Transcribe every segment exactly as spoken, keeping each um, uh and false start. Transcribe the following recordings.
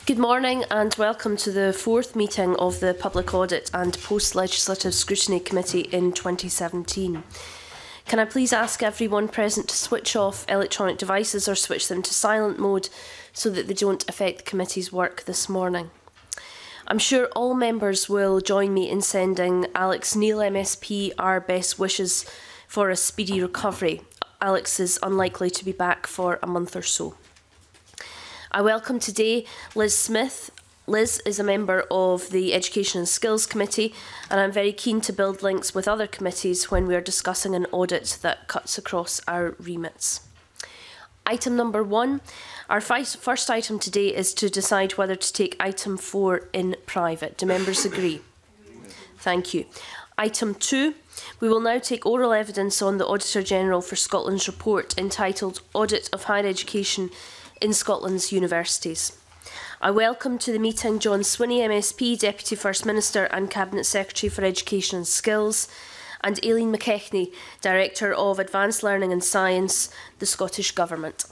Good morning and welcome to the fourth meeting of the Public Audit and Post-Legislative Scrutiny Committee in twenty seventeen. Can I please ask everyone present to switch off electronic devices or switch them to silent mode so that they don't affect the committee's work this morning? I'm sure all members will join me in sending Alex Neil M S P our best wishes for a speedy recovery. Alex is unlikely to be back for a month or so. I welcome today Liz Smith. Liz is a member of the Education and Skills Committee, and I'm very keen to build links with other committees when we are discussing an audit that cuts across our remits. Item number one. Our first item today is to decide whether to take item four in private. Do members agree? Thank you. Item two. We will now take oral evidence on the Auditor General for Scotland's report entitled Audit of Higher Education in Scotland's Universities. I welcome to the meeting John Swinney M S P, Deputy First Minister and Cabinet Secretary for Education and Skills, and Aileen McKechnie, Director of Advanced Learning and Science, the Scottish Government.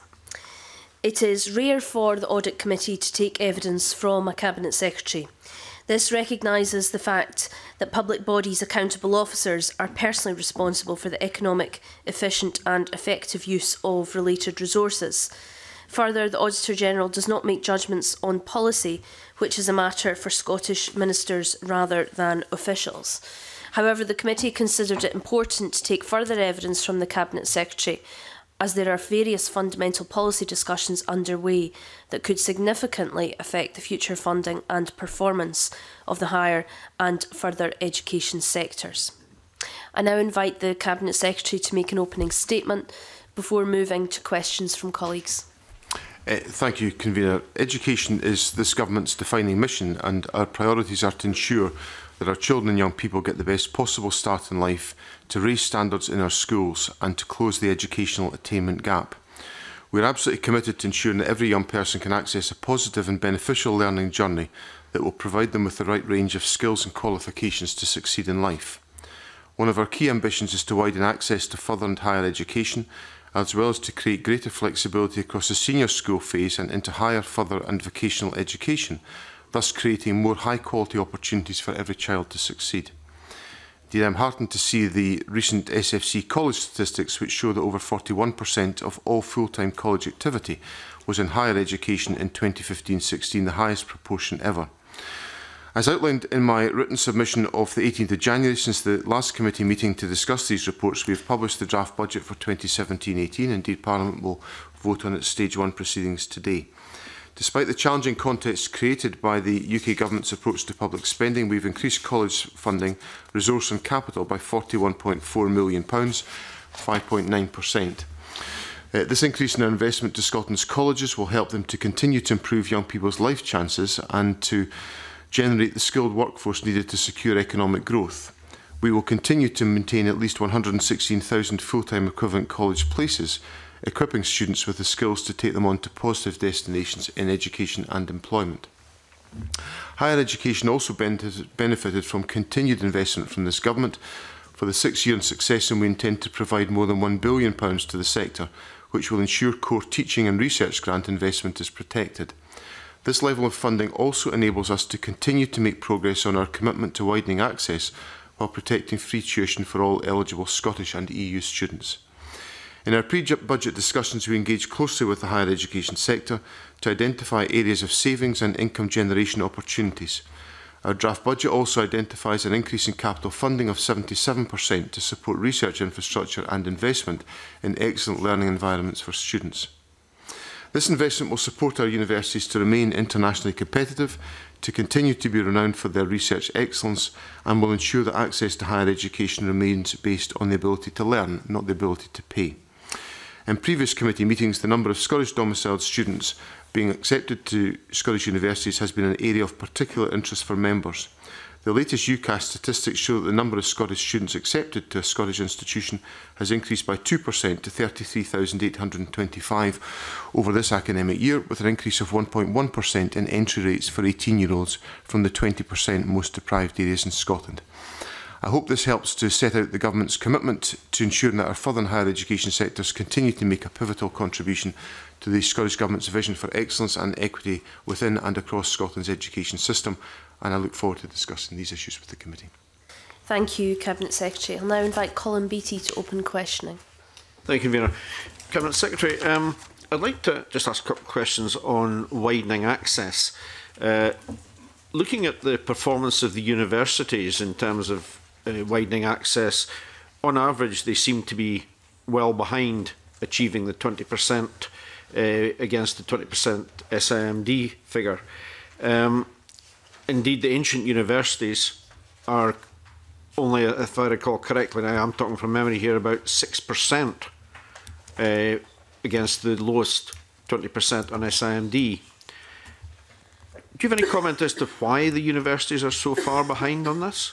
It is rare for the Audit Committee to take evidence from a Cabinet Secretary. This recognises the fact that public bodies' accountable officers are personally responsible for the economic, efficient and effective use of related resources. Further, the Auditor-General does not make judgments on policy, which is a matter for Scottish ministers rather than officials. However, the committee considered it important to take further evidence from the Cabinet Secretary, as there are various fundamental policy discussions underway that could significantly affect the future funding and performance of the higher and further education sectors. I now invite the Cabinet Secretary to make an opening statement before moving to questions from colleagues. Uh, thank you, Convener. Education is this government's defining mission, and our priorities are to ensure that our children and young people get the best possible start in life, to raise standards in our schools and to close the educational attainment gap. We are absolutely committed to ensuring that every young person can access a positive and beneficial learning journey that will provide them with the right range of skills and qualifications to succeed in life. One of our key ambitions is to widen access to further and higher education, as well as to create greater flexibility across the senior school phase and into higher, further and vocational education, thus creating more high-quality opportunities for every child to succeed. Indeed, I am heartened to see the recent S F C college statistics, which show that over forty-one percent of all full-time college activity was in higher education in twenty fifteen sixteen, the highest proportion ever. As outlined in my written submission of the eighteenth of January, since the last committee meeting to discuss these reports, we have published the draft budget for twenty seventeen eighteen. Indeed, Parliament will vote on its stage one proceedings today. Despite the challenging context created by the U K Government's approach to public spending, we have increased college funding, resource and capital by forty-one point four million pounds, five point nine percent. Uh, this increase in our investment to Scotland's colleges will help them to continue to improve young people's life chances and to generate the skilled workforce needed to secure economic growth. We will continue to maintain at least one hundred and sixteen thousand full-time equivalent college places, equipping students with the skills to take them on to positive destinations in education and employment. Higher education also benefited from continued investment from this government. For the sixth year in succession, we intend to provide more than one billion pounds to the sector, which will ensure core teaching and research grant investment is protected. This level of funding also enables us to continue to make progress on our commitment to widening access while protecting free tuition for all eligible Scottish and E U students. In our pre-budget discussions, we engaged closely with the higher education sector to identify areas of savings and income generation opportunities. Our draft budget also identifies an increase in capital funding of seventy-seven percent to support research infrastructure and investment in excellent learning environments for students. This investment will support our universities to remain internationally competitive, to continue to be renowned for their research excellence, and will ensure that access to higher education remains based on the ability to learn, not the ability to pay. In previous committee meetings, the number of Scottish domiciled students being accepted to Scottish universities has been an area of particular interest for members. The latest U C A S statistics show that the number of Scottish students accepted to a Scottish institution has increased by two percent to thirty-three thousand eight hundred and twenty-five over this academic year, with an increase of one point one percent in entry rates for eighteen-year-olds from the twenty percent most deprived areas in Scotland. I hope this helps to set out the Government's commitment to ensuring that our further and higher education sectors continue to make a pivotal contribution to the Scottish Government's vision for excellence and equity within and across Scotland's education system, and I look forward to discussing these issues with the committee. Thank you, Cabinet Secretary. I'll now invite Colin Beattie to open questioning. Thank you, Convener. Cabinet Secretary, um, I'd like to just ask a couple of questions on widening access. Uh, looking at the performance of the universities in terms of uh, widening access, on average they seem to be well behind achieving the twenty percent uh, against the twenty percent S I M D figure. Um, indeed, the ancient universities are only, if I recall correctly, now I'm talking from memory here, about six percent uh, against the lowest twenty percent on S I M D. Do you have any comment as to why the universities are so far behind on this?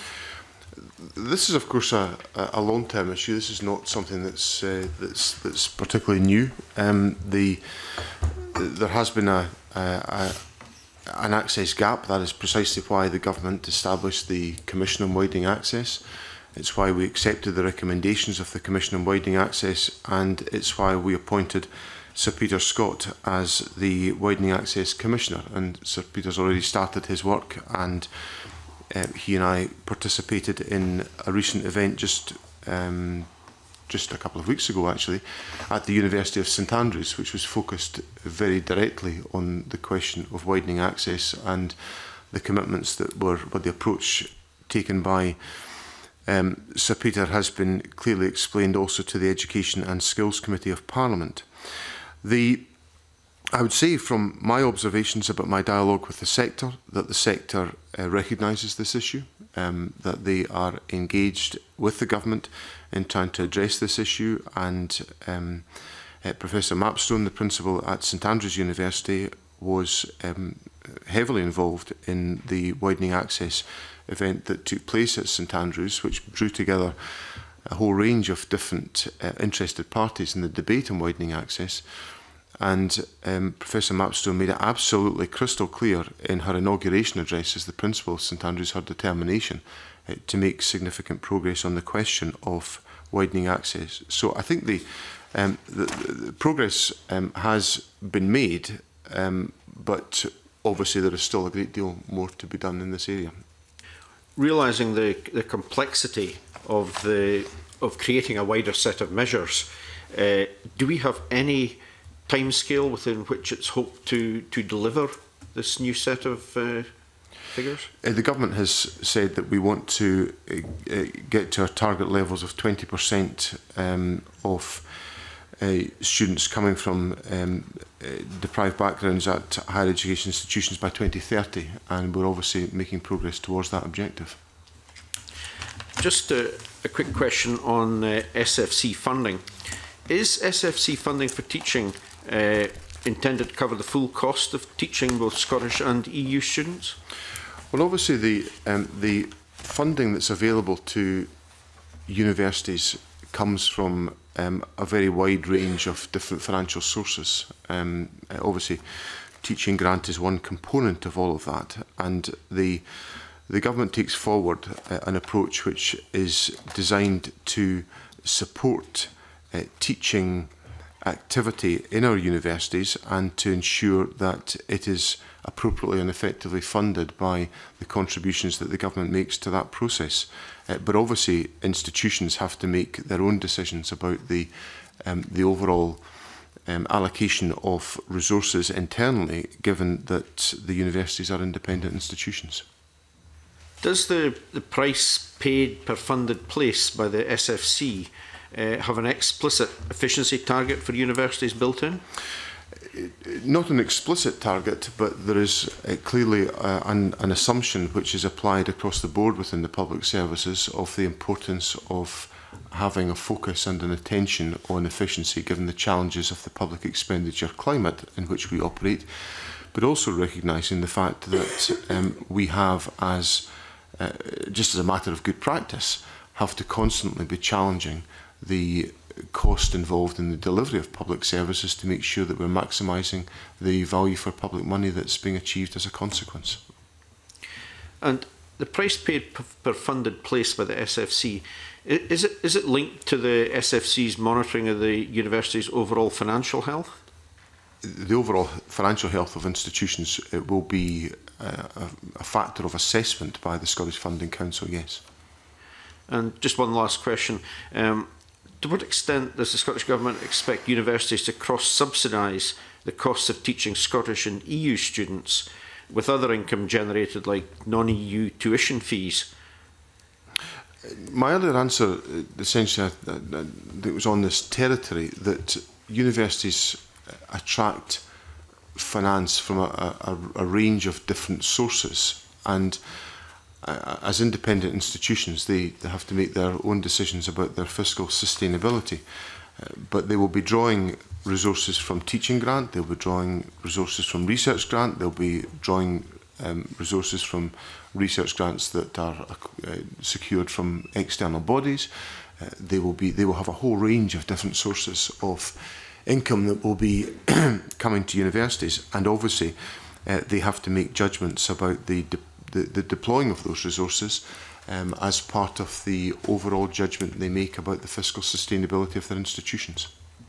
This is, of course, a, a long-term issue. This is not something that's uh, that's that's particularly new. Um, the there has been a, a, a an access gap. That is precisely why the government established the Commission on Widening Access. It's why we accepted the recommendations of the Commission on Widening Access, and it's why we appointed Sir Peter Scott as the Widening Access Commissioner. And Sir Peter's already started his work, and uh, he and I participated in a recent event just um, just a couple of weeks ago, actually, at the University of St Andrews, which was focused very directly on the question of widening access and the commitments that were, were the approach taken by um, Sir Peter has been clearly explained also to the Education and Skills Committee of Parliament. The, I would say from my observations about my dialogue with the sector that the sector uh, recognises this issue, um, that they are engaged with the government in trying to address this issue, and um, uh, Professor Mapstone, the principal at St Andrews University, was um, heavily involved in the widening access event that took place at St Andrews, which drew together a whole range of different uh, interested parties in the debate on widening access. And um, Professor Mapstone made it absolutely crystal clear in her inauguration address as the principal of St Andrews her determination uh, to make significant progress on the question of widening access. So I think the, um, the, the progress um, has been made, um, but obviously there is still a great deal more to be done in this area. Realising the, the complexity of the of creating a wider set of measures, uh, do we have any timescale within which it's hoped to to deliver this new set of uh, figures? Uh, the government has said that we want to uh, uh, get to our target levels of twenty percent um, of uh, students coming from um, uh, deprived backgrounds at higher education institutions by twenty thirty, and we're obviously making progress towards that objective. Just a, a quick question on uh, S F C funding. Is S F C funding for teaching uh, intended to cover the full cost of teaching both Scottish and E U students? Well, obviously the um, the funding that's available to universities comes from um, a very wide range of different financial sources. Um, obviously, teaching grant is one component of all of that, and the the government takes forward uh, an approach which is designed to support uh, teaching activity in our universities and to ensure that it is appropriately and effectively funded by the contributions that the government makes to that process. Uh, but obviously institutions have to make their own decisions about the, um, the overall um, allocation of resources internally, given that the universities are independent institutions. Does the, the price paid per funded place by the S F C uh, have an explicit efficiency target for universities built in? Not an explicit target, but there is uh, clearly uh, an, an assumption which is applied across the board within the public services of the importance of having a focus and an attention on efficiency given the challenges of the public expenditure climate in which we operate, but also recognising the fact that um, we have, as uh, just as a matter of good practice, have to constantly be challenging the cost involved in the delivery of public services to make sure that we're maximising the value for public money that's being achieved as a consequence. And the price paid per funded place by the S F C, is it, is it linked to the S F C's monitoring of the university's overall financial health? The overall financial health of institutions it will be uh, a, a factor of assessment by the Scottish Funding Council, yes. And just one last question. Um, to what extent does the Scottish Government expect universities to cross-subsidise the costs of teaching Scottish and E U students with other income generated like non-E U tuition fees? My earlier answer, essentially, uh, it was on this territory that universities attract finance from a, a, a range of different sources, and uh, as independent institutions they, they have to make their own decisions about their fiscal sustainability, uh, but they will be drawing resources from teaching grant, they'll be drawing resources from research grant, they'll be drawing um, resources from research grants that are uh, secured from external bodies. Uh, they will be they will have a whole range of different sources of income that will be coming to universities, and obviously uh, they have to make judgments about the, de the, the deploying of those resources um, as part of the overall judgment they make about the fiscal sustainability of their institutions.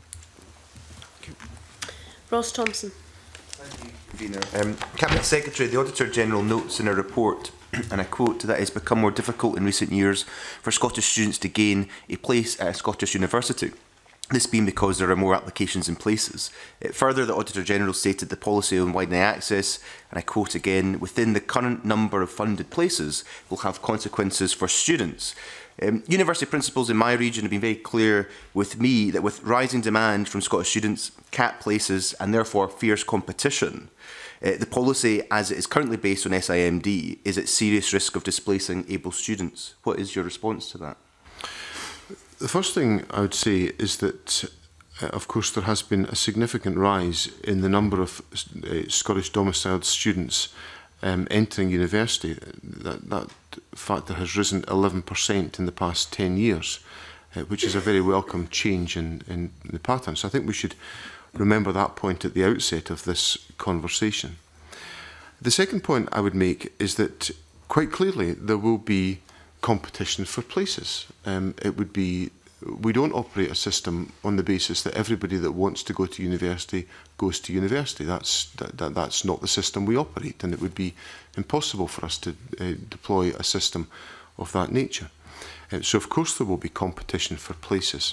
Ross Thompson. Um, Cabinet Secretary, the Auditor-General notes in a report, and I quote, that it's become more difficult in recent years for Scottish students to gain a place at a Scottish university. This being because there are more applications in places. Uh, further, the Auditor-General stated the policy on widening access, and I quote again, within the current number of funded places will have consequences for students. Um, university principals in my region have been very clear with me that with rising demand from Scottish students, capped places and therefore fierce competition, uh, the policy as it is currently based on S I M D is at serious risk of displacing able students. What is your response to that? The first thing I would say is that, uh, of course, there has been a significant rise in the number of uh, Scottish domiciled students um, entering university. That, that factor has risen eleven percent in the past ten years, uh, which is a very welcome change in, in the pattern. So I think we should remember that point at the outset of this conversation. The second point I would make is that quite clearly there will be competition for places. Um, it would be, we don't operate a system on the basis that everybody that wants to go to university goes to university. That's, that, that, that's not the system we operate, and it would be impossible for us to uh, deploy a system of that nature. Uh, so of course there will be competition for places.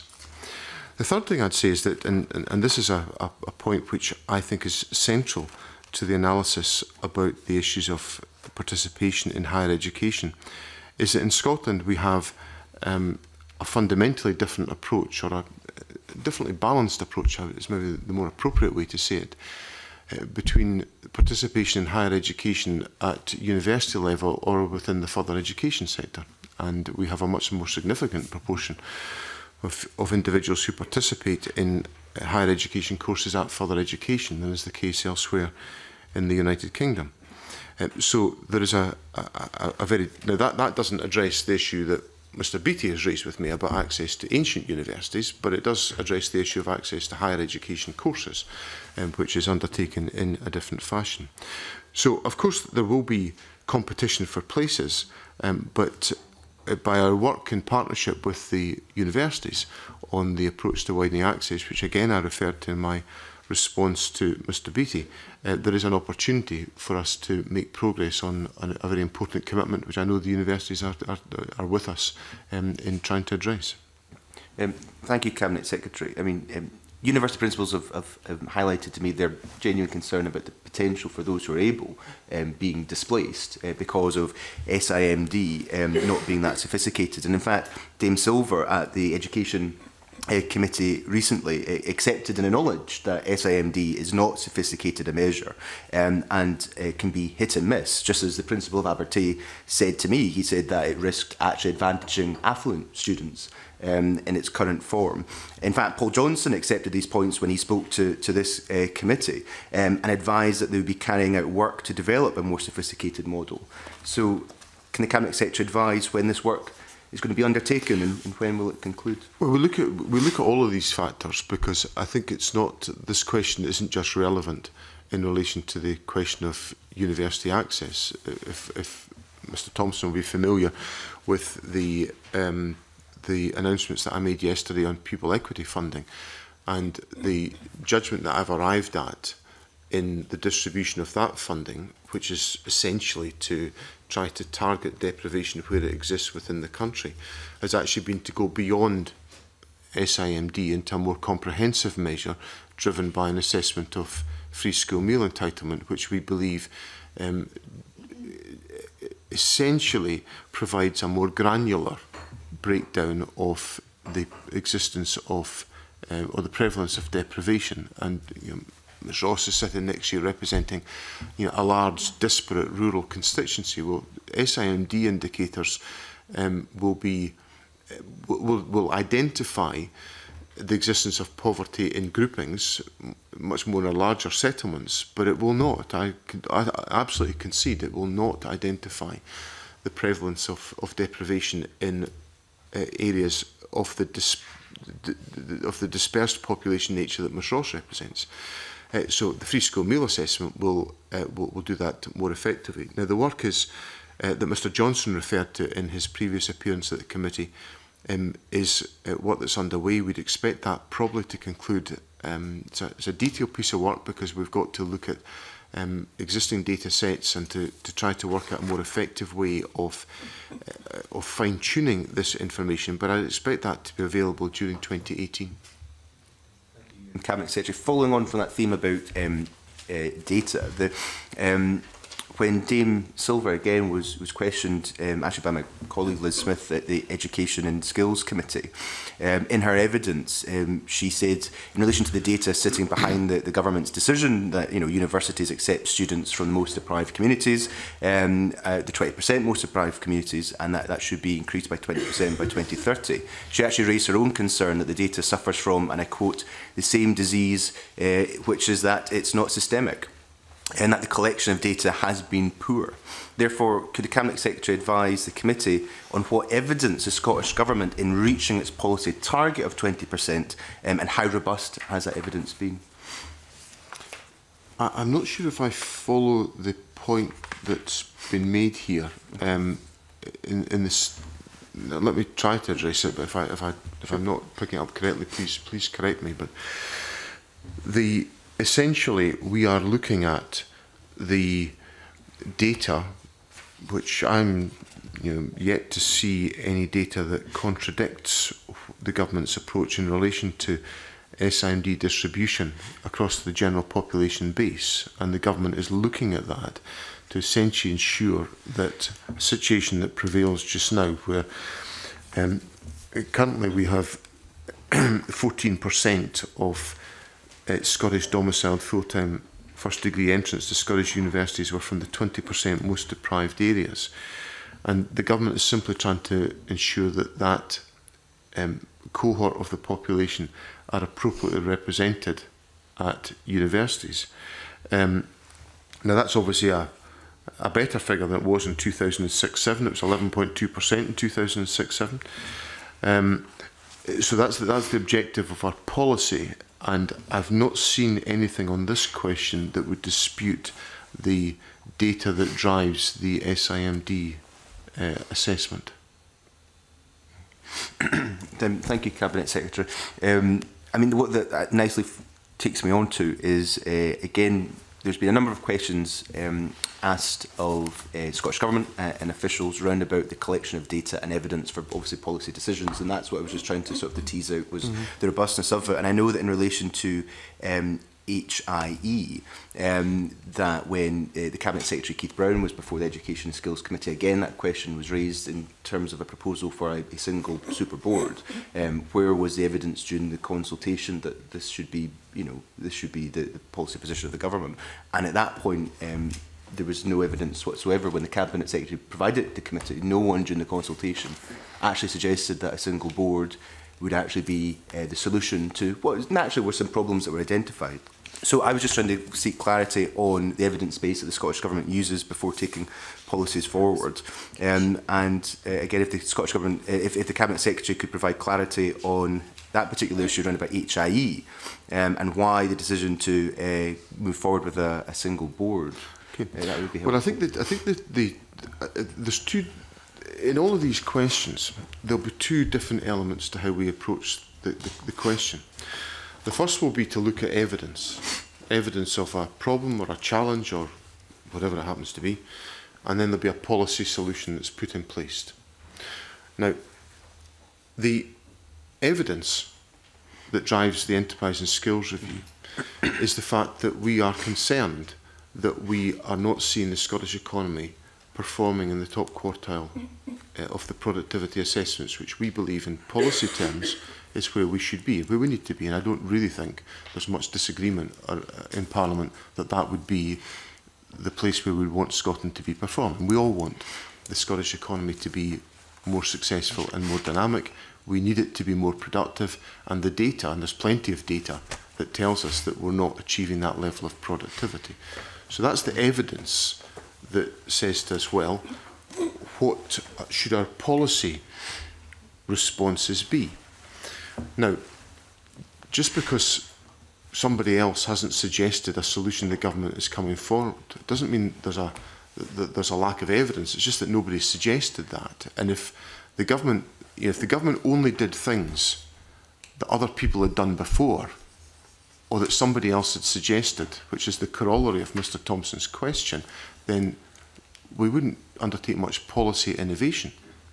The third thing I'd say is that, and, and, and this is a, a, a point which I think is central to the analysis about the issues of participation in higher education, is that in Scotland we have um, a fundamentally different approach, or a differently balanced approach, is maybe the more appropriate way to say it, uh, between participation in higher education at university level or within the further education sector. And we have a much more significant proportion of, of individuals who participate in higher education courses at further education than is the case elsewhere in the United Kingdom. Um, so there is a, a, a very, now that, that doesn't address the issue that Mr Beattie has raised with me about access to ancient universities, but it does address the issue of access to higher education courses, um, which is undertaken in a different fashion. So of course there will be competition for places, um, but by our work in partnership with the universities on the approach to widening access, which again I referred to in my response to Mr Beattie, uh, there is an opportunity for us to make progress on, on a very important commitment which I know the universities are, are, are with us um, in trying to address. Um, thank you, Cabinet Secretary. I mean, um, university principals have, have, have highlighted to me their genuine concern about the potential for those who are able um, being displaced uh, because of S I M D um, not being that sophisticated. And in fact, Dame Silver at the Education Uh, committee recently uh, accepted and acknowledged that S I M D is not sophisticated a measure um, and uh, can be hit and miss, just as the principal of Abertay said to me. He said that it risked actually advantaging affluent students um, in its current form. In fact, Paul Johnson accepted these points when he spoke to, to this uh, committee um, and advised that they would be carrying out work to develop a more sophisticated model. So can the Cabinet Secretary advise when this work is going to be undertaken, and, and when will it conclude? Well, we look at we look at all of these factors because I think it's not this question isn't just relevant in relation to the question of university access. If, if Mr Thompson will be familiar with the um, the announcements that I made yesterday on pupil equity funding, and the judgment that I've arrived at in the distribution of that funding, which is essentially to try to target deprivation where it exists within the country, has actually been to go beyond S I M D into a more comprehensive measure driven by an assessment of free school meal entitlement, which we believe um, essentially provides a more granular breakdown of the existence of uh, or the prevalence of deprivation. And you know, Miz Ross is sitting next year representing you know, a large disparate rural constituency. Well, S I M D indicators um, will be will, will identify the existence of poverty in groupings, much more in larger settlements, but it will not, I, I absolutely concede, it will not identify the prevalence of, of deprivation in uh, areas of the, dis of the dispersed population nature that Miz Ross represents. Uh, so the free school meal assessment will, uh, will, will do that more effectively. Now the work is, uh, that Mr Johnson referred to in his previous appearance at the committee Um, is uh, what that's underway. We'd expect that probably to conclude. Um, it's, a, it's a detailed piece of work because we've got to look at um, existing data sets and to, to try to work out a more effective way of, uh, of fine-tuning this information, but I expect that to be available during twenty eighteen. Cabinet Secretary, following on from that theme about um, uh, data, the um, when Dame Silver again was, was questioned, um, actually by my colleague Liz Smith at the Education and Skills Committee, um, in her evidence, um, she said, in relation to the data sitting behind the, the government's decision that you know universities accept students from the most deprived communities, um, uh, the twenty percent most deprived communities, and that, that should be increased by twenty percent by twenty thirty. She actually raised her own concern that the data suffers from, and I quote, the same disease, uh, which is that it's not systemic, and that the collection of data has been poor. Therefore, could the Cabinet Secretary advise the committee on what evidence the Scottish Government in reaching its policy target of twenty percent, um, and how robust has that evidence been? I, I'm not sure if I follow the point that's been made here. Um, in, in this, let me try to address it. But if I, if I, if I'm not picking it up correctly, please, please correct me. But the essentially, we are looking at the data, which I'm you know, yet to see any data that contradicts the government's approach in relation to S I M D distribution across the general population base. And the government is looking at that to essentially ensure that a situation that prevails just now, where um, currently we have fourteen percent of Uh, Scottish domiciled full-time first degree entrants to Scottish universities were from the twenty percent most deprived areas, and the government is simply trying to ensure that that um, cohort of the population are appropriately represented at universities. Um, now that's obviously a, a better figure than it was in two thousand six seven. It was eleven point two percent in two thousand six seven. Um, so that's the, that's the objective of our policy. And I've not seen anything on this question that would dispute the data that drives the S I M D uh, assessment. Thank you, Cabinet Secretary. Um, I mean, what that nicely takes me on to is, uh, again, there's been a number of questions um, asked of uh, Scottish Government uh, and officials round about the collection of data and evidence for obviously policy decisions, and that's what I was just trying to sort of to tease out was mm-hmm. the robustness of it. And I know that in relation to um, H I E, um, that when uh, the Cabinet Secretary Keith Brown was before the Education and Skills Committee, again that question was raised in terms of a proposal for a, a single super board. Um, where was the evidence during the consultation that this should be, you know, this should be the, the policy position of the government? And at that point, um, there was no evidence whatsoever when the Cabinet Secretary provided it to the committee. No one during the consultation actually suggested that a single board would actually be uh, the solution to what naturally were some problems that were identified. So I was just trying to seek clarity on the evidence base that the Scottish Government uses before taking policies forward. Um, and uh, again, if the Scottish Government, if, if the Cabinet Secretary could provide clarity on that particular issue around about H I E um, and why the decision to uh, move forward with a, a single board. Okay. Uh, that would be helpful. Well, I think that I think that the uh, there's two in all of these questions. There'll be two different elements to how we approach the, the, the question. The first will be to look at evidence, evidence of a problem or a challenge or whatever it happens to be, and then there'll be a policy solution that's put in place. Now, the evidence that drives the Enterprise and Skills Review is the fact that we are concerned that we are not seeing the Scottish economy performing in the top quartile uh, of the productivity assessments, which we believe in policy terms is where we should be, where we need to be. And I don't really think there's much disagreement or, uh, in Parliament that that would be the place where we want Scotland to be performing. We all want the Scottish economy to be more successful and more dynamic. We need it to be more productive, and the data, and there's plenty of data that tells us that we're not achieving that level of productivity. So that's the evidence that says to us, well, what should our policy responses be? Now, just because somebody else hasn't suggested a solution the government is coming forward, it doesn't mean there's a, that there's a lack of evidence. It's just that nobody suggested that. And if the government, you know, if the government only did things that other people had done before, or that somebody else had suggested, which is the corollary of Mr Thompson's question, then we wouldn't undertake much policy innovation.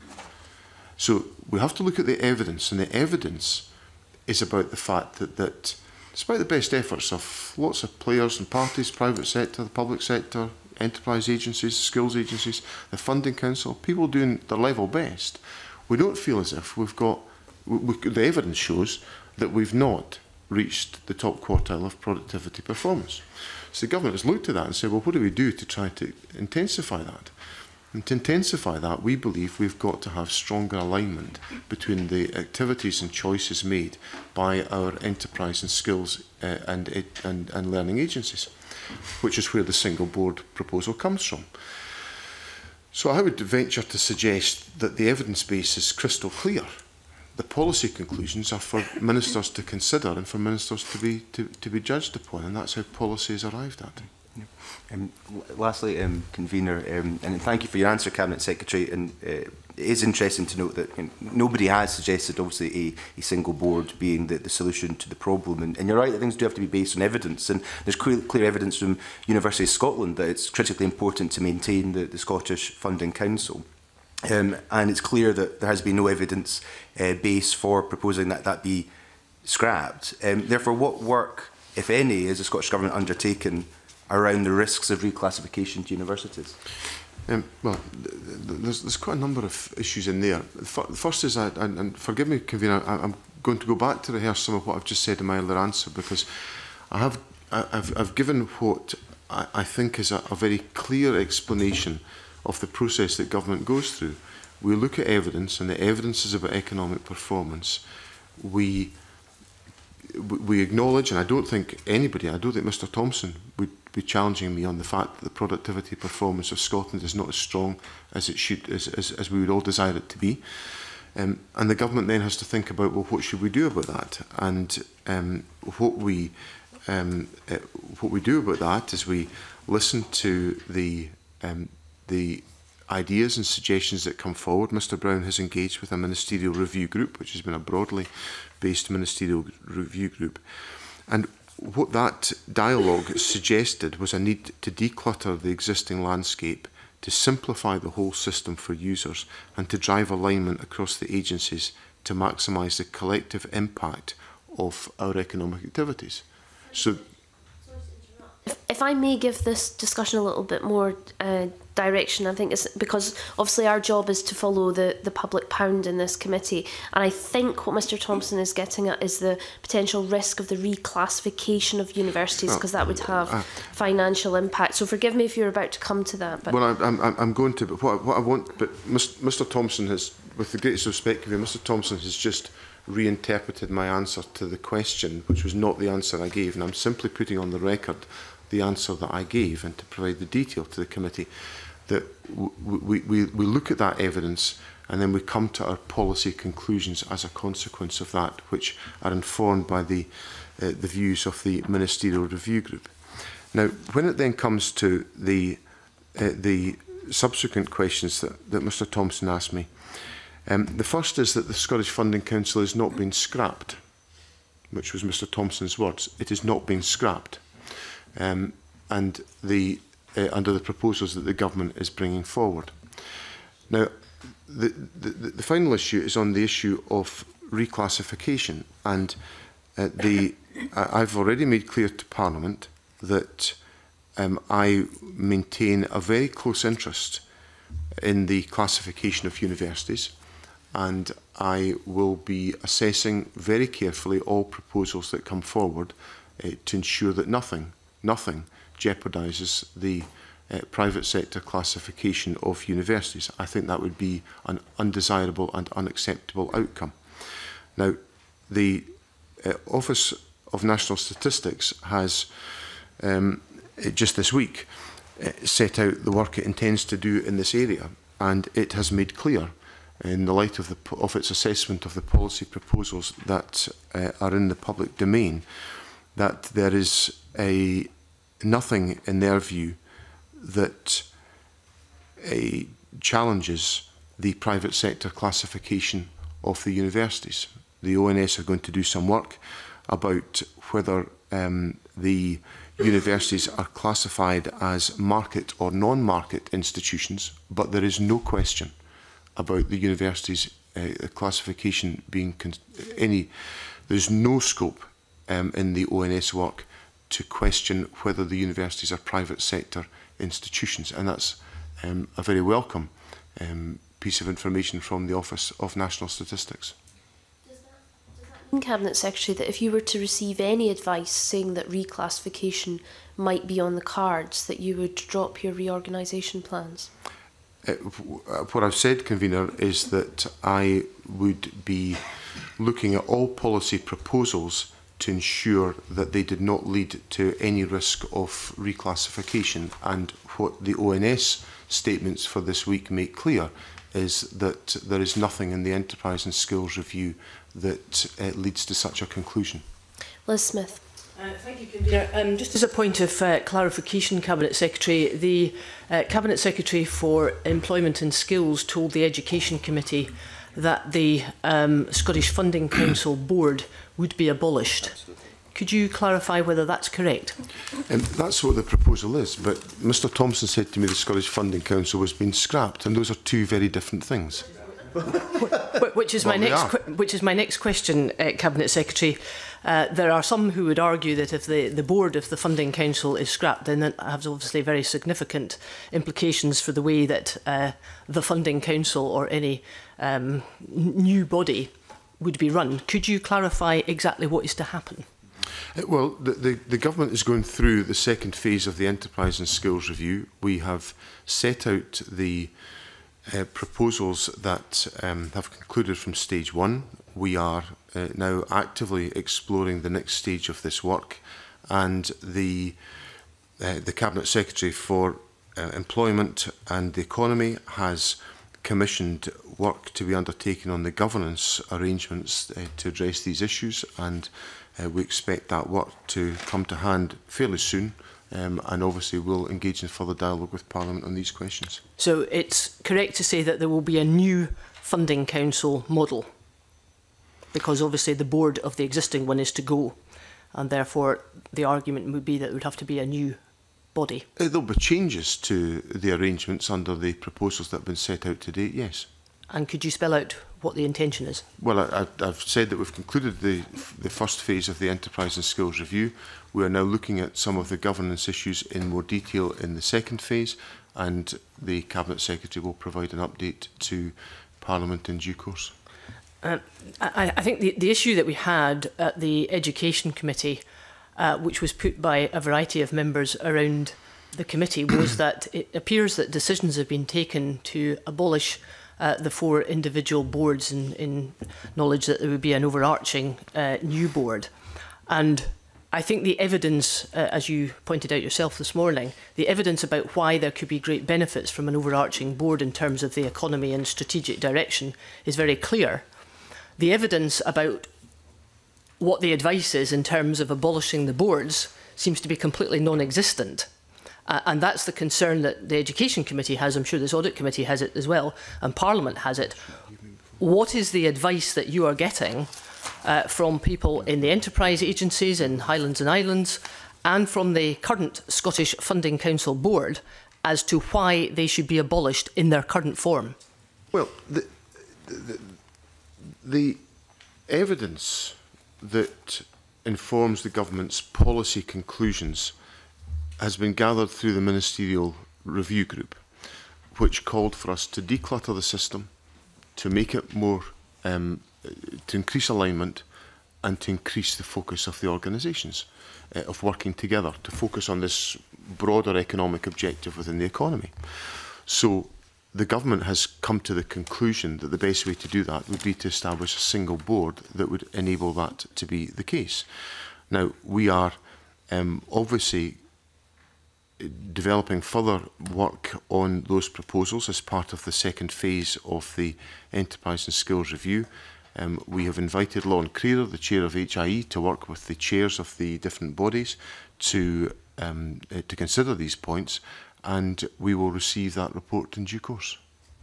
So we have to look at the evidence, and the evidence is about the fact that, that despite the best efforts of lots of players and parties, private sector, the public sector, enterprise agencies, skills agencies, the funding council, people doing their level best, we don't feel as if we've got, we, we, the evidence shows that we've not reached the top quartile of productivity performance. So the government has looked at that and said, well, what do we do to try to intensify that? And to intensify that, we believe we've got to have stronger alignment between the activities and choices made by our enterprise and skills uh, and, and, and learning agencies, which is where the single board proposal comes from. So I would venture to suggest that the evidence base is crystal clear. The policy conclusions are for ministers to consider and for ministers to be to, to be judged upon, and that's how policy is arrived at. Um, lastly, um, Convener, um, and thank you for your answer, Cabinet Secretary. And uh, it is interesting to note that you know, nobody has suggested, obviously, a, a single board being the, the solution to the problem. And, and you're right that things do have to be based on evidence. And there's clear, clear evidence from University of Scotland that it's critically important to maintain the, the Scottish Funding Council. Um, and it's clear that there has been no evidence uh, base for proposing that that be scrapped. Um, therefore, what work, if any, is the Scottish Government undertaken around the risks of reclassification to universities? Um, well, th th there's, there's quite a number of issues in there. The first is, I, and, and forgive me, Convener, I, I'm going to go back to rehearse some of what I've just said in my earlier answer, because I have, I, I've, I've given what I, I think is a, a very clear explanation of the process that government goes through. We look at evidence, and the evidence is about economic performance. We we acknowledge, and I don't think anybody, I don't think Mr Thompson would be challenging me on the fact that the productivity performance of Scotland is not as strong as it should, as, as, as we would all desire it to be. Um, and the government then has to think about, well, what should we do about that? And um, what we um, uh, what we do about that is we listen to the um, the ideas and suggestions that come forward. Mr Brown has engaged with a ministerial review group, which has been a broadly based ministerial review group. And what that dialogue suggested was a need to declutter the existing landscape, to simplify the whole system for users, and to drive alignment across the agencies to maximise the collective impact of our economic activities. So, If, if I may give this discussion a little bit more uh, direction, I think it's because obviously our job is to follow the, the public pound in this committee, and I think what Mr Thompson is getting at is the potential risk of the reclassification of universities, because that would have uh, financial impact. So forgive me if you're about to come to that. But well, I, I'm, I'm going to, but what, what I want, but Mr Thompson has, with the greatest respect of you, Mr Thompson has just reinterpreted my answer to the question, which was not the answer I gave, and I'm simply putting on the record the answer that I gave, and to provide the detail to the committee, that we, we, we look at that evidence and then we come to our policy conclusions as a consequence of that, which are informed by the, uh, the views of the ministerial review group. Now, when it then comes to the, uh, the subsequent questions that, that Mr Thompson asked me, um, the first is that the Scottish Funding Council has not been scrapped, which was Mr Thompson's words. It has not been scrapped. Um, and the, uh, under the proposals that the government is bringing forward. Now, the, the, the final issue is on the issue of reclassification, and uh, the, I've already made clear to Parliament that um, I maintain a very close interest in the classification of universities, and I will be assessing very carefully all proposals that come forward uh, to ensure that nothing, nothing jeopardises the uh, private sector classification of universities. I think that would be an undesirable and unacceptable outcome. Now, the uh, Office of National Statistics has um, just this week uh, set out the work it intends to do in this area, and it has made clear, in the light of, the, of its assessment of the policy proposals that uh, are in the public domain, that there is a nothing in their view that uh, challenges the private sector classification of the universities. The O N S are going to do some work about whether um, the universities are classified as market or non-market institutions, but there is no question about the universities' uh, classification being con any. There's no scope um, in the O N S work to question whether the universities are private sector institutions, and that's um, a very welcome um, piece of information from the Office of National Statistics. Cabinet Secretary, that if you were to receive any advice saying that reclassification might be on the cards, that you would drop your reorganisation plans? Uh, what I've said, Convener, is that I would be looking at all policy proposals to ensure that they did not lead to any risk of reclassification. And what the O N S statements for this week make clear is that there is nothing in the Enterprise and Skills Review that uh, leads to such a conclusion. Liz Smith. Uh, thank you, Convener. Um, just as a point of uh, clarification, Cabinet Secretary, the uh, Cabinet Secretary for Employment and Skills told the Education Committee that the um, Scottish Funding Council Board would be abolished. Absolutely. Could you clarify whether that's correct? Um, that's what the proposal is, but Mr Thompson said to me the Scottish Funding Council was being scrapped, and those are two very different things. Which is, well, my next which is my next question, uh, Cabinet Secretary. Uh, there are some who would argue that if the, the board of the Funding Council is scrapped, then that has obviously very significant implications for the way that uh, the Funding Council or any um, new body would be run. Could you clarify exactly what is to happen? Uh, well, the, the, the government is going through the second phase of the Enterprise and Skills Review. We have set out the Uh, proposals that um, have concluded from stage one. We are uh, now actively exploring the next stage of this work, and the uh, the Cabinet Secretary for uh, Employment and the Economy has commissioned work to be undertaken on the governance arrangements uh, to address these issues, and uh, we expect that work to come to hand fairly soon. Um, and obviously we'll engage in further dialogue with Parliament on these questions. So it's correct to say that there will be a new Funding Council model, because obviously the board of the existing one is to go, and therefore the argument would be that it would have to be a new body. Uh, there'll be changes to the arrangements under the proposals that have been set out to date, yes. And could you spell out what the intention is? Well, I, I've said that we've concluded the, the first phase of the Enterprise and Skills Review. We are now looking at some of the governance issues in more detail in the second phase, and the Cabinet Secretary will provide an update to Parliament in due course. Uh, I, I think the, the issue that we had at the Education Committee, uh, which was put by a variety of members around the committee, was that it appears that decisions have been taken to abolish Uh, the four individual boards in, in knowledge that there would be an overarching uh, new board. And I think the evidence, uh, as you pointed out yourself this morning, the evidence about why there could be great benefits from an overarching board in terms of the economy and strategic direction is very clear. The evidence about what the advice is in terms of abolishing the boards seems to be completely non-existent. Uh, and that's the concern that the Education Committee has. I'm sure this Audit Committee has it as well, and Parliament has it. What is the advice that you are getting uh, from people in the enterprise agencies in Highlands and Islands and from the current Scottish Funding Council Board as to why they should be abolished in their current form? Well, the, the, the evidence that informs the government's policy conclusions has been gathered through the Ministerial Review Group, which called for us to declutter the system, to make it more, um, to increase alignment and to increase the focus of the organisations, uh, of working together, to focus on this broader economic objective within the economy. So the government has come to the conclusion that the best way to do that would be to establish a single board that would enable that to be the case. Now, we are um, obviously developing further work on those proposals as part of the second phase of the Enterprise and Skills Review. Um, we have invited Lorne Crerar, the chair of H I E, to work with the chairs of the different bodies to, um, uh, to consider these points, and we will receive that report in due course.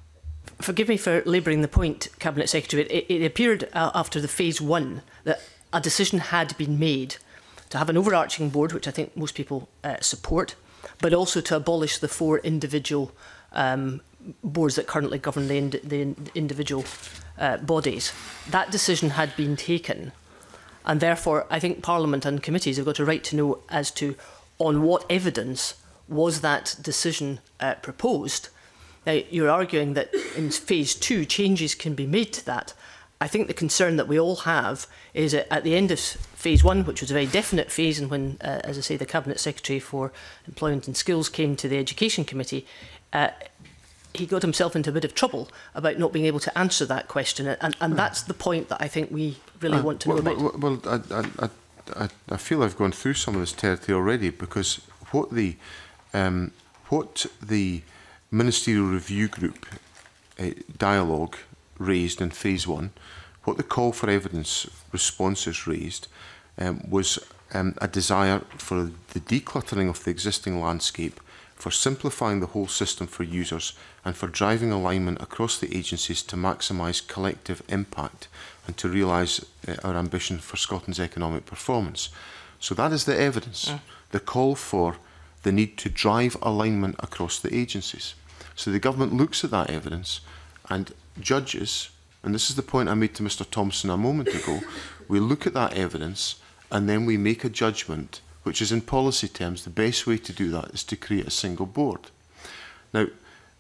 Forgive me for labouring the point, Cabinet Secretary. It, it appeared uh, after the phase one that a decision had been made to have an overarching board, which I think most people uh, support, but also to abolish the four individual um, boards that currently govern the, ind the individual uh, bodies. That decision had been taken, and therefore I think Parliament and committees have got a right to know as to on what evidence was that decision uh, proposed. Now, you're arguing that in phase two changes can be made to that. I think the concern that we all have is that at the end of phase one, which was a very definite phase, and when, uh, as I say, the Cabinet Secretary for Employment and Skills came to the Education Committee, uh, he got himself into a bit of trouble about not being able to answer that question. And, and that's the point that I think we really uh, want to know well, about. Well, well I, I, I, I feel I've gone through some of this territory already, because what the, um, what the Ministerial Review Group uh, dialogue raised in phase one, what the call for evidence responses raised um, was um, a desire for the decluttering of the existing landscape, for simplifying the whole system for users, and for driving alignment across the agencies to maximise collective impact and to realise uh, our ambition for Scotland's economic performance. So that is the evidence, mm. the call for the need to drive alignment across the agencies. So the government looks at that evidence and judges, and this is the point I made to Mr Thompson a moment ago, we look at that evidence and then we make a judgment, which is in policy terms, the best way to do that is to create a single board. Now,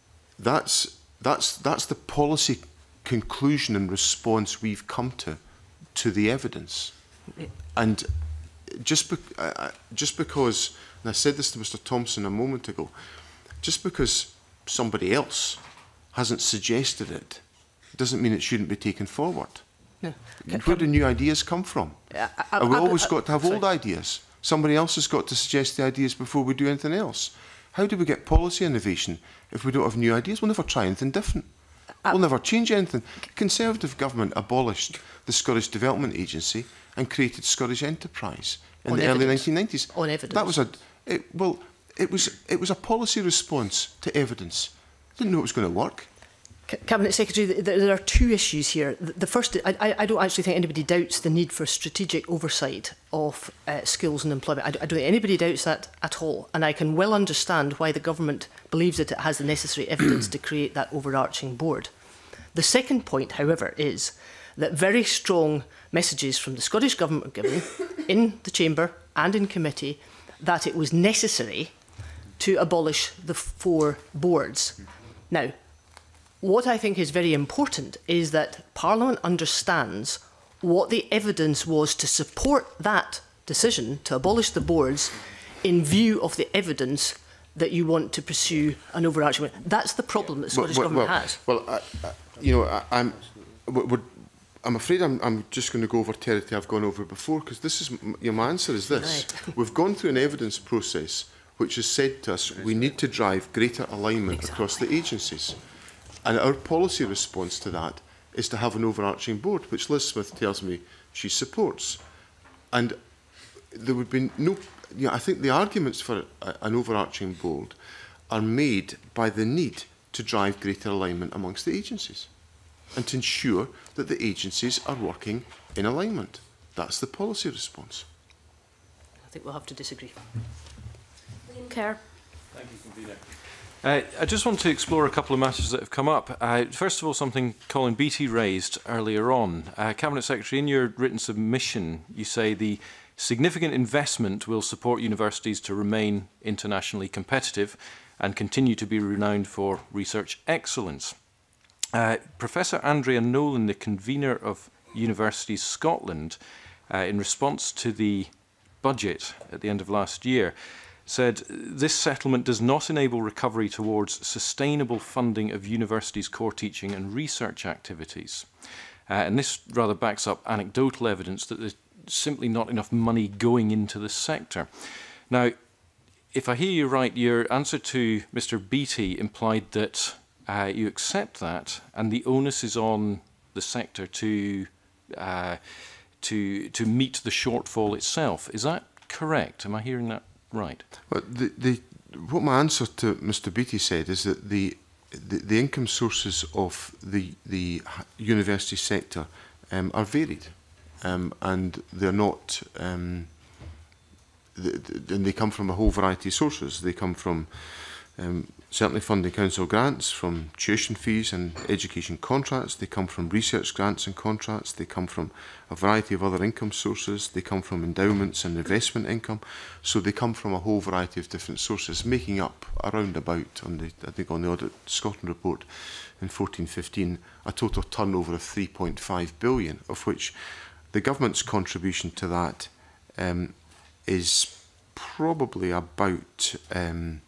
that's, that's, that's the policy conclusion and response we've come to, to the evidence. And just, be, uh, just because, and I said this to Mr Thompson a moment ago, just because somebody else hasn't suggested it, doesn't mean it shouldn't be taken forward. No. Where do new ideas come from? Uh, I, I, Have we I, always I, got to have sorry. old ideas? Somebody else has got to suggest the ideas before we do anything else. How do we get policy innovation if we don't have new ideas? We'll never try anything different. Uh, we'll never change anything. Conservative government abolished the Scottish Development Agency and created Scottish Enterprise in the evidence. early nineteen nineties. On evidence. That was a it, well. It was it was a policy response to evidence. Didn't know it was going to work. Cabinet Secretary, there are two issues here. The first, I, I don't actually think anybody doubts the need for strategic oversight of uh, skills and employment. I don't think anybody doubts that at all. And I can well understand why the government believes that it has the necessary evidence to create that overarching board. The second point, however, is that very strong messages from the Scottish Government were given in the Chamber and in committee that it was necessary to abolish the four boards. Now, what I think is very important is that Parliament understands what the evidence was to support that decision to abolish the boards in view of the evidence that you want to pursue an overarching. That's the problem that the Scottish well, well, Government well, has. Well, I, I, you know, I, I'm, we're, I'm afraid I'm, I'm just going to go over territory I've gone over before, because this is you know, my answer is this: right. We've gone through an evidence process which has said to us we need to drive greater alignment exactly. across the agencies. And our policy response to that is to have an overarching board, which Liz Smith tells me she supports. And there would be no, you know, I think the arguments for a, an overarching board are made by the need to drive greater alignment amongst the agencies and to ensure that the agencies are working in alignment. That's the policy response. I think we'll have to disagree. Liam Kerr. Thank you, Convener. Uh, I just want to explore a couple of matters that have come up. Uh, first of all, something Colin Beattie raised earlier on. Uh, Cabinet Secretary, in your written submission, you say the significant investment will support universities to remain internationally competitive and continue to be renowned for research excellence. Uh, Professor Andrea Nolan, the convener of Universities Scotland, uh, in response to the budget at the end of last year, said this settlement does not enable recovery towards sustainable funding of universities' core teaching and research activities. Uh, and this rather backs up anecdotal evidence that there's simply not enough money going into the sector. Now, if I hear you right, your answer to Mister Beattie implied that uh, you accept that and the onus is on the sector to, uh, to, to meet the shortfall itself. Is that correct? Am I hearing that right? Well, the, the, what my answer to Mister Beattie said is that the, the, the income sources of the, the university sector um, are varied, um, and they're not, um, the, the, and they come from a whole variety of sources. They come from um, certainly funding council grants, from tuition fees and education contracts. They come from research grants and contracts. They come from a variety of other income sources. They come from endowments and investment income. So they come from a whole variety of different sources, making up around about, on the, I think on the Audit Scotland report in fourteen fifteen, a total turnover of three point five billion, of which the government's contribution to that um, is probably about um,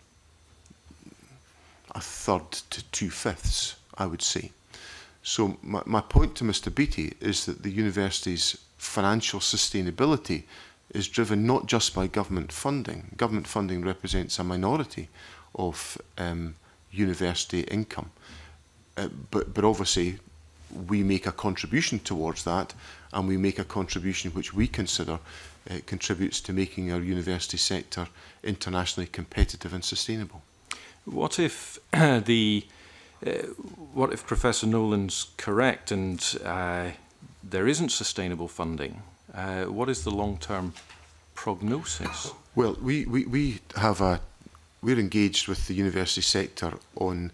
a third to two-fifths, I would say. So my, my point to Mister Beattie is that the university's financial sustainability is driven not just by government funding. Government funding represents a minority of um, university income, uh, but, but obviously we make a contribution towards that, and we make a contribution which we consider uh, contributes to making our university sector internationally competitive and sustainable. What if uh, the uh, what if Professor Nolan's correct and uh, there isn't sustainable funding? Uh, what is the long-term prognosis? Well, we, we, we have a we're engaged with the university sector on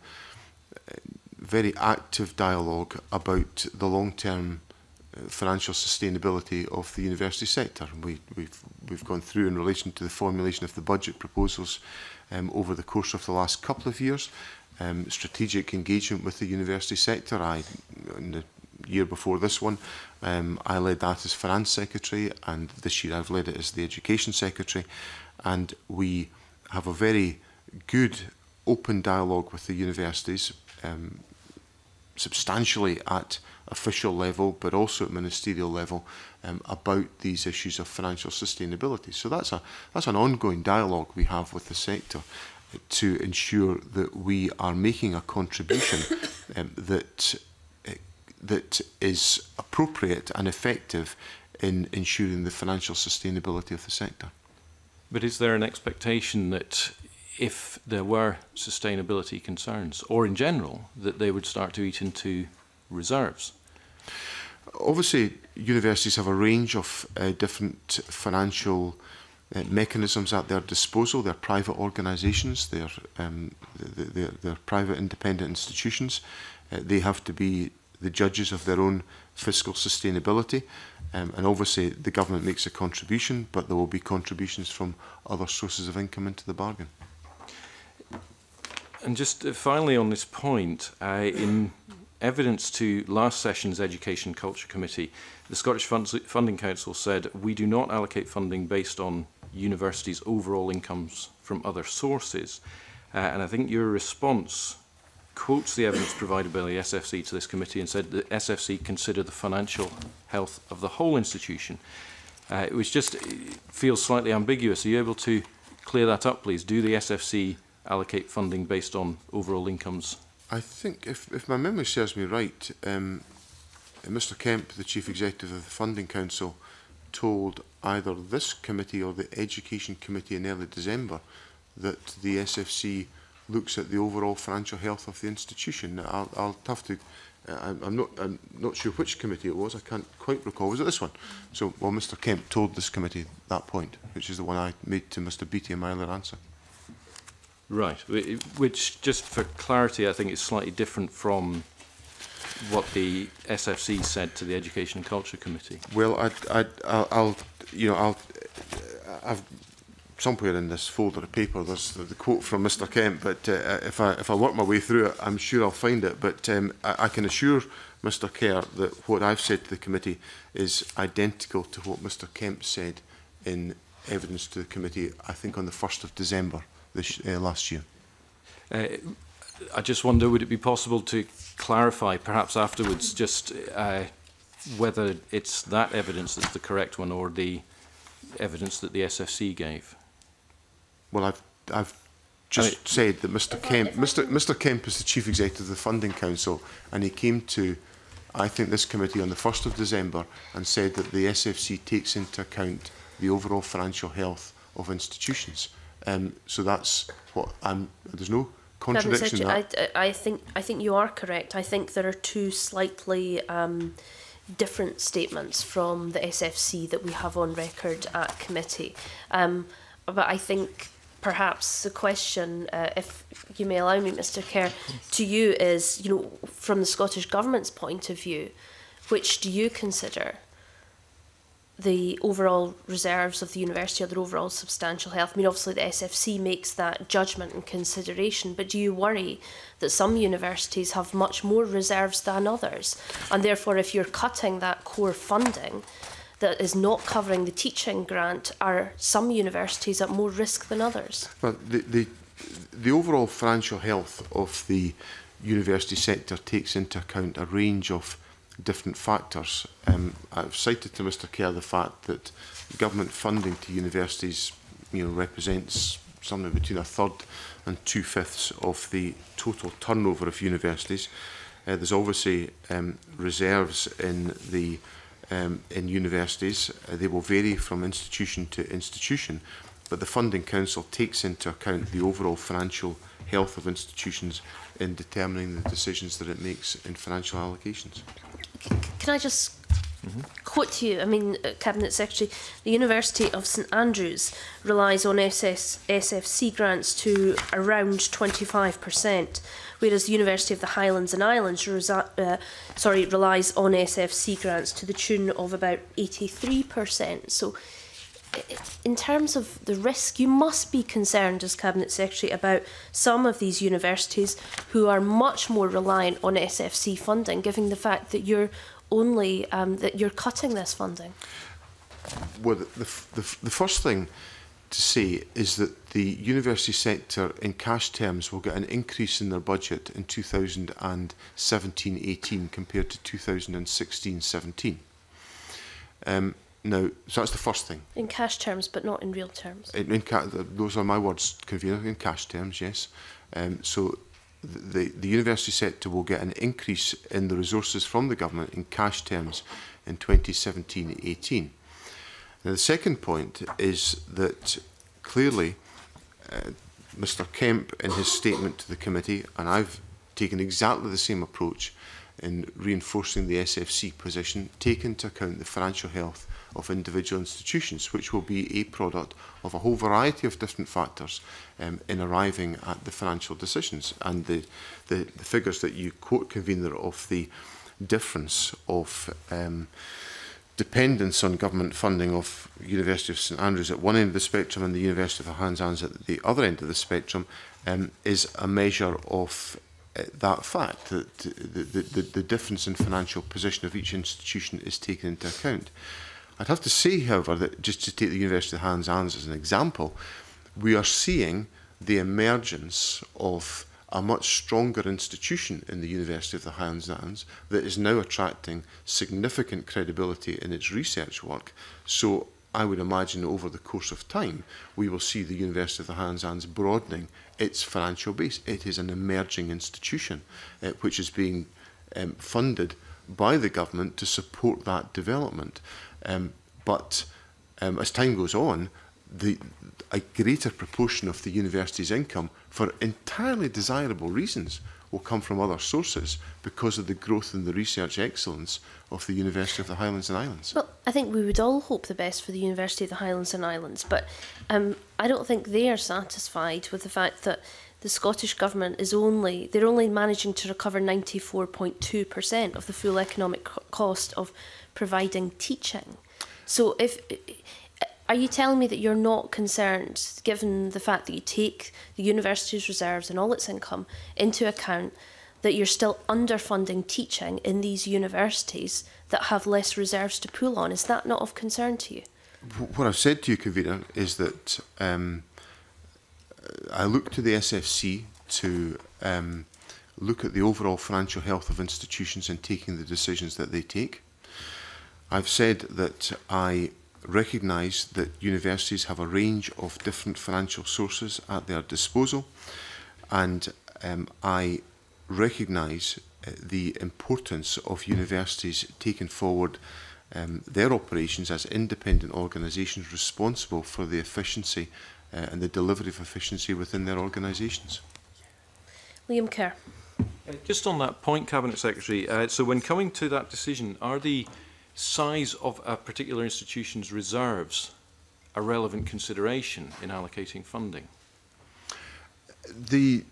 very active dialogue about the long-term uh, financial sustainability of the university sector. We, we've we've gone through in relation to the formulation of the budget proposals Um, over the course of the last couple of years, um, strategic engagement with the university sector. I, in the year before this one, um, I led that as Finance Secretary, and this year I've led it as the Education Secretary. And we have a very good open dialogue with the universities, um, substantially at official level, but also at ministerial level, um, about these issues of financial sustainability. So that's a that's an ongoing dialogue we have with the sector to ensure that we are making a contribution um, that uh, that is appropriate and effective in ensuring the financial sustainability of the sector. But is there an expectation that if there were sustainability concerns, or in general, that they would start to eat into reserves? Obviously, universities have a range of uh, different financial uh, mechanisms at their disposal. They're private organisations, they're, um, they're, they're private independent institutions. Uh, they have to be the judges of their own fiscal sustainability. Um, and obviously, the government makes a contribution, but there will be contributions from other sources of income into the bargain. And just uh, finally on this point, uh, in evidence to last session's Education Culture Committee, the Scottish Funds Funding Council said, we do not allocate funding based on universities' overall incomes from other sources. Uh, and I think your response quotes the evidence provided by the S F C to this committee and said the S F C consider the financial health of the whole institution, uh, which just feels slightly ambiguous. Are you able to clear that up, please? Do the S F C allocate funding based on overall incomes? I think, if, if my memory serves me right, um, Mister Kemp, the Chief Executive of the Funding Council, told either this committee or the Education Committee in early December that the S F C looks at the overall financial health of the institution. I'll, I'll have to, uh, I'm, not, I'm not sure which committee it was, I can't quite recall. Was it this one? So, well, Mr Kemp told this committee that point, which is the one I made to Mr Beattie in my earlier answer. Right, which, just for clarity, I think is slightly different from what the S F C said to the Education and Culture Committee. Well, I, I, I'll, I'll, you know, I'll, I've somewhere in this folder of paper there's the, the quote from Mr Kemp, but uh, if I if I work my way through it, I'm sure I'll find it. But um, I, I can assure Mr Kerr that what I've said to the committee is identical to what Mr Kemp said in evidence to the committee, I think on the first of December this uh, last year. Uh, I just wonder, would it be possible to clarify, perhaps afterwards, just uh, whether it's that evidence that's the correct one or the evidence that the S F C gave? Well, I've, I've just I mean, said that Mr Kemp, Mr, Mr Kemp is the Chief Executive of the Funding Council, and he came to, I think, this committee on the first of December and said that the S F C takes into account the overall financial health of institutions. Um, so that's what I'm, there's no contradiction in that. I, I, think, I think you are correct. I think there are two slightly um, different statements from the S F C that we have on record at committee. Um, but I think perhaps the question, uh, if you may allow me, Mr Kerr, to you is, you know, from the Scottish Government's point of view, which do you consider the overall reserves of the university or their overall substantial health? I mean, obviously the S F C makes that judgment and consideration, but do you worry that some universities have much more reserves than others? And therefore, if you're cutting that core funding that is not covering the teaching grant, are some universities at more risk than others? Well, the, the, the overall financial health of the university sector takes into account a range of different factors. Um, I've cited to Mr Kerr the fact that government funding to universities, you know, represents somewhere between a third and two-fifths of the total turnover of universities. Uh, there's obviously um, reserves in the um, in universities. Uh, they will vary from institution to institution, but the Funding Council takes into account the overall financial health of institutions in determining the decisions that it makes in financial allocations. Can I just mm-hmm. quote to you? I mean, uh, Cabinet Secretary, the University of St Andrews relies on S F C grants to around twenty-five percent, whereas the University of the Highlands and Islands uh, sorry, relies on S F C grants to the tune of about eighty-three percent. So, in terms of the risk, you must be concerned as Cabinet Secretary about some of these universities who are much more reliant on S F C funding, given the fact that you're only um, that you're cutting this funding. Well, the, the, the, the first thing to say is that the university sector in cash terms will get an increase in their budget in two thousand seventeen eighteen compared to two thousand sixteen seventeen. Um, Now, so that's the first thing. In cash terms, but not in real terms. In, in ca those are my words, Convener, in cash terms, yes. Um, so the, the university sector will get an increase in the resources from the government in cash terms in twenty seventeen eighteen. Now, the second point is that clearly uh, Mr Kemp, in his statement to the committee, and I've taken exactly the same approach in reinforcing the S F C position, take into account the financial health of individual institutions, which will be a product of a whole variety of different factors um, in arriving at the financial decisions. And the, the, the figures that you quote, Convener, of the difference of um, dependence on government funding of University of St Andrews at one end of the spectrum and the University of the Highlands and Islands at the other end of the spectrum um, is a measure of uh, that fact, that the, the, the, the difference in financial position of each institution is taken into account. I'd have to say, however, that just to take the University of the Highlands and Islands as an example, we are seeing the emergence of a much stronger institution in the University of the Highlands and Islands that is now attracting significant credibility in its research work. So I would imagine over the course of time, we will see the University of the Highlands and Islands broadening its financial base. It is an emerging institution uh, which is being um, funded by the government to support that development. Um, But um, as time goes on, the, a greater proportion of the university's income, for entirely desirable reasons, will come from other sources because of the growth and the research excellence of the University of the Highlands and Islands. Well, I think we would all hope the best for the University of the Highlands and Islands, but um, I don't think they are satisfied with the fact that the Scottish Government is only, they're only managing to recover ninety-four point two percent of the full economic cost of providing teaching. So if, are you telling me that you're not concerned, given the fact that you take the university's reserves and all its income into account, that you're still underfunding teaching in these universities that have less reserves to pull on? Is that not of concern to you? What I've said to you, Convener, is that um, I look to the S F C to um, look at the overall financial health of institutions in taking the decisions that they take. I've said that I recognise that universities have a range of different financial sources at their disposal, and um, I recognise uh, the importance of universities taking forward um, their operations as independent organisations responsible for the efficiency uh, and the delivery of efficiency within their organisations. Liam Kerr. Uh, just on that point, Cabinet Secretary, uh, so when coming to that decision, are the size of a particular institution's reserves a relevant consideration in allocating funding? The,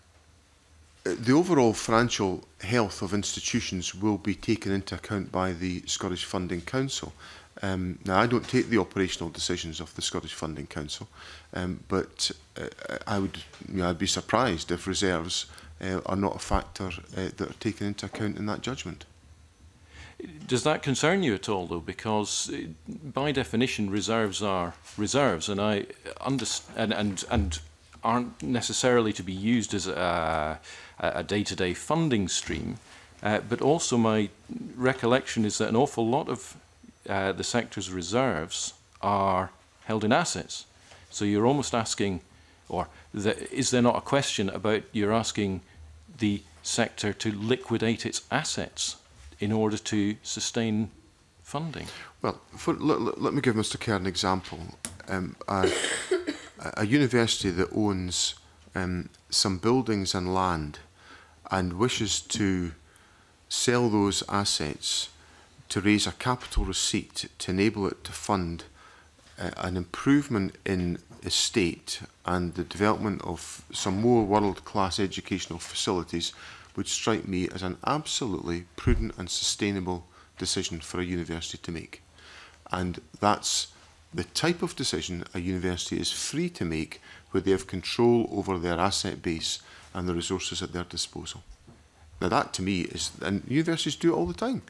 the overall financial health of institutions will be taken into account by the Scottish Funding Council. Um, now, I don't take the operational decisions of the Scottish Funding Council, um, but uh, I would, you know, I'd be surprised if reserves uh, are not a factor uh, that are taken into account in that judgment. Does that concern you at all, though? Because by definition, reserves are reserves, and I understand, and, and and aren't necessarily to be used as a, a day-to-day funding stream. Uh, but also, my recollection is that an awful lot of uh, the sector's reserves are held in assets. So you're almost asking, or the, is there not a question about you're asking the sector to liquidate its assets in order to sustain funding? Well, for, let, let me give Mr Kerr an example. Um, a, a university that owns um, some buildings and land and wishes to sell those assets to raise a capital receipt to enable it to fund uh, an improvement in estate and the development of some more world-class educational facilities would strike me as an absolutely prudent and sustainable decision for a university to make. And that's the type of decision a university is free to make where they have control over their asset base and the resources at their disposal. Now that to me is, and universities do it all the time.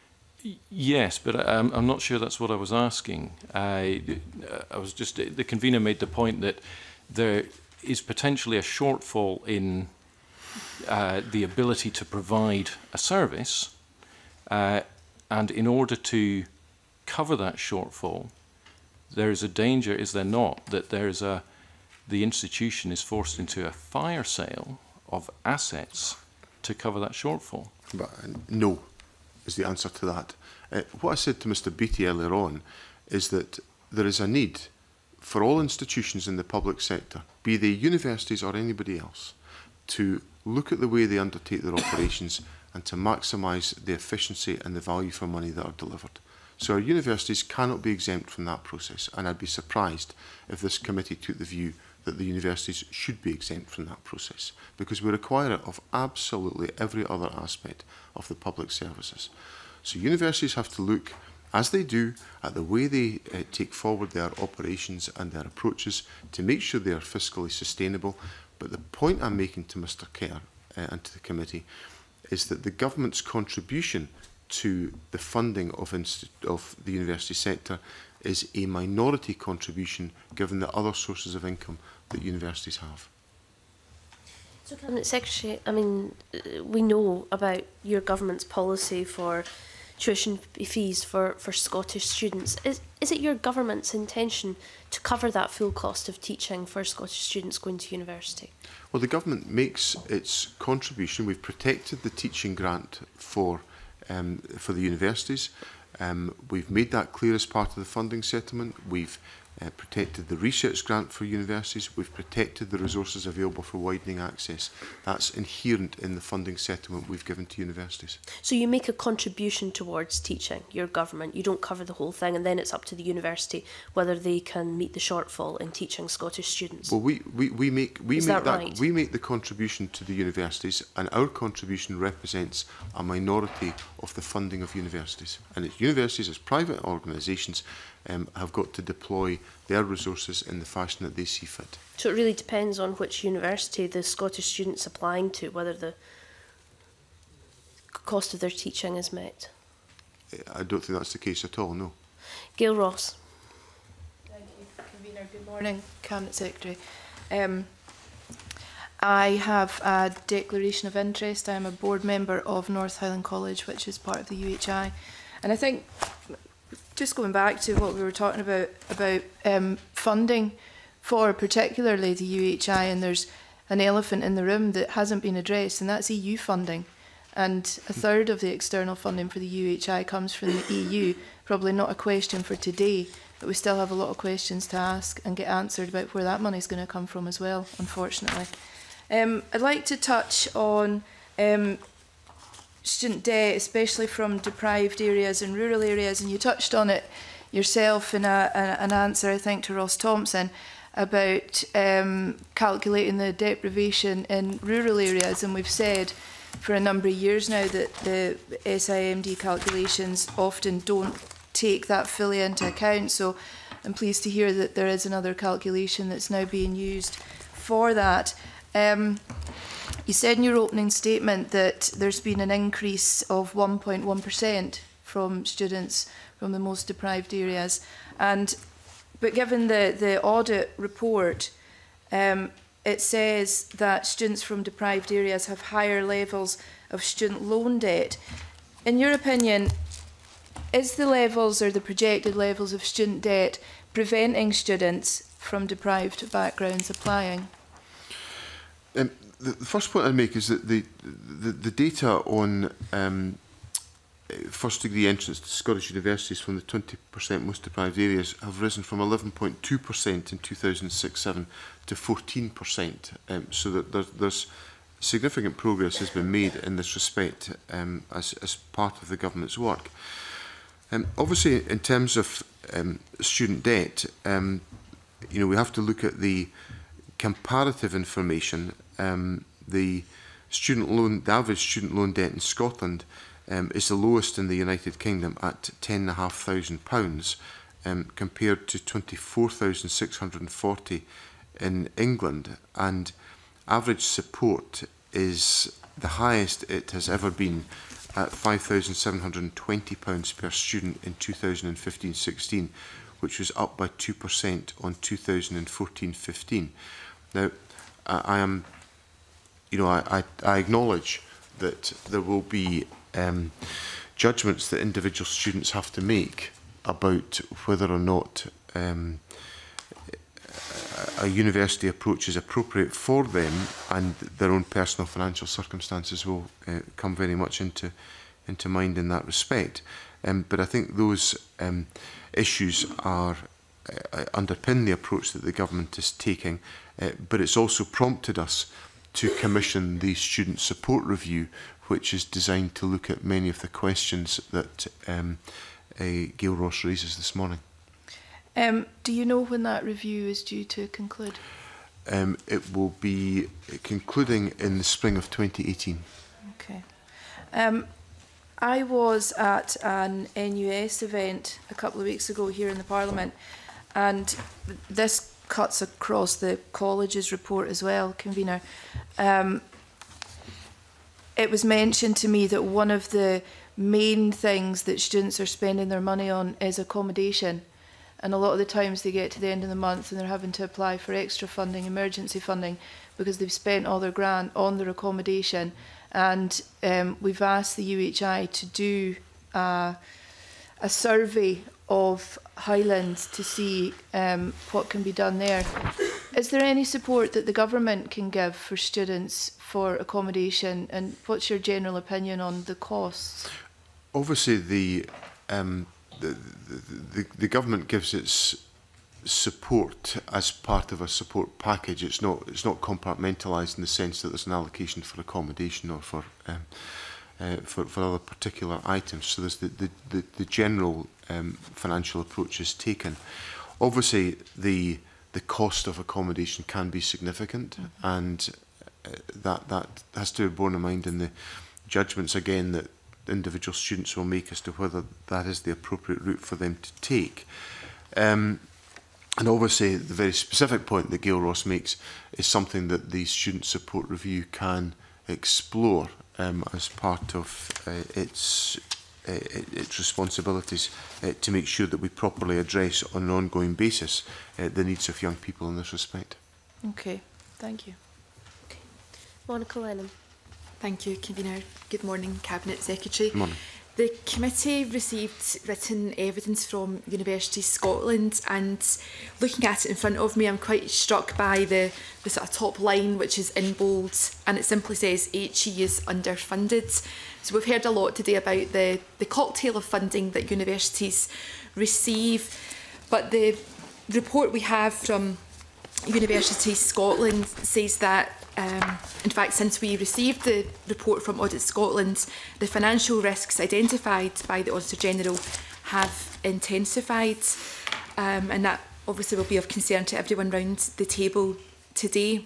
Yes, but I'm, I'm not sure that's what I was asking. I, I was just, the convener made the point that there is potentially a shortfall in Uh, the ability to provide a service, uh, and in order to cover that shortfall, there is a danger, is there not, that there is a the institution is forced into a fire sale of assets to cover that shortfall? But uh, no, is the answer to that. Uh, what I said to Mr Beattie earlier on is that there is a need for all institutions in the public sector, be they universities or anybody else, to look at the way they undertake their operations and to maximise the efficiency and the value for money that are delivered. So our universities cannot be exempt from that process, and I'd be surprised if this committee took the view that the universities should be exempt from that process, because we require it of absolutely every other aspect of the public services. So universities have to look, as they do, at the way they uh, take forward their operations and their approaches to make sure they are fiscally sustainable. But the point I'm making to Mr Kerr uh, and to the committee is that the government's contribution to the funding of, of the university sector is a minority contribution given the other sources of income that universities have. So, Cabinet Secretary, I mean, we know about your government's policy for tuition fees for, for Scottish students. Is, is it your government's intention to cover that full cost of teaching for Scottish students going to university? Well, the government makes its contribution. We've protected the teaching grant for, um, for the universities. Um, we've made that clear as part of the funding settlement. We've uh, protected the research grant for universities. We've protected the resources available for widening access. That's inherent in the funding settlement we've given to universities. So you make a contribution towards teaching, your government. You don't cover the whole thing, and then it's up to the university whether they can meet the shortfall in teaching Scottish students. Well, we, we, we make we Is make that that, right? we make the contribution to the universities, and our contribution represents a minority of the funding of universities. And it's universities as private organisations um, have got to deploy their resources in the fashion that they see fit. So it really depends on which university the Scottish student's applying to, whether the cost of their teaching is met. I don't think that's the case at all, no. Gail Ross. Thank you, Convener. Good morning, Cabinet Secretary. Um, I have a declaration of interest. I am a board member of North Highland College, which is part of the U H I. And I think, just going back to what we were talking about, about um, funding for particularly the U H I, and there's an elephant in the room that hasn't been addressed, and that's E U funding. And a third of the external funding for the U H I comes from the E U. Probably not a question for today, but we still have a lot of questions to ask and get answered about where that money is going to come from as well, unfortunately. Um, I'd like to touch on um, student debt, especially from deprived areas and rural areas, and you touched on it yourself in a, a, an answer, I think, to Ross Thompson about um, calculating the deprivation in rural areas, and we've said for a number of years now that the S I M D calculations often don't take that fully into account, so I'm pleased to hear that there is another calculation that's now being used for that. Um, you said in your opening statement that there's been an increase of one point one percent from students from the most deprived areas, and but given the, the audit report, um, it says that students from deprived areas have higher levels of student loan debt. In your opinion, is the levels or the projected levels of student debt preventing students from deprived backgrounds applying? Um, the, the first point I'd make is that the, the, the data on um, first degree entrance to Scottish universities from the twenty percent most deprived areas have risen from eleven point two percent in two thousand six seven to fourteen percent. Um, so that there's, there's significant progress has been made in this respect um, as, as part of the government's work. Um, obviously, in terms of um, student debt, um, you know, we have to look at the comparative information. Um, the student loan, the average student loan debt in Scotland um, is the lowest in the United Kingdom at ten thousand five hundred pounds, um, compared to twenty-four thousand six hundred and forty in England, and average support is the highest it has ever been at five thousand seven hundred and twenty pounds per student in two thousand fifteen sixteen, which was up by two percent on two thousand fourteen fifteen. Now, I, I am, you know, I, I, I acknowledge that there will be um, judgments that individual students have to make about whether or not um, a university approach is appropriate for them, and their own personal financial circumstances will uh, come very much into into mind in that respect. Um, but I think those um, issues are uh, underpin the approach that the government is taking. Uh, but it's also prompted us to commission the student support review, which is designed to look at many of the questions that um, uh, Gail Ross raises this morning. Um, do you know when that review is due to conclude? Um, it will be concluding in the spring of twenty eighteen. Okay. Um, I was at an N U S event a couple of weeks ago here in the Parliament, and this cuts across the college's report as well, Convener. Um, it was mentioned to me that one of the main things that students are spending their money on is accommodation. And a lot of the times they get to the end of the month and they're having to apply for extra funding, emergency funding, because they've spent all their grant on their accommodation. And um, we've asked the U H I to do uh, a survey of Highlands to see um, what can be done there. Is there any support that the government can give for students for accommodation, and what's your general opinion on the costs? Obviously, the um, the, the, the, the government gives its support as part of a support package. It's not it's not compartmentalised in the sense that there's an allocation for accommodation or for um, uh, for, for other particular items. So there's the the, the, the general um, financial approach is taken. Obviously, the the cost of accommodation can be significant, mm-hmm. and uh, that that has to be borne in mind in the judgments again that individual students will make as to whether that is the appropriate route for them to take. Um, And obviously, the very specific point that Gail Ross makes is something that the Student Support Review can explore um, as part of uh, its uh, its responsibilities uh, to make sure that we properly address on an ongoing basis uh, the needs of young people in this respect. Okay, thank you. Okay. Monica Lennon. Thank you, Convener. Good morning, Cabinet Secretary. Good morning. The committee received written evidence from University Scotland, and looking at it in front of me, I'm quite struck by the, the sort of top line, which is in bold, and it simply says H E is underfunded. So we've heard a lot today about the, the cocktail of funding that universities receive, but the report we have from University Scotland says that Um, in fact, since we received the report from Audit Scotland, the financial risks identified by the Auditor General have intensified, um, and that obviously will be of concern to everyone round the table today.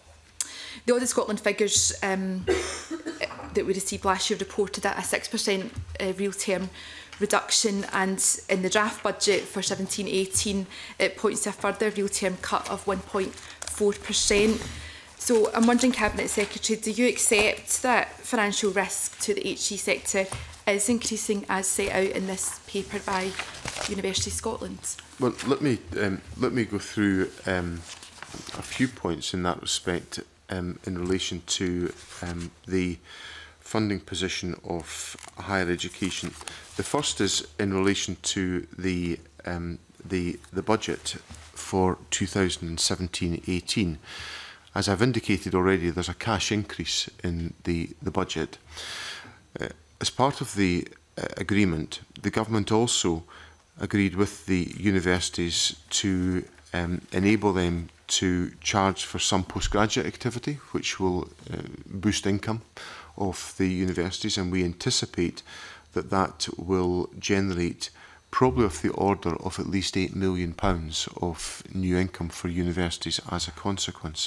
The Audit Scotland figures um, that we received last year reported at a six percent uh, real term reduction, and in the draft budget for seventeen eighteen, it points to a further real term cut of one point four percent. So I'm wondering, Cabinet Secretary, do you accept that financial risk to the H E sector is increasing as set out in this paper by University Scotland? Well, let me um, let me go through um, a few points in that respect um, in relation to um, the funding position of higher education. The first is in relation to the um, the the budget for two thousand seventeen eighteen. As I've indicated already, there's a cash increase in the, the budget. Uh, as part of the uh, agreement, the government also agreed with the universities to um, enable them to charge for some postgraduate activity, which will uh, boost income of the universities, and we anticipate that that will generate probably of the order of at least eight million pounds of new income for universities as a consequence.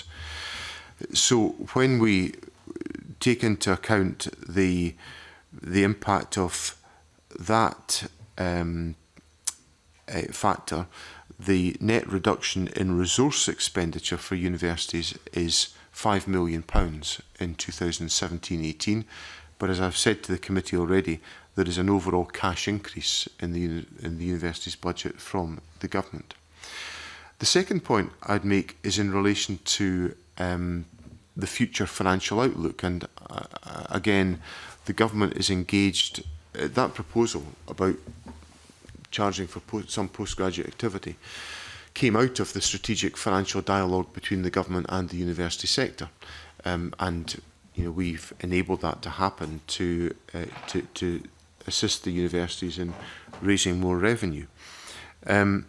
So when we take into account the the impact of that um, uh, factor, the net reduction in resource expenditure for universities is five million pounds in two thousand seventeen eighteen. But as I've said to the committee already, there is an overall cash increase in the, in the university's budget from the government. The second point I'd make is in relation to um, the future financial outlook. And uh, again, the government is engaged, uh, that proposal about charging for po some postgraduate activity came out of the strategic financial dialogue between the government and the university sector. Um, and you know, we've enabled that to happen to, uh, to, to assist the universities in raising more revenue. Um,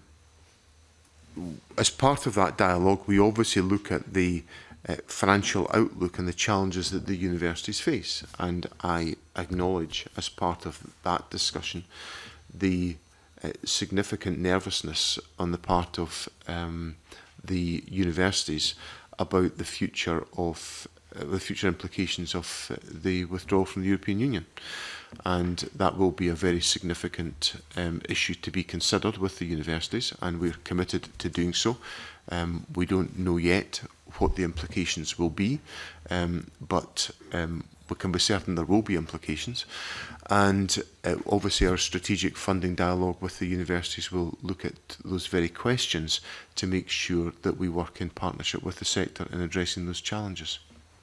as part of that dialogue, we obviously look at the uh, financial outlook and the challenges that the universities face. And I acknowledge, as part of that discussion, the uh, significant nervousness on the part of um, the universities about the future of uh, the future implications of uh, the withdrawal from the European Union. And that will be a very significant um, issue to be considered with the universities, and we're committed to doing so. Um, we don't know yet what the implications will be, um, but um, we can be certain there will be implications. And uh, obviously our strategic funding dialogue with the universities will look at those very questions to make sure that we work in partnership with the sector in addressing those challenges.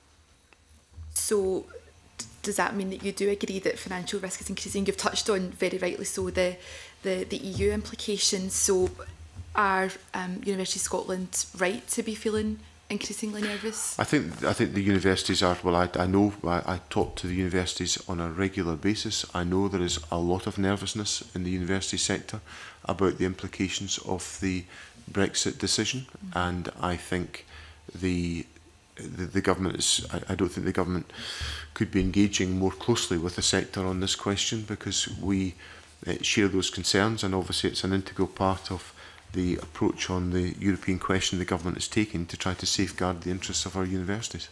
So, does that mean that you do agree that financial risk is increasing? You've touched on, very rightly so, the, the, the E U implications. So are um, University of Scotland right to be feeling increasingly nervous? I think I think the universities are, well, I, I know, I, I talk to the universities on a regular basis. I know there is a lot of nervousness in the university sector about the implications of the Brexit decision, mm-hmm. and I think the the, the government is, I, I don't think the government could be engaging more closely with the sector on this question, because we uh, share those concerns, and obviously it's an integral part of the approach on the European question the government is taking to try to safeguard the interests of our universities.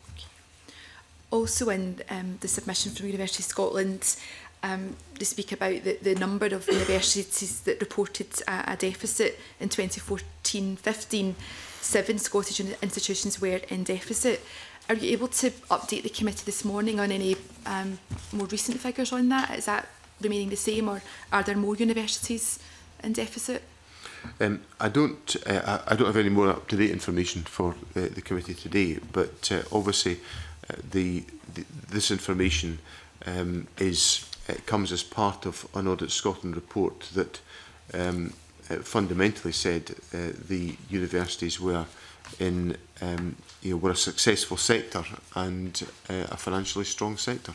Also in um, the submission from University of Scotland, um, they speak about the, the number of universities that reported a, a deficit in twenty fourteen fifteen. Seven Scottish institutions were in deficit. Are you able to update the committee this morning on any um, more recent figures on that? Is that remaining the same, or are there more universities in deficit? Um, I don't. Uh, I don't have any more up-to-date information for uh, the committee today. But uh, obviously, uh, the, the this information um, is uh, comes as part of an Audit Scotland report that um, uh, fundamentally said uh, the universities were in um, you know were a successful sector and uh, a financially strong sector.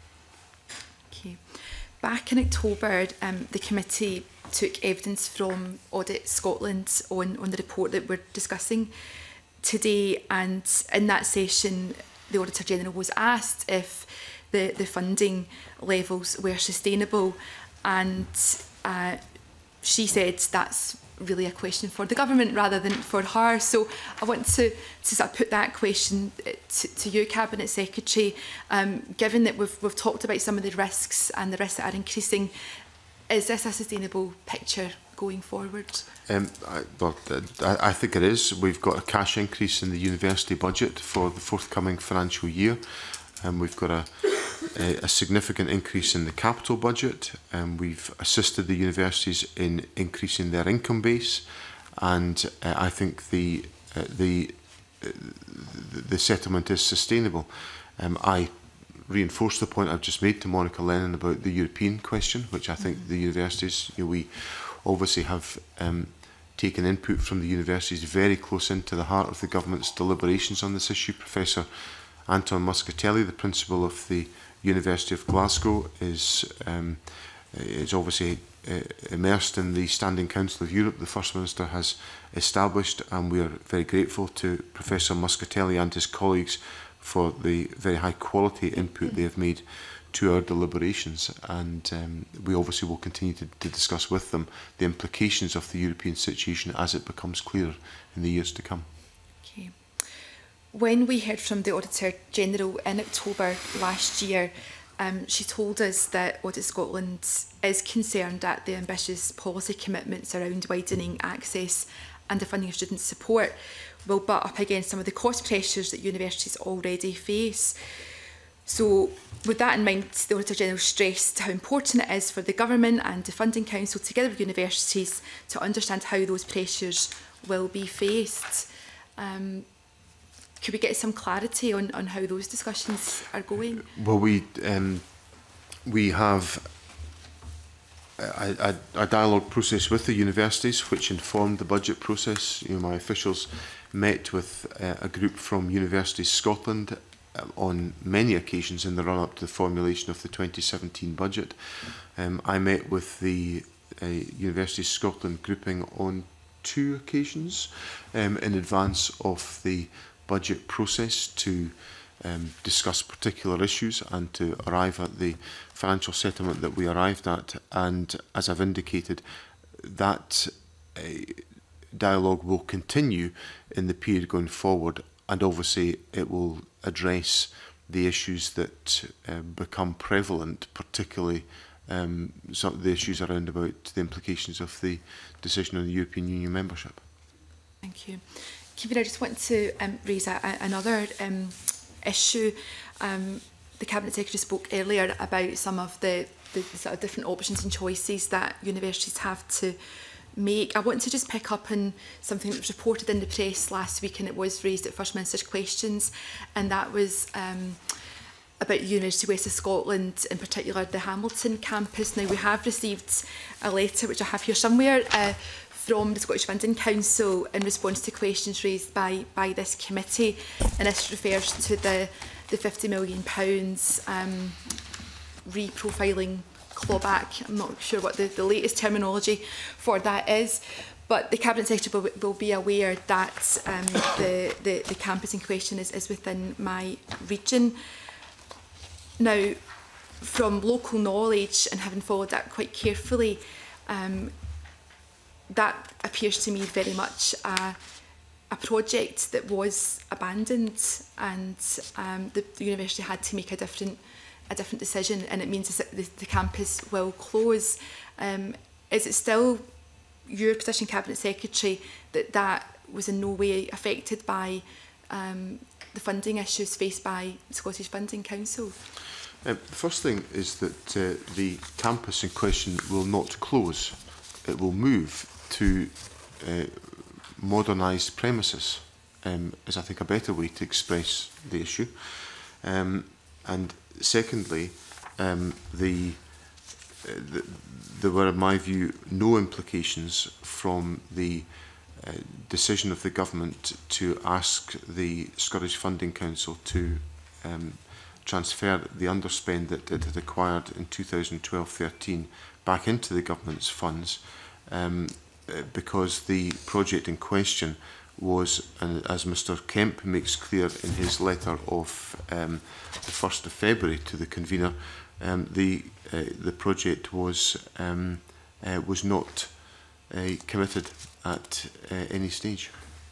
Okay. Back in October, um, the committee took evidence from Audit Scotland on, on the report that we're discussing today, and in that session the Auditor General was asked if the, the funding levels were sustainable, and uh, she said that's really a question for the government rather than for her. So I want to, to sort of put that question to, to you, Cabinet Secretary. Um, given that we've, we've talked about some of the risks and the risks that are increasing, is this a sustainable picture going forward? Um, I, well, I, I think it is. We've got a cash increase in the university budget for the forthcoming financial year. Um, we've got a, a, a significant increase in the capital budget. Um, we've assisted the universities in increasing their income base, and uh, I think the uh, the, uh, the the settlement is sustainable. Um, I reinforce the point I've just made to Monica Lennon about the European question, which I think mm-hmm. the universities, you know, we obviously have um, taken input from the universities very close into the heart of the government's deliberations on this issue. Professor Anton Muscatelli, the principal of the University of Glasgow, is um, is obviously uh, immersed in the Standing Council of Europe the First Minister has established, and we are very grateful to Professor Muscatelli and his colleagues for the very high quality input they have made to our deliberations, and um, we obviously will continue to, to discuss with them the implications of the European situation as it becomes clearer in the years to come. Okay. When we heard from the Auditor General in October last year, um, she told us that Audit Scotland is concerned at the ambitious policy commitments around widening access and the funding of student support will butt up against some of the cost pressures that universities already face. So with that in mind, the Auditor General stressed how important it is for the Government and the Funding Council, together with universities, to understand how those pressures will be faced. Um, could we get some clarity on, on how those discussions are going? Well, we, um, we have a, a, a dialogue process with the universities which informed the budget process. You know, my officials met with uh, a group from Universities Scotland uh, on many occasions in the run-up to the formulation of the twenty seventeen budget. Um, I met with the uh, Universities Scotland grouping on two occasions um, in advance of the budget process to um, discuss particular issues and to arrive at the financial settlement that we arrived at. And as I've indicated, that uh, dialogue will continue in the period going forward, and obviously it will address the issues that uh, become prevalent, particularly um, some of the issues around about the implications of the decision on the European Union membership. Thank you. Kevin, I just want to um, raise a, a, another um, issue. Um, the Cabinet Secretary spoke earlier about some of the, the, the sort of different options and choices that universities have to make. I want to just pick up on something that was reported in the press last week, and it was raised at First Minister's Questions, and that was um, about the University of West of Scotland, in particular the Hamilton campus. Now, we have received a letter, which I have here somewhere, uh, from the Scottish Funding Council in response to questions raised by, by this committee, and this refers to the, the fifty million pounds um, reprofiling clawback. I'm not sure what the, the latest terminology for that is, but the Cabinet Secretary will, will be aware that um, the, the, the campus in question is, is within my region. Now, from local knowledge and having followed that quite carefully, um, that appears to me very much a, a project that was abandoned, and um, the, the university had to make a different a different decision, and it means that the, the campus will close. Um, is it still your position, Cabinet Secretary, that that was in no way affected by um, the funding issues faced by the Scottish Funding Council? Um, the first thing is that uh, the campus in question will not close. It will move to uh, modernised premises, um, is I think a better way to express the issue. Um, and secondly, um, the, uh, the, there were, in my view, no implications from the uh, decision of the government to ask the Scottish Funding Council to um, transfer the underspend that it had acquired in two thousand twelve thirteen back into the government's funds, um, because the project in question was, uh, as Mr Kemp makes clear in his letter of um, the first of February to the convener, um, the uh, the project was um, uh, was not uh, committed at uh, any stage.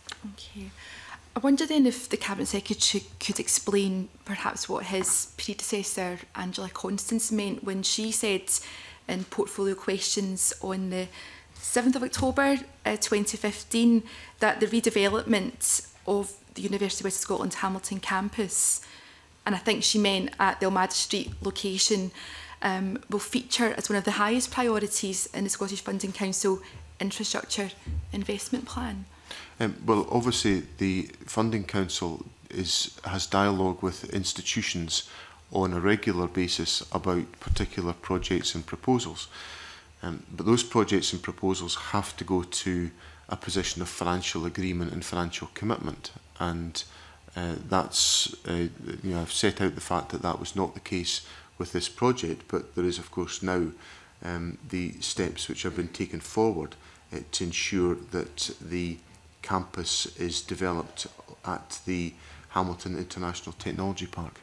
Okay. I wonder then if the Cabinet Secretary could explain perhaps what his predecessor, Angela Constance, meant when she said in Portfolio Questions on the seventh of October uh, twenty fifteen that the redevelopment of the University of West Scotland Hamilton campus, and I think she meant at the Almada Street location, um, will feature as one of the highest priorities in the Scottish Funding Council infrastructure investment plan. Um, well, obviously, the Funding Council is, has dialogue with institutions on a regular basis about particular projects and proposals. Um, but those projects and proposals have to go to a position of financial agreement and financial commitment. And uh, that's, uh, you know, I've set out the fact that that was not the case with this project, but there is, of course, now um, the steps which have been taken forward uh, to ensure that the campus is developed at the Hamilton International Technology Park.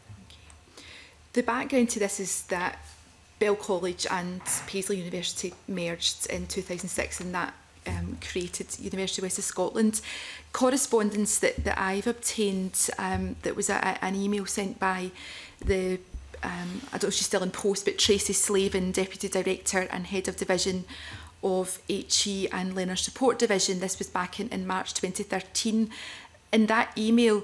Okay. The background to this is that Bell College and Paisley University merged in two thousand six, and that um, created University of West of Scotland. Correspondence that, that I've obtained, um, that was a, a, an email sent by the, um, I don't know if she's still in post, but Tracy Slavin, Deputy Director and Head of Division of H E and Learner Support Division. This was back in, in March twenty thirteen. In that email,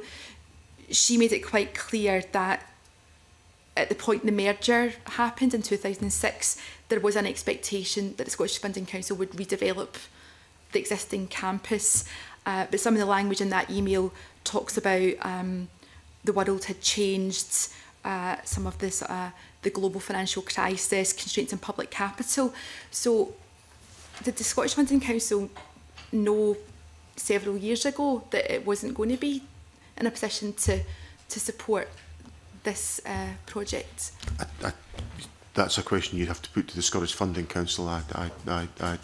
she made it quite clear that at the point the merger happened in two thousand six, there was an expectation that the Scottish Funding Council would redevelop the existing campus. Uh, but some of the language in that email talks about um, the world had changed, uh, some of this, uh, the global financial crisis, constraints on public capital. So did the Scottish Funding Council know several years ago that it wasn't going to be in a position to, to support this uh, project? I, I, that's a question you'd have to put to the Scottish Funding Council. I, I, I, I,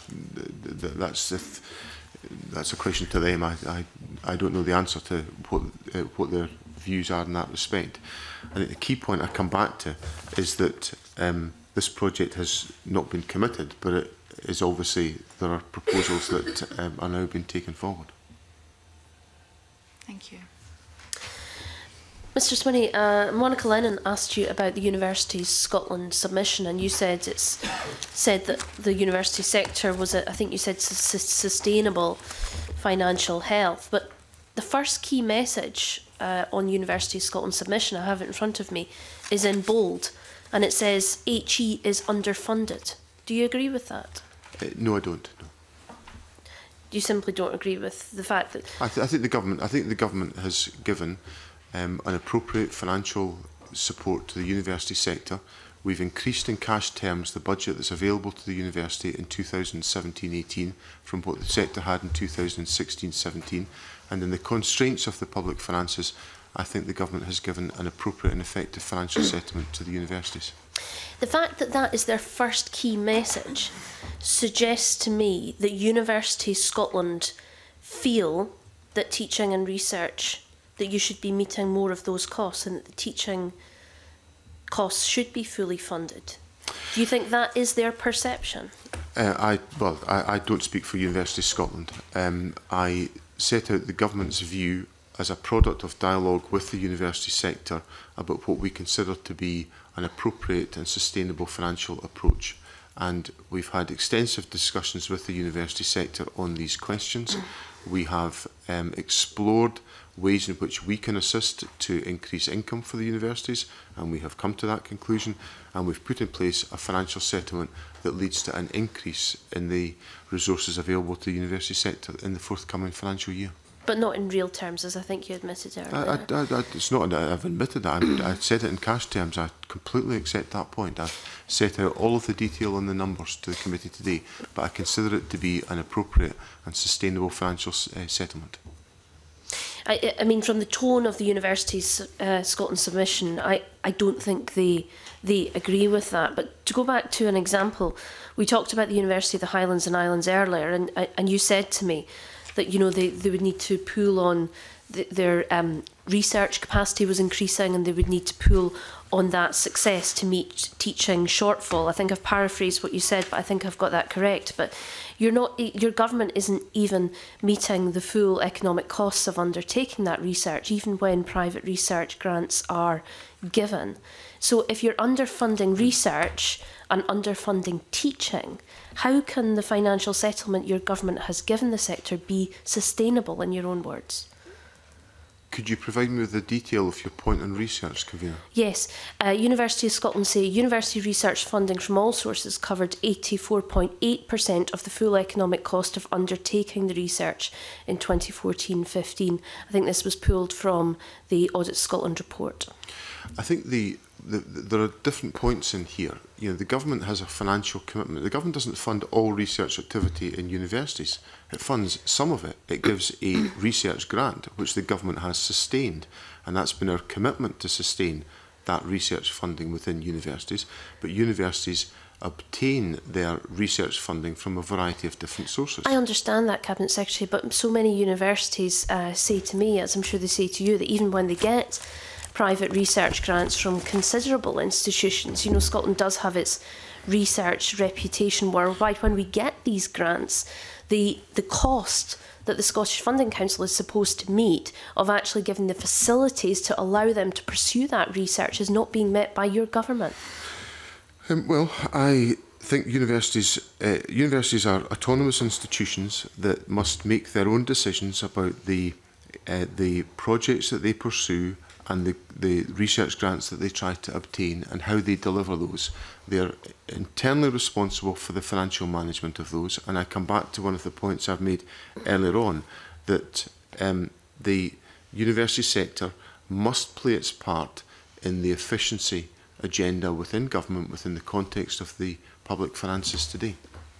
that's if that's a question to them. I, I, I don't know the answer to what uh, what their views are in that respect. I think the key point I come back to is that um, this project has not been committed, but it is obviously there are proposals that um, are now being taken forward. Thank you. Mister Swinney, uh, Monica Lennon asked you about the Universities Scotland submission, and you said it's said that the university sector was, a, I think you said, su sustainable financial health. But the first key message uh, on Universities Scotland submission, I have it in front of me, is in bold, and it says H E is underfunded. Do you agree with that? Uh, no, I don't. No. You simply don't agree with the fact that I, th I think the government. I think the government has given Um, an appropriate financial support to the university sector we've increased in cash terms the budget that's available to the university in two thousand seventeen eighteen from what the sector had in two thousand sixteen seventeen, and in the constraints of the public finances, I think the government has given an appropriate and effective financial settlement to the universities. The fact that that is their first key message suggests to me that Universities Scotland feel that teaching and research, that you should be meeting more of those costs and that the teaching costs should be fully funded. Do you think that is their perception? Uh, I, well, I, I don't speak for University Scotland. Um, I set out the government's view as a product of dialogue with the university sector about what we consider to be an appropriate and sustainable financial approach. And we've had extensive discussions with the university sector on these questions. We have um, explored ways in which we can assist to increase income for the universities, and we have come to that conclusion, and we've put in place a financial settlement that leads to an increase in the resources available to the university sector in the forthcoming financial year. But not in real terms, as I think you admitted earlier. I, I, I, it's not that I've admitted that. I, I said it in cash terms. I completely accept that point. I've set out all of the detail and the numbers to the committee today, but I consider it to be an appropriate and sustainable financial uh, settlement. I, I mean, from the tone of the Universities uh, Scotland submission, I, I don't think they they agree with that. But to go back to an example, we talked about the University of the Highlands and Islands earlier, and and you said to me that, you know, they, they would need to pull on the, their um, research capacity was increasing, and they would need to pull on that success to meet teaching shortfall. I think I've paraphrased what you said, but I think I've got that correct. But you're not, your government isn't even meeting the full economic costs of undertaking that research, even when private research grants are given. So if you're underfunding research and underfunding teaching, how can the financial settlement your government has given the sector be sustainable, in your own words? Could you provide me with the detail of your point on research, Convener? Yes. Uh, University of Scotland say university research funding from all sources covered eighty-four point eight percent of the full economic cost of undertaking the research in twenty fourteen fifteen. I think this was pulled from the Audit Scotland report. I think the, the, the there are different points in here. You know, the government has a financial commitment. The government doesn't fund all research activity in universities. It funds some of it. It gives a research grant, which the government has sustained, and that's been our commitment to sustain that research funding within universities. But universities obtain their research funding from a variety of different sources. I understand that, Cabinet Secretary, but so many universities uh, say to me, as I'm sure they say to you, that even when they get private research grants from considerable institutions, you know, Scotland does have its research reputation worldwide. When we get these grants, the the cost that the Scottish Funding Council is supposed to meet of actually giving the facilities to allow them to pursue that research is not being met by your government. Um, well, I think universities uh, universities are autonomous institutions that must make their own decisions about the uh, the projects that they pursue and the, the research grants that they try to obtain and how they deliver those. They're internally responsible for the financial management of those, and I come back to one of the points I've made earlier on, that um, the university sector must play its part in the efficiency agenda within government within the context of the public finances today.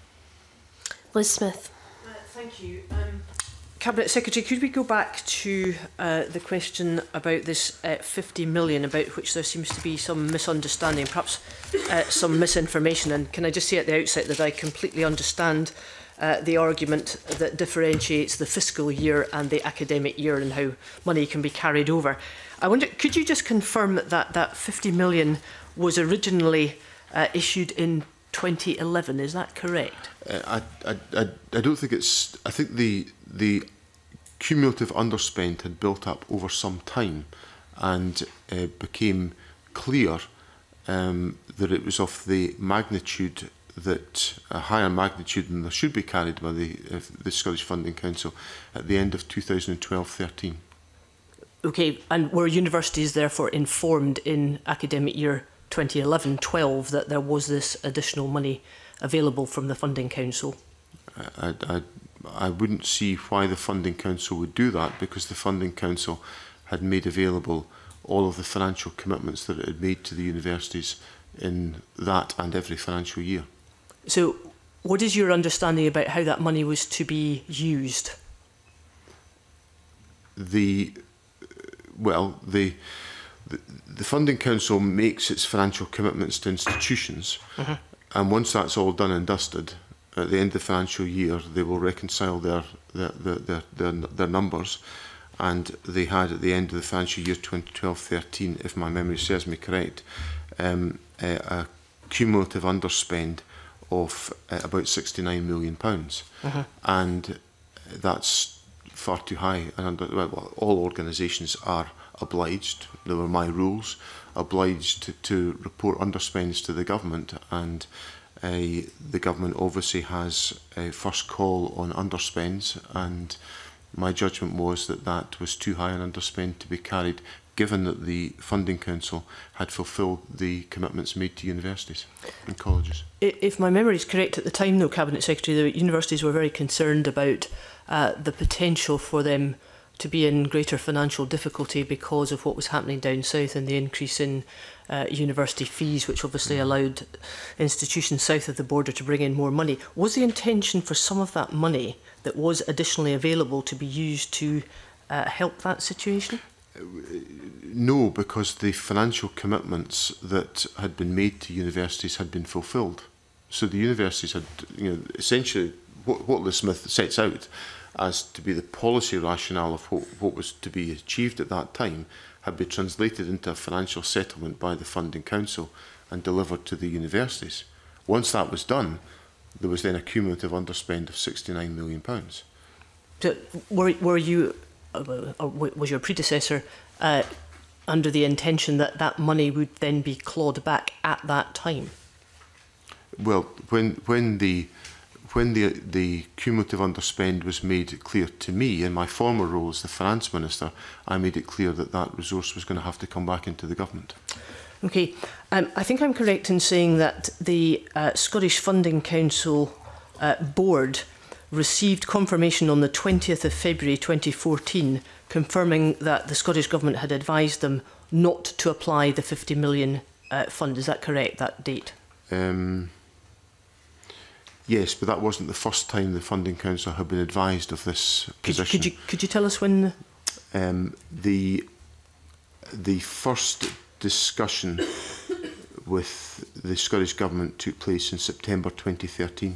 Liz Smith. Uh, thank you. Um, Cabinet Secretary, could we go back to uh, the question about this uh, fifty million, about which there seems to be some misunderstanding, perhaps uh, some misinformation? And can I just say at the outset that I completely understand uh, the argument that differentiates the fiscal year and the academic year and how money can be carried over. I wonder, could you just confirm that that fifty million was originally uh, issued in twenty eleven? Is that correct? Uh, I, I, I, I don't think it's... I think the the cumulative underspend had built up over some time, and uh, became clear um, that it was of the magnitude that a higher magnitude than there should be carried by the, uh, the Scottish Funding Council at the end of two thousand twelve thirteen. Okay, and were universities therefore informed in academic year twenty eleven twelve that there was this additional money available from the Funding Council? I, I, I wouldn't see why the Funding Council would do that, because the Funding Council had made available all of the financial commitments that it had made to the universities in that and every financial year. So what is your understanding about how that money was to be used? The, well, the, the, the Funding Council makes its financial commitments to institutions, mm-hmm. and once that's all done and dusted, at the end of the financial year, they will reconcile their their their their, their, their numbers, and they had at the end of the financial year twenty twelve thirteen, if my memory serves me correct, um, a, a cumulative underspend of uh, about sixty-nine million pounds, uh-huh. and that's far too high. And under, well, all organisations are obliged, there were my rules, obliged to, to report underspends to the government, and uh, the government obviously has a first call on underspends, and my judgment was that that was too high an underspend to be carried, given that the Funding Council had fulfilled the commitments made to universities and colleges. If my memory is correct, at the time, though, Cabinet Secretary, the universities were very concerned about uh, the potential for them to be in greater financial difficulty because of what was happening down south and the increase in uh, university fees, which obviously allowed institutions south of the border to bring in more money. Was the intention for some of that money that was additionally available to be used to uh, help that situation? No, because the financial commitments that had been made to universities had been fulfilled. So the universities had, you know, essentially what, what Liz Smith sets out as to be the policy rationale of what, what was to be achieved at that time had been translated into a financial settlement by the Funding Council and delivered to the universities. Once that was done, there was then a cumulative underspend of sixty-nine million pounds. So were, were you, or was your predecessor uh, under the intention that that money would then be clawed back at that time? Well, when when the when the the cumulative underspend was made clear to me in my former role as the finance minister, I made it clear that that resource was going to have to come back into the government. Okay, um, I think I'm correct in saying that the uh, Scottish Funding Council uh, board received confirmation on the twentieth of February twenty fourteen, confirming that the Scottish Government had advised them not to apply the fifty million uh, fund. Is that correct, that date? Um, yes, but that wasn't the first time the Funding Council had been advised of this could, position. Could you, could you tell us when? Um, the, the first discussion with the Scottish Government took place in September twenty thirteen.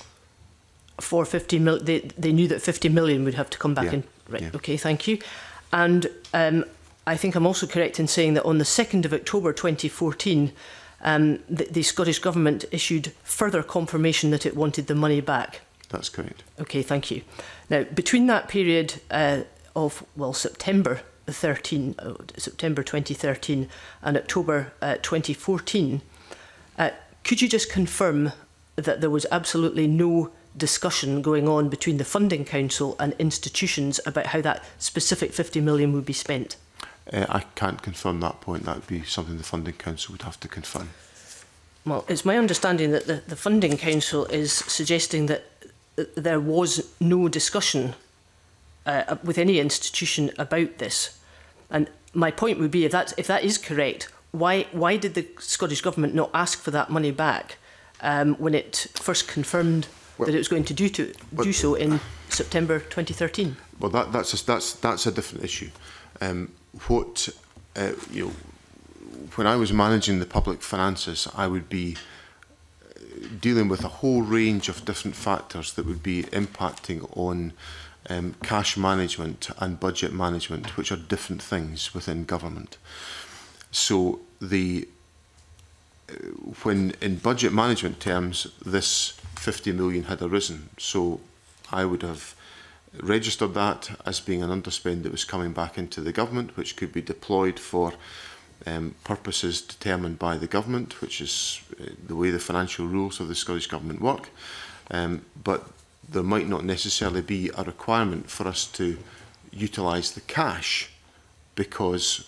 For fifty mil, they they knew that fifty million would have to come back yeah. in. Right. Yeah. Okay. Thank you. And um, I think I'm also correct in saying that on the second of October twenty fourteen, um, the, the Scottish Government issued further confirmation that it wanted the money back. That's correct. Okay. Thank you. Now, between that period uh, of well September the thirteenth, uh, September twenty thirteen, and October uh, twenty fourteen, uh, could you just confirm that there was absolutely no discussion going on between the Funding Council and institutions about how that specific fifty million would be spent? Uh, I can't confirm that point. That would be something the Funding Council would have to confirm. Well, it's my understanding that the, the Funding Council is suggesting that there was no discussion uh, with any institution about this. And my point would be, if that, if that is correct, why, why did the Scottish Government not ask for that money back um, when it first confirmed well, that it was going to do, to, well, do so in September twenty thirteen? Well, that, that's, a, that's, that's a different issue. Um, what, uh, you know, when I was managing the public finances, I would be dealing with a whole range of different factors that would be impacting on um, cash management and budget management, which are different things within government. So the uh, when in budget management terms, this fifty million had arisen. So I would have registered that as being an underspend that was coming back into the government, which could be deployed for um, purposes determined by the government, which is uh, the way the financial rules of the Scottish Government work. Um, but there might not necessarily be a requirement for us to utilise the cash because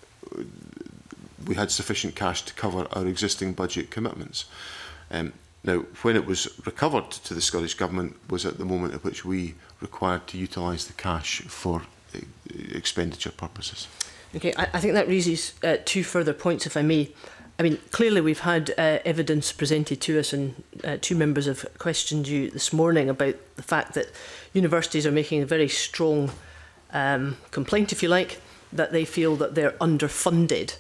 we had sufficient cash to cover our existing budget commitments. Um, now, when it was recovered to the Scottish Government was at the moment at which we required to utilise the cash for uh, expenditure purposes. Okay, I, I think that raises uh, two further points, if I may. I mean, clearly we've had uh, evidence presented to us, and uh, two members have questioned you this morning about the fact that universities are making a very strong um, complaint, if you like, that they feel that they're underfunded.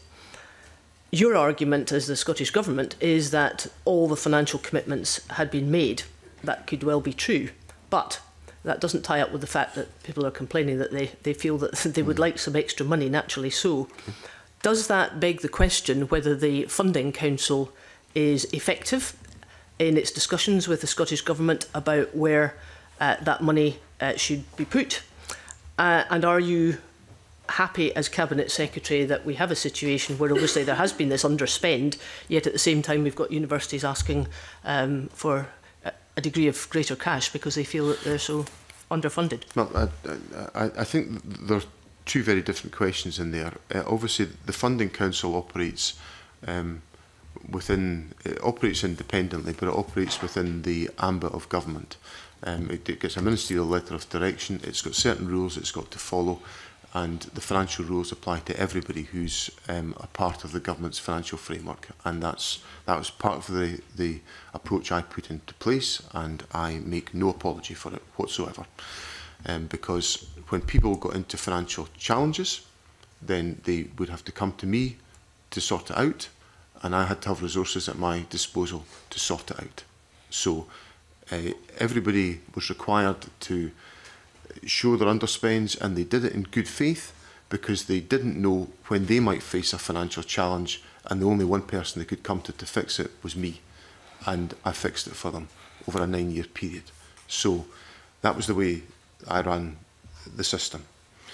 Your argument as the Scottish Government is that all the financial commitments had been made. That could well be true, but that doesn't tie up with the fact that people are complaining that they, they feel that they would like some extra money, naturally so. Does that beg the question whether the Funding Council is effective in its discussions with the Scottish Government about where uh, that money uh, should be put? Uh, and are you happy as Cabinet Secretary that we have a situation where obviously there has been this underspend, yet at the same time we've got universities asking um, for a, a degree of greater cash because they feel that they're so underfunded? Well, I, I, I think there are two very different questions in there. Uh, obviously, the Funding Council operates um, within, it operates independently, but it operates within the ambit of government. Um, it, it gets a ministerial letter of direction, it's got certain rules it's got to follow, and the financial rules apply to everybody who's um, a part of the government's financial framework. And that's, that was part of the, the approach I put into place, and I make no apology for it whatsoever. Um, because when people got into financial challenges, then they would have to come to me to sort it out, and I had to have resources at my disposal to sort it out. So uh, everybody was required to show their underspends, and they did it in good faith because they didn't know when they might face a financial challenge, and the only one person they could come to to fix it was me, and I fixed it for them over a nine-year period. So that was the way I ran the system.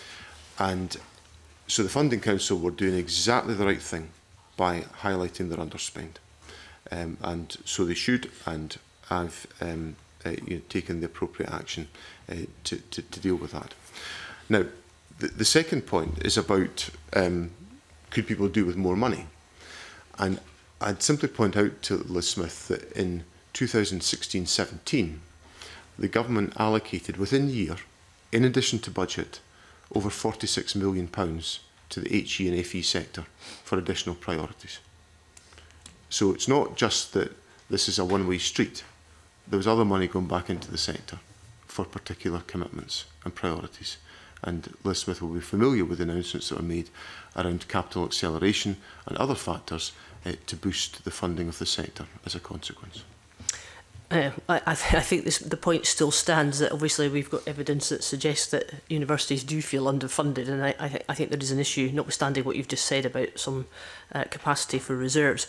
And so the Funding Council were doing exactly the right thing by highlighting their underspend. Um, and so they should, and I've um, uh, you know, taken the appropriate action uh, to, to, to deal with that. Now, the, the second point is about um, could people do with more money? And I'd simply point out to Liz Smith that in two thousand sixteen seventeen, the government allocated within a year, in addition to budget, over forty-six million pounds to the H E and F E sector for additional priorities. So it's not just that this is a one-way street. There was other money going back into the sector for particular commitments and priorities. And Liz Smith will be familiar with the announcements that were made around capital acceleration and other factors uh, to boost the funding of the sector as a consequence. Uh, I, I, th I think this, the point still stands that obviously we've got evidence that suggests that universities do feel underfunded, and I, I, th I think there is an issue, notwithstanding what you've just said about some uh, capacity for reserves.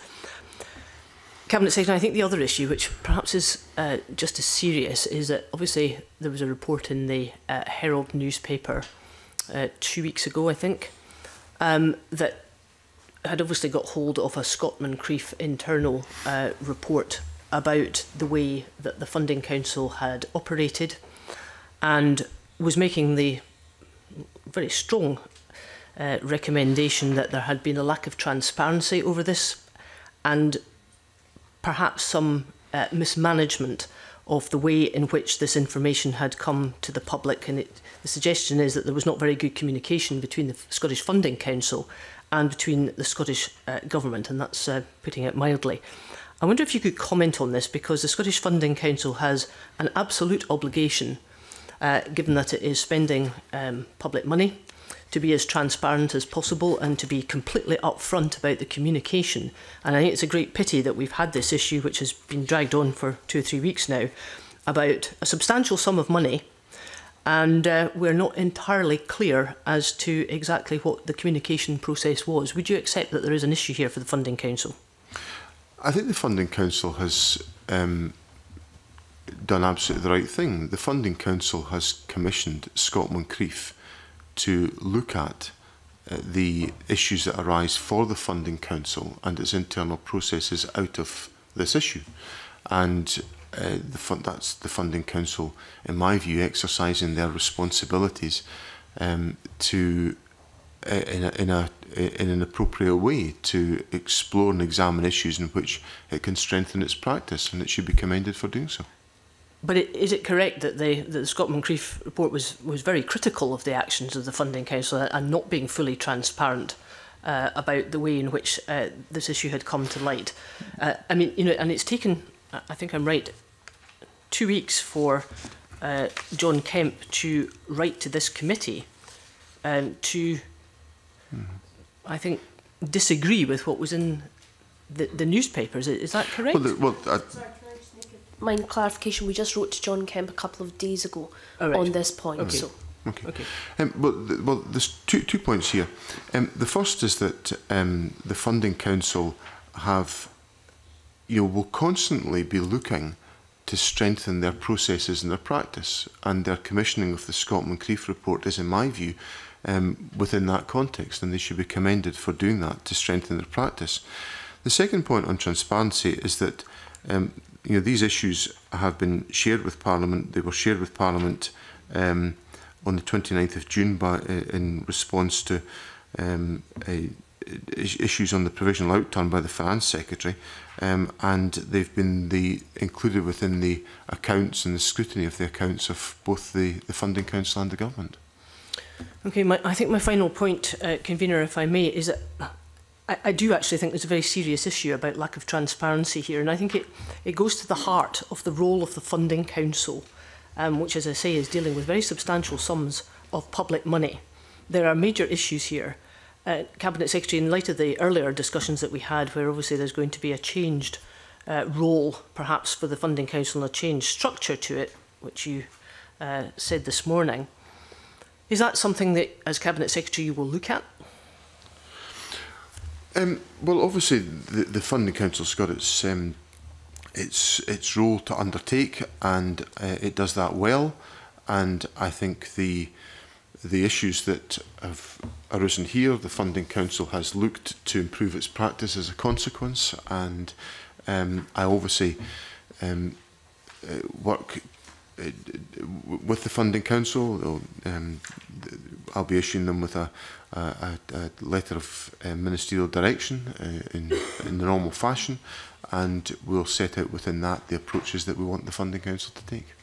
Cabinet Secretary, I think the other issue, which perhaps is uh, just as serious, is that obviously there was a report in the uh, Herald newspaper uh, two weeks ago, I think, um, that had obviously got hold of a Scotland Creef internal uh, report about the way that the Funding Council had operated, and was making the very strong uh, recommendation that there had been a lack of transparency over this, and perhaps some uh, mismanagement of the way in which this information had come to the public. And it, the suggestion is that there was not very good communication between the Scottish Funding Council and between the Scottish uh, Government, and that's uh, putting it mildly. I wonder if you could comment on this, because the Scottish Funding Council has an absolute obligation, uh, given that it is spending um, public money, to be as transparent as possible and to be completely upfront about the communication. And I think it's a great pity that we've had this issue, which has been dragged on for two or three weeks now, about a substantial sum of money, and uh, we're not entirely clear as to exactly what the communication process was. Would you accept that there is an issue here for the Funding Council? I think the Funding Council has um, done absolutely the right thing. The Funding Council has commissioned Scotland Creef to look at uh, the issues that arise for the Funding Council and its internal processes out of this issue. And uh, the fund, that's the Funding Council, in my view, exercising their responsibilities um, to uh, in, a, in, a, in an appropriate way to explore and examine issues in which it can strengthen its practice, and it should be commended for doing so. But it, is it correct that the, that the Scotland Creef report was, was very critical of the actions of the Funding Council and not being fully transparent uh, about the way in which uh, this issue had come to light. Uh, I mean, you know, and it's taken, I think I'm right, two weeks for uh, John Kemp to write to this committee um, to, mm-hmm. I think, disagree with what was in the, the newspapers. Is that correct? Well, the, well I, Sorry, can I just make a mind clarification? We just wrote to John Kemp a couple of days ago oh, right. on this point. Okay. So. Okay. okay. Um, well, the, well, there's two, two points here. Um, the first is that um, the Funding Council have, you know, will constantly be looking to strengthen their processes and their practice, and their commissioning of the Scotland Creef report is, in my view, um, within that context, and they should be commended for doing that to strengthen their practice. The second point on transparency is that um, you know, these issues have been shared with Parliament. They were shared with Parliament um, on the twenty-ninth of June by, uh, in response to um, a, issues on the provisional outturn by the Finance Secretary, um, and they've been the, included within the accounts and the scrutiny of the accounts of both the, the Funding Council and the Government. Okay, my, I think my final point, uh, Convener, if I may, is that I, I do actually think there's a very serious issue about lack of transparency here, and I think it, it goes to the heart of the role of the Funding Council, um, which, as I say, is dealing with very substantial sums of public money. There are major issues here. Uh, Cabinet Secretary, in light of the earlier discussions that we had, where obviously there's going to be a changed uh, role, perhaps, for the Funding Council and a changed structure to it, which you uh, said this morning, is that something that, as Cabinet Secretary, you will look at? Um, well, obviously, the, the Funding Council's got its um, its its role to undertake, and uh, it does that well. And I think the the issues that have arisen here, the Funding Council has looked to improve its practice as a consequence, and um, I obviously um, uh, work uh, with the Funding Council. Um, I'll be issuing them with a, a, a letter of uh, ministerial direction uh, in, in the normal fashion, and we'll set out within that the approaches that we want the Funding Council to take.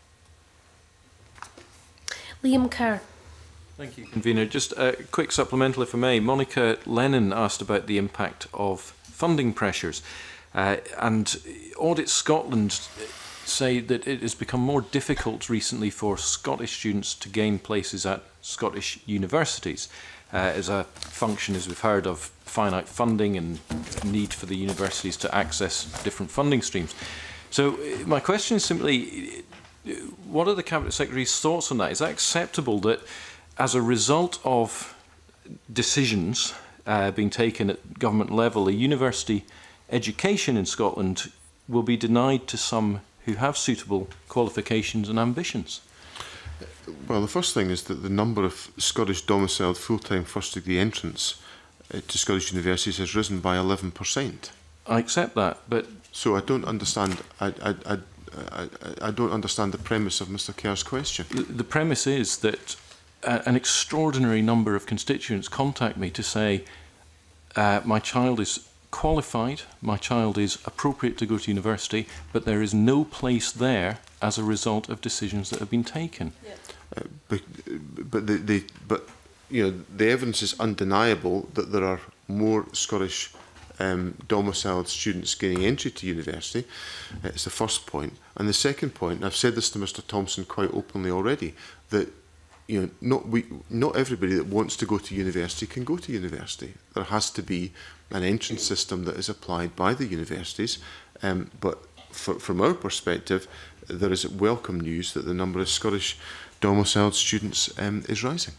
Liam Kerr. Thank you, Convener. Just a quick supplemental, if I may. Monica Lennon asked about the impact of funding pressures, uh, and Audit Scotland say that it has become more difficult recently for Scottish students to gain places at Scottish universities uh, as a function, as we've heard, of finite funding and need for the universities to access different funding streams. So my question is simply, what are the Cabinet Secretary's thoughts on that? Is that acceptable that as a result of decisions uh, being taken at government level, a university education in Scotland will be denied to some who have suitable qualifications and ambitions? Well, the first thing is that the number of Scottish domiciled full-time first degree entrants uh, to Scottish universities has risen by eleven percent. I accept that, but so I don't understand. I, I, I, I, I don't understand the premise of Mister Kerr's question. The, the premise is that uh, an extraordinary number of constituents contact me to say, uh, my child is qualified, my child is appropriate to go to university, but there is no place there as a result of decisions that have been taken. Yeah. Uh, but but, the, the, but you know, the evidence is undeniable that there are more Scottish um, domiciled students gaining entry to university. Uh, it's the first point. And the second point, and I've said this to Mister Thompson quite openly already, that you know, not, we, not everybody that wants to go to university can go to university. There has to be an entrance system that is applied by the universities, um, but for, from our perspective, there is welcome news that the number of Scottish domiciled students um, is rising.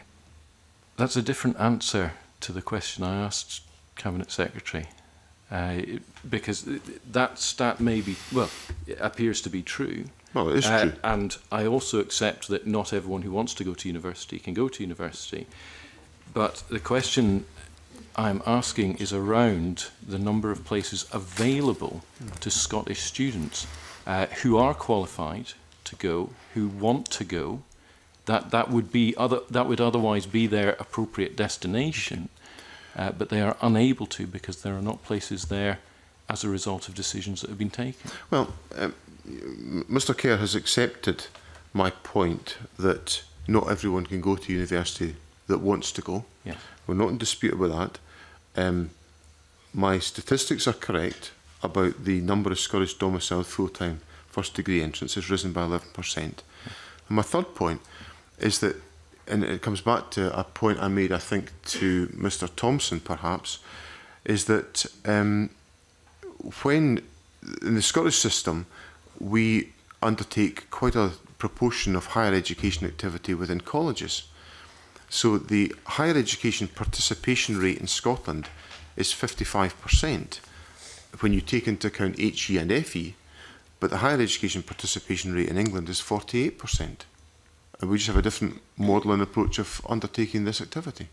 That's a different answer to the question I asked Cabinet Secretary, uh, because that stat may be, well, it appears to be true. Well, it is uh, true. And I also accept that not everyone who wants to go to university can go to university. But the question I'm asking is around the number of places available to Scottish students uh, who are qualified to go, who want to go. That that would be other that would otherwise be their appropriate destination, uh, but they are unable to because there are not places there as a result of decisions that have been taken. Well, um, Mister Kerr has accepted my point that not everyone can go to university that wants to go. Yes. We're not in dispute about that. Um, my statistics are correct about the number of Scottish domiciled full-time first degree entrants has risen by eleven percent. And my third point is that, and it comes back to a point I made, I think, to Mr Thompson perhaps, is that um, when in the Scottish system we undertake quite a proportion of higher education activity within colleges. So the higher education participation rate in Scotland is fifty-five percent when you take into account H E and F E, but the higher education participation rate in England is forty-eight percent. And we just have a different model and approach of undertaking this activity.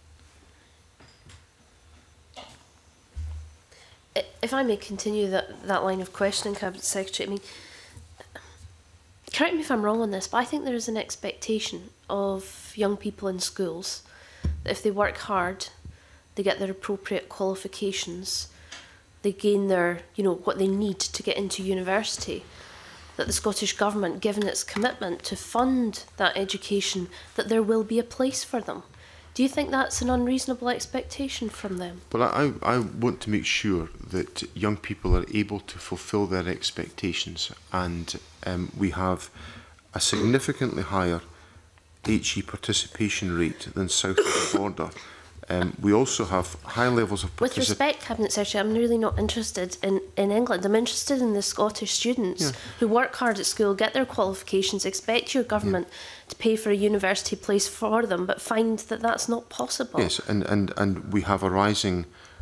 If I may continue that, that line of questioning, Cabinet Secretary, I mean, correct me if I'm wrong on this, but I think there is an expectation of young people in schools that if they work hard, they get their appropriate qualifications, they gain their, you know, what they need to get into university, that the Scottish Government, given its commitment to fund that education, that there will be a place for them. Do you think that's an unreasonable expectation from them? But I, I want to make sure that young people are able to fulfil their expectations, and um, we have a significantly higher H E participation rate than south of the border. Um, we also have high levels of With respect, Cabinet Secretary, I'm really not interested in, in England. I'm interested in the Scottish students yeah. who work hard at school, get their qualifications, expect your government yeah. to pay for a university place for them, but find that that's not possible. Yes, and, and, and we have a rising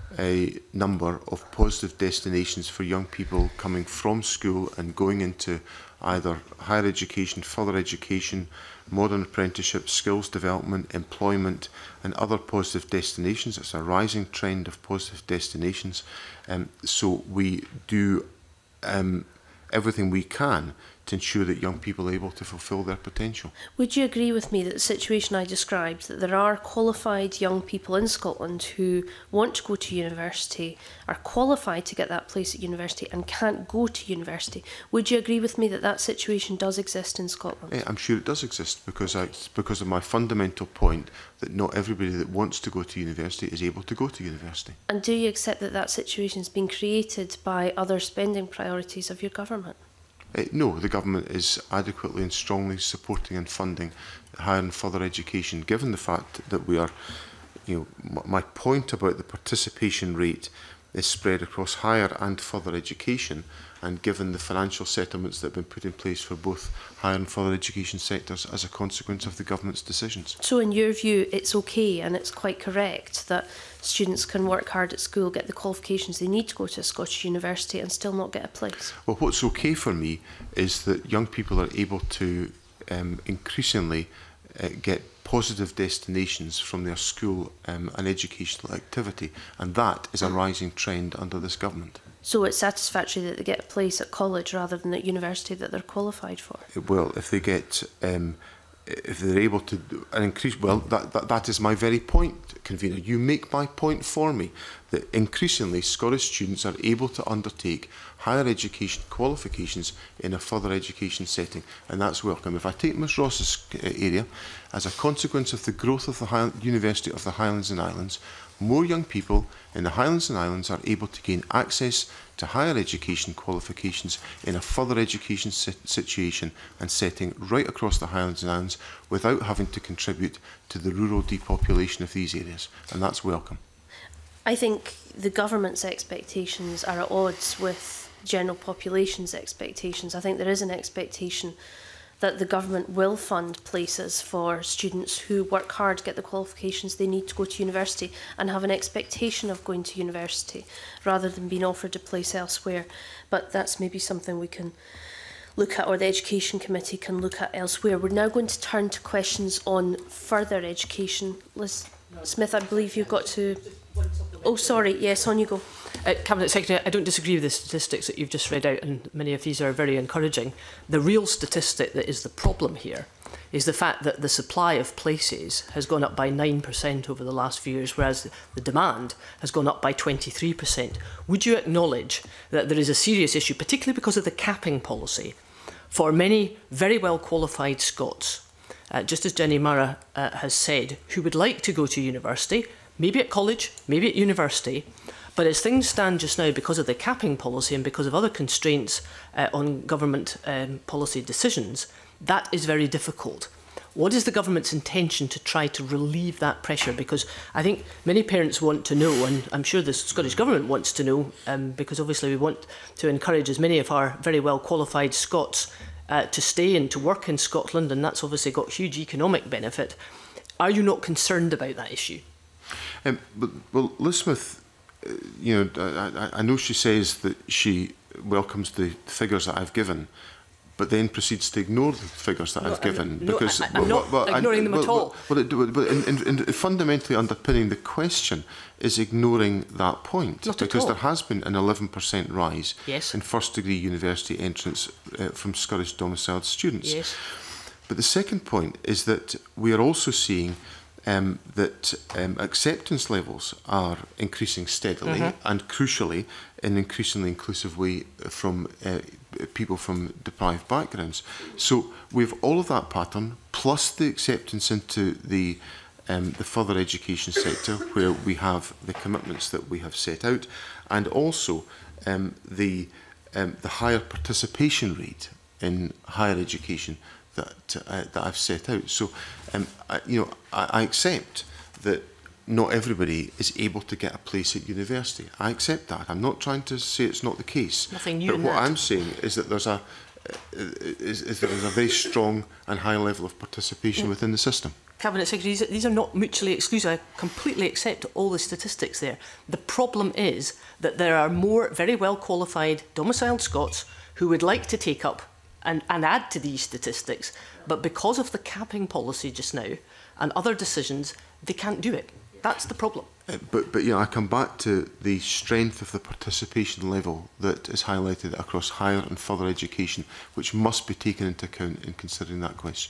a number of positive destinations for young people coming from school and going into either higher education, further education, modern apprenticeship, skills development, employment and other positive destinations. It's a rising trend of positive destinations. Um, so we do um, everything we can to ensure that young people are able to fulfil their potential. Would you agree with me that the situation I described, that there are qualified young people in Scotland who want to go to university, are qualified to get that place at university and can't go to university? Would you agree with me that that situation does exist in Scotland? Yeah, I'm sure it does exist because, I, because of my fundamental point that not everybody that wants to go to university is able to go to university. And do you accept that that situation has been created by other spending priorities of your government? Uh, no, the government is adequately and strongly supporting and funding higher and further education, given the fact that we are, you know, my point about the participation rate is spread across higher and further education, and given the financial settlements that have been put in place for both higher and further education sectors as a consequence of the government's decisions. So in your view, it's okay and it's quite correct that students can work hard at school, get the qualifications they need to go to a Scottish university and still not get a place? Well, what's okay for me is that young people are able to um, increasingly uh, get positive destinations from their school um, and educational activity, and that is a rising trend under this government. So it's satisfactory that they get a place at college rather than at university that they're qualified for? Well, if they get, um, if they're able to an increase, well, that, that, that is my very point, Convener. You make my point for me, that increasingly Scottish students are able to undertake higher education qualifications in a further education setting, and that's welcome. If I take Miz Ross's area, as a consequence of the growth of the High University of the Highlands and Islands, more young people in the Highlands and Islands are able to gain access to higher education qualifications in a further education situation and setting right across the Highlands and Islands without having to contribute to the rural depopulation of these areas, and that's welcome. I think the government's expectations are at odds with general population's expectations. I think there is an expectation that the government will fund places for students who work hard, get the qualifications they need to go to university and have an expectation of going to university rather than being offered a place elsewhere. But that's maybe something we can look at, or the Education Committee can look at elsewhere. We're now going to turn to questions on further education. Liz Smith, I believe you've got to... Oh, sorry, yes, on you go. Uh, Cabinet Secretary, I don't disagree with the statistics that you've just read out, and many of these are very encouraging. The real statistic that is the problem here is the fact that the supply of places has gone up by nine percent over the last few years, whereas the demand has gone up by twenty-three percent. Would you acknowledge that there is a serious issue, particularly because of the capping policy, for many very well qualified Scots uh, just as Jenny Murrah uh, has said, who would like to go to university, maybe at college, maybe at university, but as things stand just now, because of the capping policy and because of other constraints uh, on government um, policy decisions, that is very difficult. What is the government's intention to try to relieve that pressure? Because I think many parents want to know, and I'm sure the Scottish Government wants to know, um, because obviously we want to encourage as many of our very well qualified Scots uh, to stay and to work in Scotland, and that's obviously got huge economic benefit. Are you not concerned about that issue? Um, but, well, Liz Smith, uh, you know, I, I know she says that she welcomes the figures that I've given, but then proceeds to ignore the figures that no, I've given. No, because I, I'm not well, ignoring I, them well, at all. Well, well, well in, in, in fundamentally underpinning the question is ignoring that point. Not because at all. There has been an eleven percent rise yes. in first-degree university entrance uh, from Scottish domiciled students. Yes. But the second point is that we are also seeing um, that um, acceptance levels are increasing steadily mm-hmm. and crucially in an increasingly inclusive way from uh, people from deprived backgrounds. So we have all of that pattern, plus the acceptance into the um, the further education sector, where we have the commitments that we have set out, and also um, the um, the higher participation rate in higher education that uh, that I've set out. So, um, I, you know, I, I accept that not everybody is able to get a place at university. I accept that. I'm not trying to say it's not the case. Nothing new but in what that. I'm saying is that there's a is, is that there's a very strong and high level of participation mm. within the system. Cabinet Secretary, these, these are not mutually exclusive. I completely accept all the statistics there. The problem is that there are more very well qualified domiciled Scots who would like to take up and, and add to these statistics, but because of the capping policy just now and other decisions, they can't do it. That's the problem. Uh, but, but you know, I come back to the strength of the participation level that is highlighted across higher and further education, which must be taken into account in considering that question.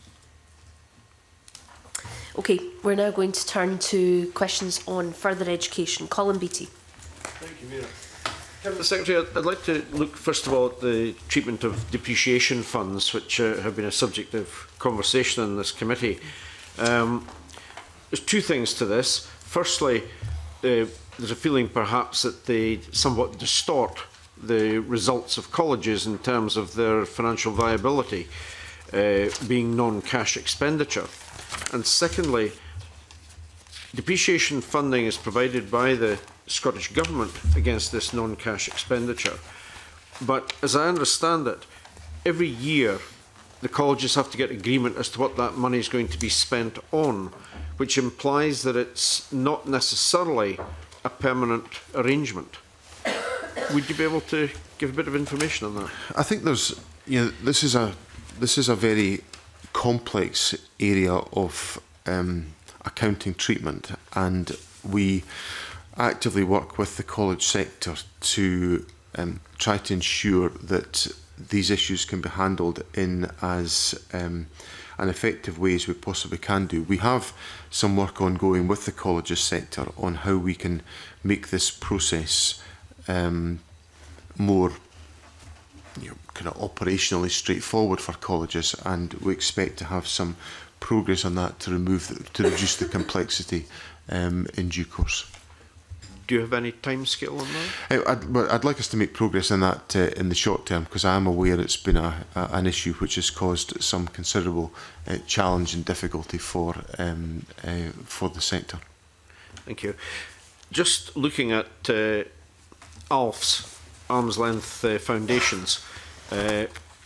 Okay, we're now going to turn to questions on further education. Colin Beattie. Thank you, Vera. Cabinet Secretary, I'd like to look first of all at the treatment of depreciation funds, which uh, have been a subject of conversation in this committee. Um, there's two things to this. Firstly, uh, there's a feeling perhaps that they somewhat distort the results of colleges in terms of their financial viability, uh, being non-cash expenditure. And secondly, depreciation funding is provided by the Scottish Government against this non-cash expenditure. But as I understand it, every year the colleges have to get agreement as to what that money is going to be spent on, which implies that it's not necessarily a permanent arrangement. Would you be able to give a bit of information on that? I think there's, you know, this is a this is a very complex area of um, accounting treatment, and we actively work with the college sector to um, try to ensure that these issues can be handled in as um, an effective way as we possibly can do. We have some work ongoing with the colleges sector on how we can make this process um, more you know, kind of operationally straightforward for colleges, and we expect to have some progress on that to remove the, to reduce the complexity um, in due course. Do you have any time scale on that? I'd, I'd like us to make progress in that uh, in the short term, because I am aware it's been a, a, an issue which has caused some considerable uh, challenge and difficulty for um, uh, for the sector. Thank you. Just looking at uh, A L Fs, arm's length uh, foundations, uh,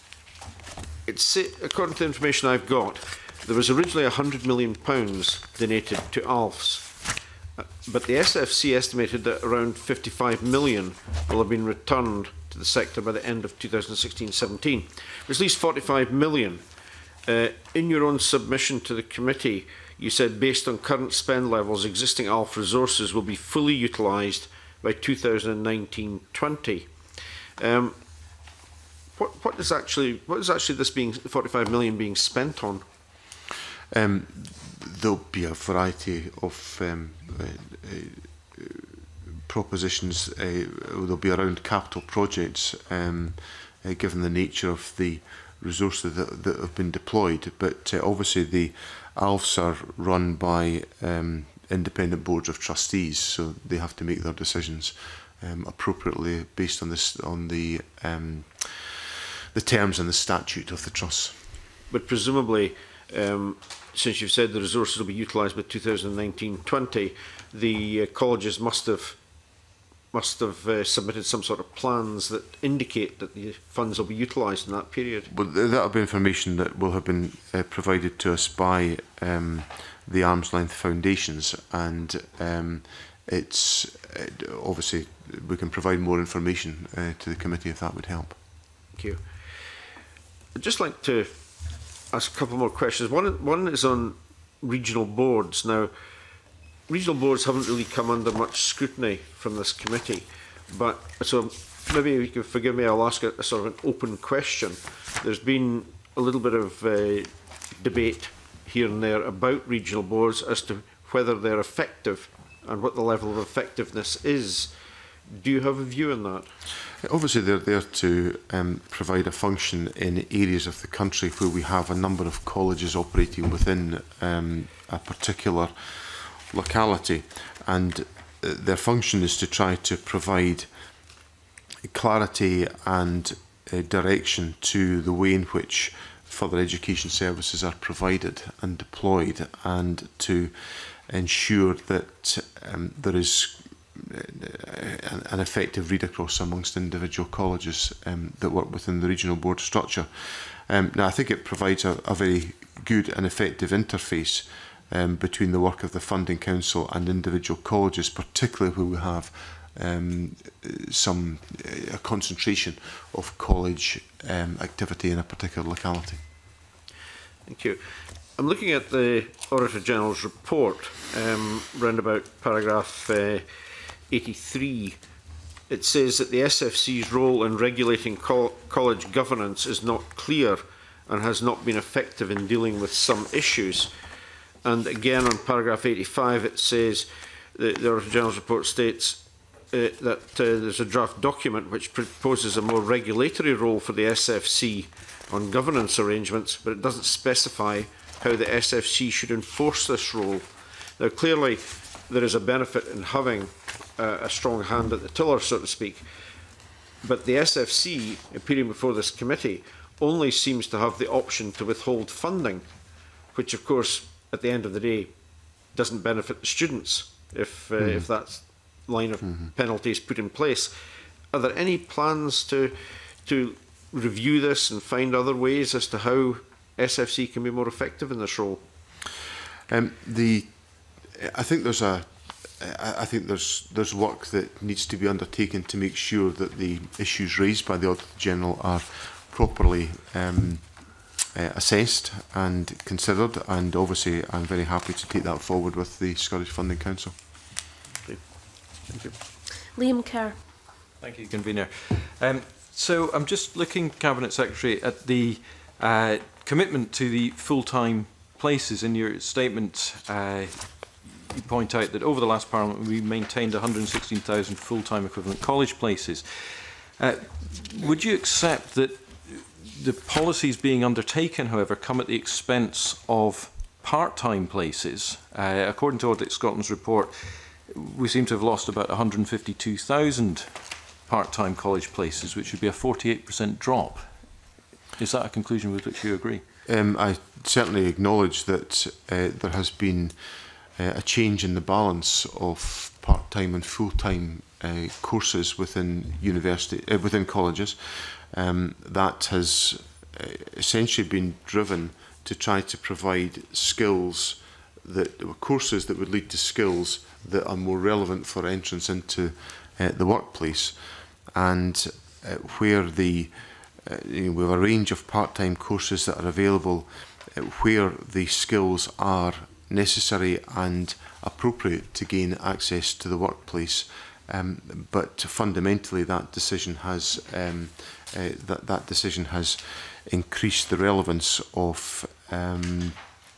it's according to the information I've got, there was originally one hundred million pounds donated to A L Fs. But the S F C estimated that around fifty-five million will have been returned to the sector by the end of two thousand sixteen seventeen. There's at least forty-five million. Uh, in your own submission to the committee, you said based on current spend levels, existing A L F resources will be fully utilised by two thousand nineteen twenty. Um, what, what is actually what is actually this being forty-five million being spent on? Um, there'll be a variety of um, uh, uh, propositions. Uh, there'll be around capital projects, um, uh, given the nature of the resources that, that have been deployed. But uh, obviously the A L Fs are run by um, independent boards of trustees, so they have to make their decisions um, appropriately based on this on the um, the terms and the statute of the trust. But presumably, um, since you've said the resources will be utilised by two thousand nineteen twenty, the uh, colleges must have must have uh, submitted some sort of plans that indicate that the funds will be utilised in that period. Well, that will be information that will have been uh, provided to us by um, the Arm's Length Foundations, and um, it's it, obviously we can provide more information uh, to the committee if that would help. Thank you. I'd just like to ask a couple more questions. One, one is on regional boards. Now, regional boards haven't really come under much scrutiny from this committee, but so maybe you can forgive me, I'll ask a, a sort of an open question. There's been a little bit of uh, debate here and there about regional boards as to whether they're effective and what the level of effectiveness is. Do you have a view on that? Obviously, they're there to um, provide a function in areas of the country where we have a number of colleges operating within um, a particular locality, and uh, their function is to try to provide clarity and uh, direction to the way in which further education services are provided and deployed, and to ensure that um, there is an, an effective read across amongst individual colleges um, that work within the regional board structure. Um, now, I think it provides a, a very good and effective interface um, between the work of the Funding Council and individual colleges, particularly where we have um, some a concentration of college um, activity in a particular locality. Thank you. I'm looking at the Auditor General's report, um, round about paragraph uh, eighty-three. It says that the S F C's role in regulating co college governance is not clear and has not been effective in dealing with some issues. And again on paragraph eighty-five it says, the, the Auditor General's report states uh, that uh, there's a draft document which proposes a more regulatory role for the S F C on governance arrangements, but it doesn't specify how the S F C should enforce this role. Now, clearly, there is a benefit in having uh, a strong hand at the tiller, so to speak, but the S F C, appearing before this committee, only seems to have the option to withhold funding, which, of course, at the end of the day, doesn't benefit the students if, uh, mm-hmm. if that line of mm-hmm. penalty is put in place. Are there any plans to, to review this and find other ways as to how S F C can be more effective in this role? Um, the, I think there's a, I think there's there's work that needs to be undertaken to make sure that the issues raised by the Auditor General are properly um, uh, assessed and considered. And obviously, I'm very happy to take that forward with the Scottish Funding Council. Okay. Thank you, Liam Kerr. Thank you, Convener. Um, so I'm just looking, Cabinet Secretary, at the uh, commitment to the full-time places. In your statement, uh, you point out that over the last Parliament we maintained one hundred sixteen thousand full-time equivalent college places. Uh, would you accept that the policies being undertaken, however, come at the expense of part-time places? Uh, according to Audit Scotland's report, we seem to have lost about one hundred fifty-two thousand part-time college places, which would be a forty-eight percent drop. Is that a conclusion with which you agree? Um, I certainly acknowledge that uh, there has been uh, a change in the balance of part-time and full-time uh, courses within university, uh, within colleges. Um, that has uh, essentially been driven to try to provide skills that courses that would lead to skills that are more relevant for entrance into uh, the workplace, and uh, where the Uh, you know, we have a range of part-time courses that are available uh, where the skills are necessary and appropriate to gain access to the workplace. Um, but fundamentally, that decision has um, uh, that that decision has increased the relevance of um,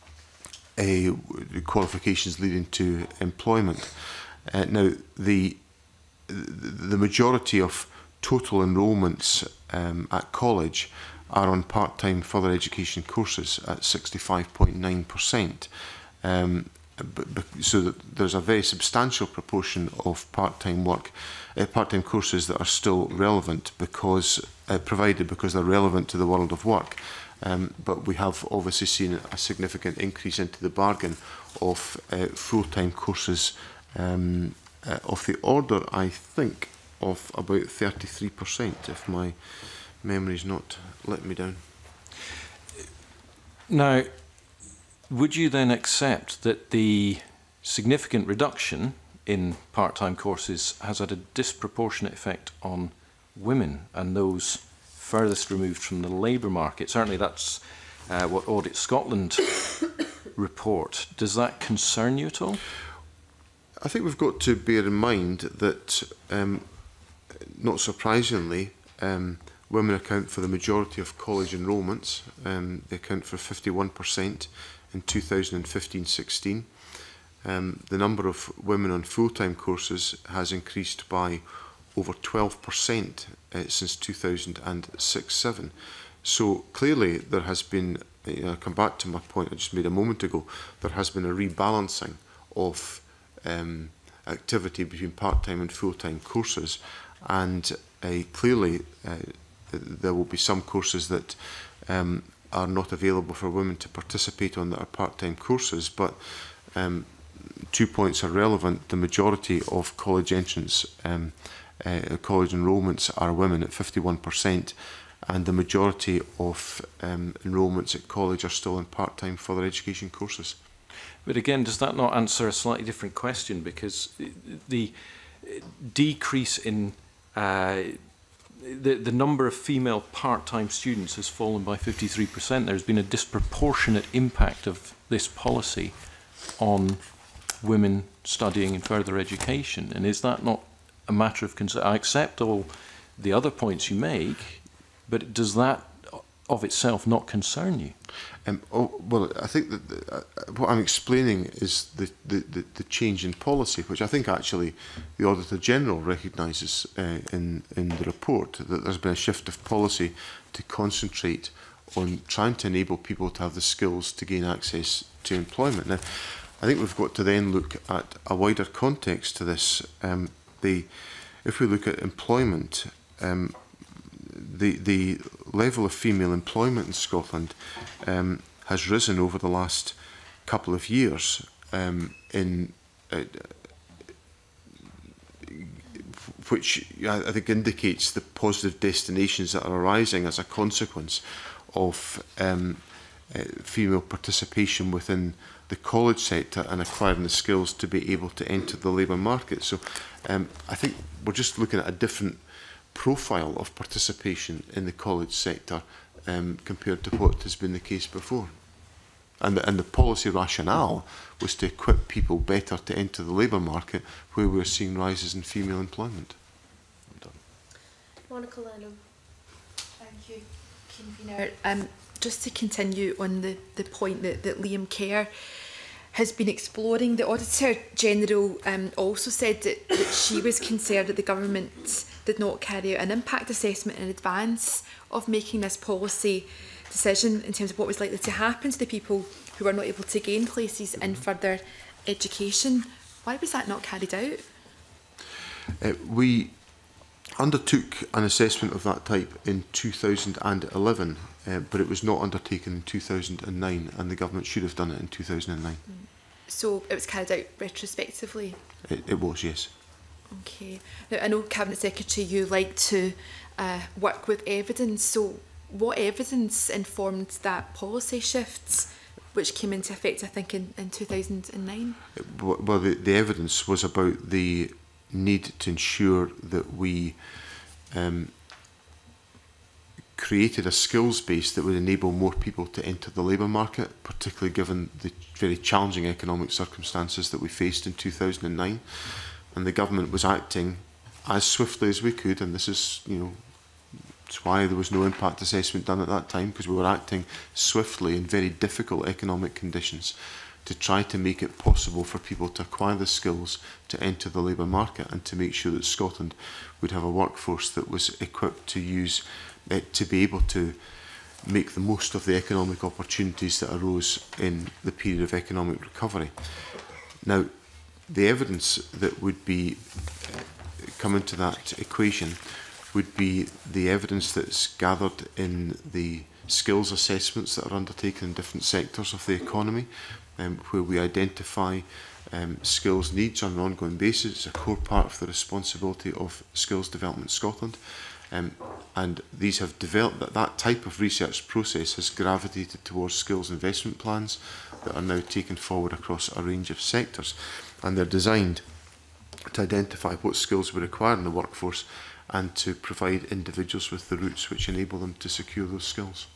a qualifications leading to employment. Uh, now, the the majority of total enrolments um, at college are on part-time further education courses at sixty-five point nine percent. Um, so that there's a very substantial proportion of part-time work, uh, part-time courses that are still relevant because, uh, provided because they're relevant to the world of work. Um, but we have obviously seen a significant increase into the bargain of uh, full-time courses um, uh, of the order, I think, of about thirty-three percent, if my memory's not let me down. Now, would you then accept that the significant reduction in part-time courses has had a disproportionate effect on women and those furthest removed from the labour market? Certainly that's uh, what Audit Scotland report. Does that concern you at all? I think we've got to bear in mind that, um, not surprisingly, um, women account for the majority of college enrolments. Um, they account for fifty-one percent in two thousand fifteen sixteen. Um, the number of women on full-time courses has increased by over twelve percent uh, since two thousand six seven. So clearly there has been, you know, I'll come back to my point I just made a moment ago, there has been a rebalancing of um, activity between part-time and full-time courses, and uh, clearly uh, there will be some courses that um, are not available for women to participate on that are part-time courses, but um, two points are relevant. The majority of college entrants, um, uh, college enrolments are women at fifty-one percent, and the majority of um, enrolments at college are still in part-time further education courses. But again, does that not answer a slightly different question? Because the decrease in uh, the, the number of female part-time students has fallen by fifty-three percent. There's been a disproportionate impact of this policy on women studying in further education. And is that not a matter of concern? I accept all the other points you make, but does that of itself not concern you? Um, oh, well, I think that the, uh, what I'm explaining is the, the, the, the change in policy, which I think actually the Auditor General recognises uh, in, in the report, that there's been a shift of policy to concentrate on trying to enable people to have the skills to gain access to employment. Now, I think we've got to then look at a wider context to this. Um, the, if we look at employment, um, the, the level of female employment in Scotland um, has risen over the last couple of years, um, in uh, which I think indicates the positive destinations that are arising as a consequence of um, uh, female participation within the college sector and acquiring the skills to be able to enter the labour market. So um, I think we're just looking at a different profile of participation in the college sector um, compared to what has been the case before. And the, and the policy rationale was to equip people better to enter the labour market, where we're seeing rises in female employment. I'm done. Monica Lennon. Thank you, Convener. Um, just to continue on the, the point that, that Liam Kerr has been exploring, the Auditor General um, also said that, that she was concerned that the government did not carry out an impact assessment in advance of making this policy decision in terms of what was likely to happen to the people who were not able to gain places in further education. Why was that not carried out? Uh, we undertook an assessment of that type in two thousand eleven, uh, but it was not undertaken in two thousand nine, and the government should have done it in two thousand nine. So it was carried out retrospectively? It, it was, yes. Okay. Now, I know, Cabinet Secretary, you like to uh, work with evidence. So what evidence informed that policy shift, which came into effect, I think, in, in two thousand nine? Well, the, the evidence was about the need to ensure that we um, created a skills base that would enable more people to enter the labour market, particularly given the very challenging economic circumstances that we faced in two thousand nine. And the government was acting as swiftly as we could, and this is, you know, it's why there was no impact assessment done at that time, because we were acting swiftly in very difficult economic conditions to try to make it possible for people to acquire the skills to enter the labour market, and to make sure that Scotland would have a workforce that was equipped to use it, to be able to make the most of the economic opportunities that arose in the period of economic recovery. Now, the evidence that would be uh, come into that equation would be the evidence that's gathered in the skills assessments that are undertaken in different sectors of the economy, um, where we identify um, skills needs on an ongoing basis. It's a core part of the responsibility of Skills Development Scotland. Um, and these have developed, that, that type of research process has gravitated towards skills investment plans that are now taken forward across a range of sectors. And they're designed to identify what skills we require in the workforce and to provide individuals with the routes which enable them to secure those skills.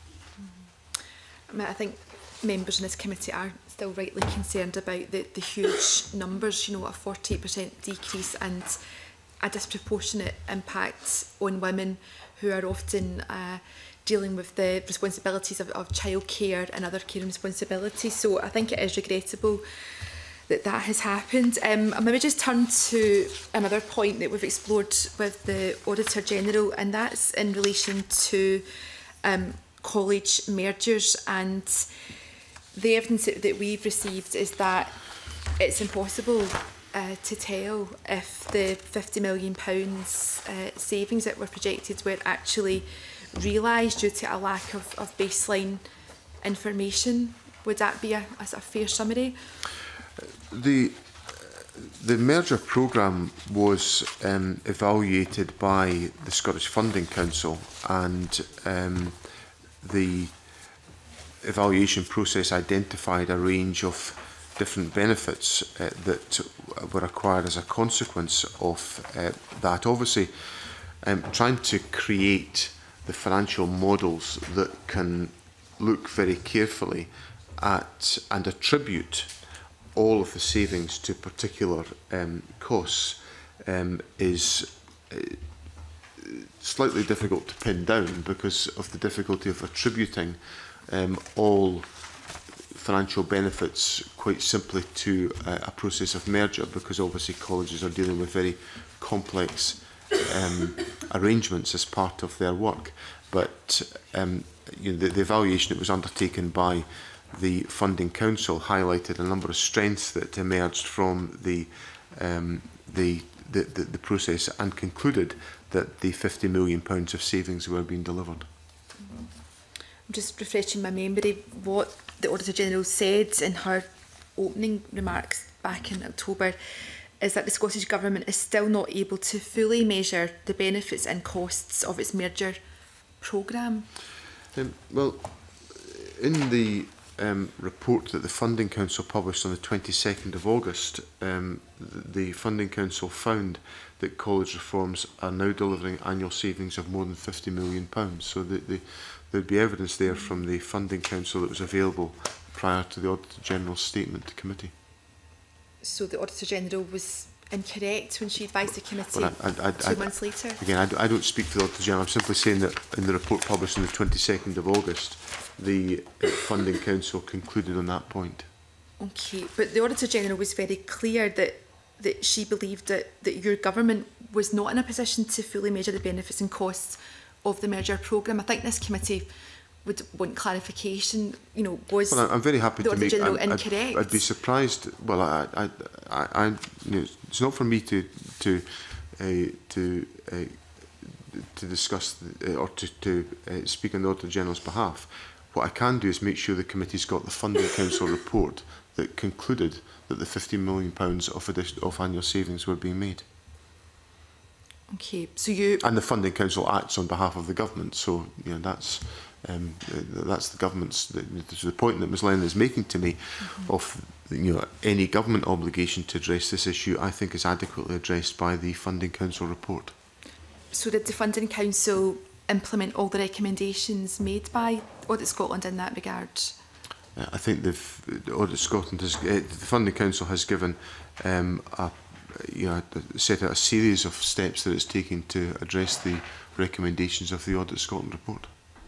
I mean, I think members in this committee are still rightly concerned about the, the huge numbers, you know, a forty-eight percent decrease and a disproportionate impact on women who are often uh, dealing with the responsibilities of, of childcare and other caring responsibilities. So I think it is regrettable that that has happened. Um, I'll maybe just turn to another point that we've explored with the Auditor General, and that's in relation to um, college mergers. And the evidence that, that we've received is that it's impossible uh, to tell if the fifty million pounds uh, savings that were projected were actually realised due to a lack of, of baseline information. Would that be a, a, a fair summary? The, the merger programme was um, evaluated by the Scottish Funding Council, and um, the evaluation process identified a range of different benefits uh, that were acquired as a consequence of uh, that. Obviously, um, trying to create the financial models that can look very carefully at and attribute all of the savings to particular um, costs um, is uh, slightly difficult to pin down because of the difficulty of attributing um, all financial benefits quite simply to uh, a process of merger, because obviously colleges are dealing with very complex um, arrangements as part of their work. But um, you know, the, the evaluation that was undertaken by the Funding Council highlighted a number of strengths that emerged from the, um, the, the, the, the process, and concluded that the fifty million pounds of savings were being delivered. I'm just refreshing my memory. What the Auditor General said in her opening remarks back in October is that the Scottish Government is still not able to fully measure the benefits and costs of its merger programme. Um, well, in the um, report that the Funding Council published on the twenty-second of August, um, the Funding Council found that college reforms are now delivering annual savings of more than fifty million pounds. So the, the, there'd be evidence there from the Funding Council that was available prior to the Auditor General's statement to committee. So the Auditor General was incorrect when she advised the committee well, I, I, I, two I, months later? Again, I, I don't speak for the Auditor General. I'm simply saying that in the report published on the twenty-second of August, the uh, Funding Council concluded on that point. Okay, but the Auditor General was very clear that that she believed that, that your government was not in a position to fully measure the benefits and costs of the merger programme. I think this committee would want clarification. You know, was well, I'm very happy the to Auditor make. General I'd, incorrect? I'd, I'd be surprised. Well, I, I, I, I you know, it's not for me to to uh, to uh, to discuss the, uh, or to, to uh, speak on the Auditor General's behalf. What I can do is make sure the committee's got the Funding Council report that concluded that the fifty million pounds of, of annual savings were being made. Okay, so you... And the Funding Council acts on behalf of the government, so you know, that's, um, that's the government's... The, the point that Ms Lennon is making to me mm-hmm. of you know, any government obligation to address this issue, I think is adequately addressed by the Funding Council report. So did the Funding Council implement all the recommendations made by Audit Scotland in that regard? Uh, I think the Audit Scotland has, uh, the Funding Council has given um, a, you know, set out a series of steps that it's taking to address the recommendations of the Audit Scotland report.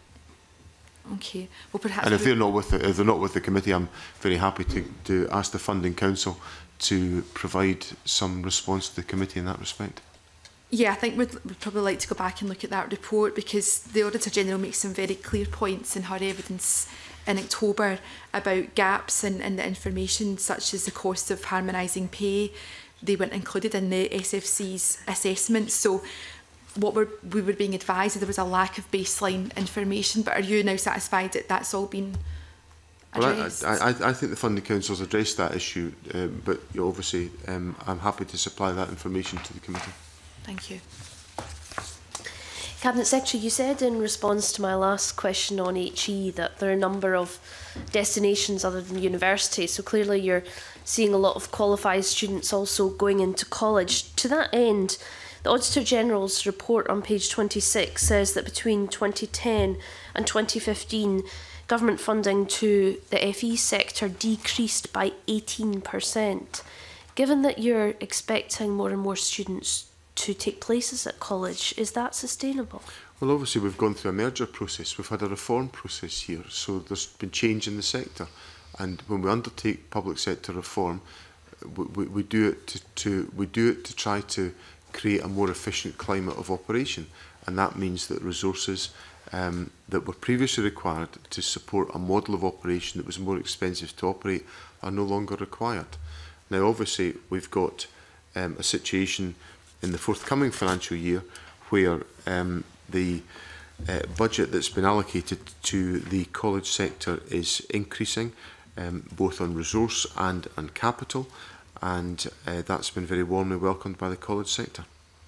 Okay. Well, perhaps. And if they're not with the, if they're not with the committee, I'm very happy to to ask the Funding Council to provide some response to the committee in that respect. Yeah, I think we'd, we'd probably like to go back and look at that report, because the Auditor General makes some very clear points in her evidence in October about gaps in, in the information, such as the cost of harmonising pay. They weren't included in the S F C's assessment. So what we're, we were being advised, there was a lack of baseline information. But are you now satisfied that that's all been addressed? Well, I, I, I think the Funding Council has addressed that issue, um, but you know, obviously um, I'm happy to supply that information to the committee. Thank you. Cabinet Secretary, you said in response to my last question on H E that there are a number of destinations other than university, so clearly you're seeing a lot of qualified students also going into college. To that end, the Auditor General's report on page twenty-six says that between twenty ten and twenty fifteen, government funding to the F E sector decreased by eighteen percent. Given that you're expecting more and more students to take places at college, is that sustainable? Well, obviously we've gone through a merger process, we've had a reform process here, so there's been change in the sector, and when we undertake public sector reform, we, we, we do it to, to we do it to try to create a more efficient climate of operation, and that means that resources um, that were previously required to support a model of operation that was more expensive to operate are no longer required. Now, obviously, we've got um, a situation in the forthcoming financial year where um, the uh, budget that's been allocated to the college sector is increasing, um, both on resource and on capital, and uh, that's been very warmly welcomed by the college sector.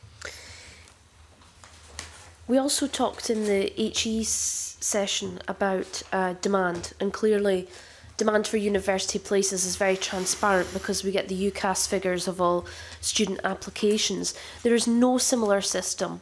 We also talked in the H E session about uh, demand, and clearly demand for university places is very transparent because we get the U C A S figures of all student applications. There is no similar system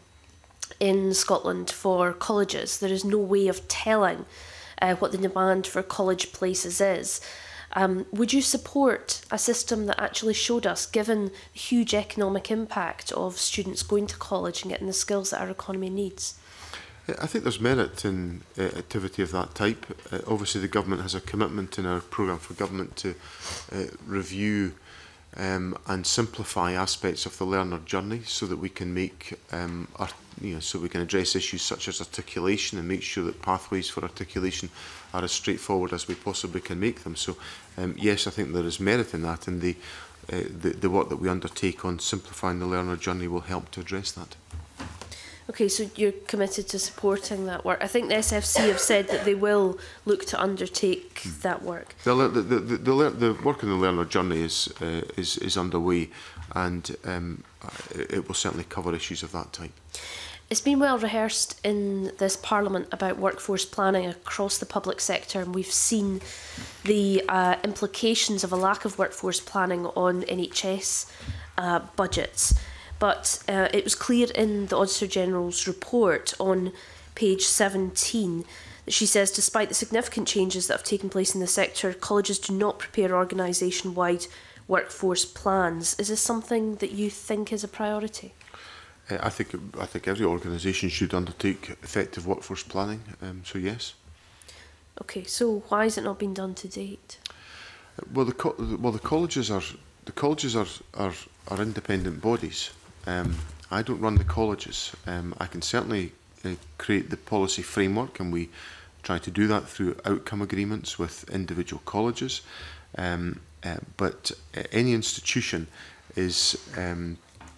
in Scotland for colleges. There is no way of telling uh, what the demand for college places is. Um, would you support a system that actually showed us, given the huge economic impact of students going to college and getting the skills that our economy needs? I think there's merit in uh, activity of that type. Uh, obviously, the government has a commitment in our programme for government to uh, review um, and simplify aspects of the learner journey, so that we can make, um, our, you know, so we can address issues such as articulation and make sure that pathways for articulation are as straightforward as we possibly can make them. So, um, yes, I think there is merit in that, and the, uh, the the work that we undertake on simplifying the learner journey will help to address that. Okay, so you're committed to supporting that work. I think the S F C have said that they will look to undertake mm. that work. The, the, the, the, the work in the learner journey is, uh, is, is underway, and um, it will certainly cover issues of that type. It's been well rehearsed in this Parliament about workforce planning across the public sector, and we've seen the uh, implications of a lack of workforce planning on N H S uh, budgets. But uh, it was clear in the Auditor General's report on page seventeen that she says, despite the significant changes that have taken place in the sector, colleges do not prepare organisation-wide workforce plans. Is this something that you think is a priority? Uh, I think I think every organisation should undertake effective workforce planning. Um, so yes. Okay, so why has it not been done to date? Uh, well, the co well the colleges are the colleges are are, are independent bodies. Um, I don't run the colleges. Um, I can certainly uh, create the policy framework, and we try to do that through outcome agreements with individual colleges. Um, uh, but uh, any institution is um,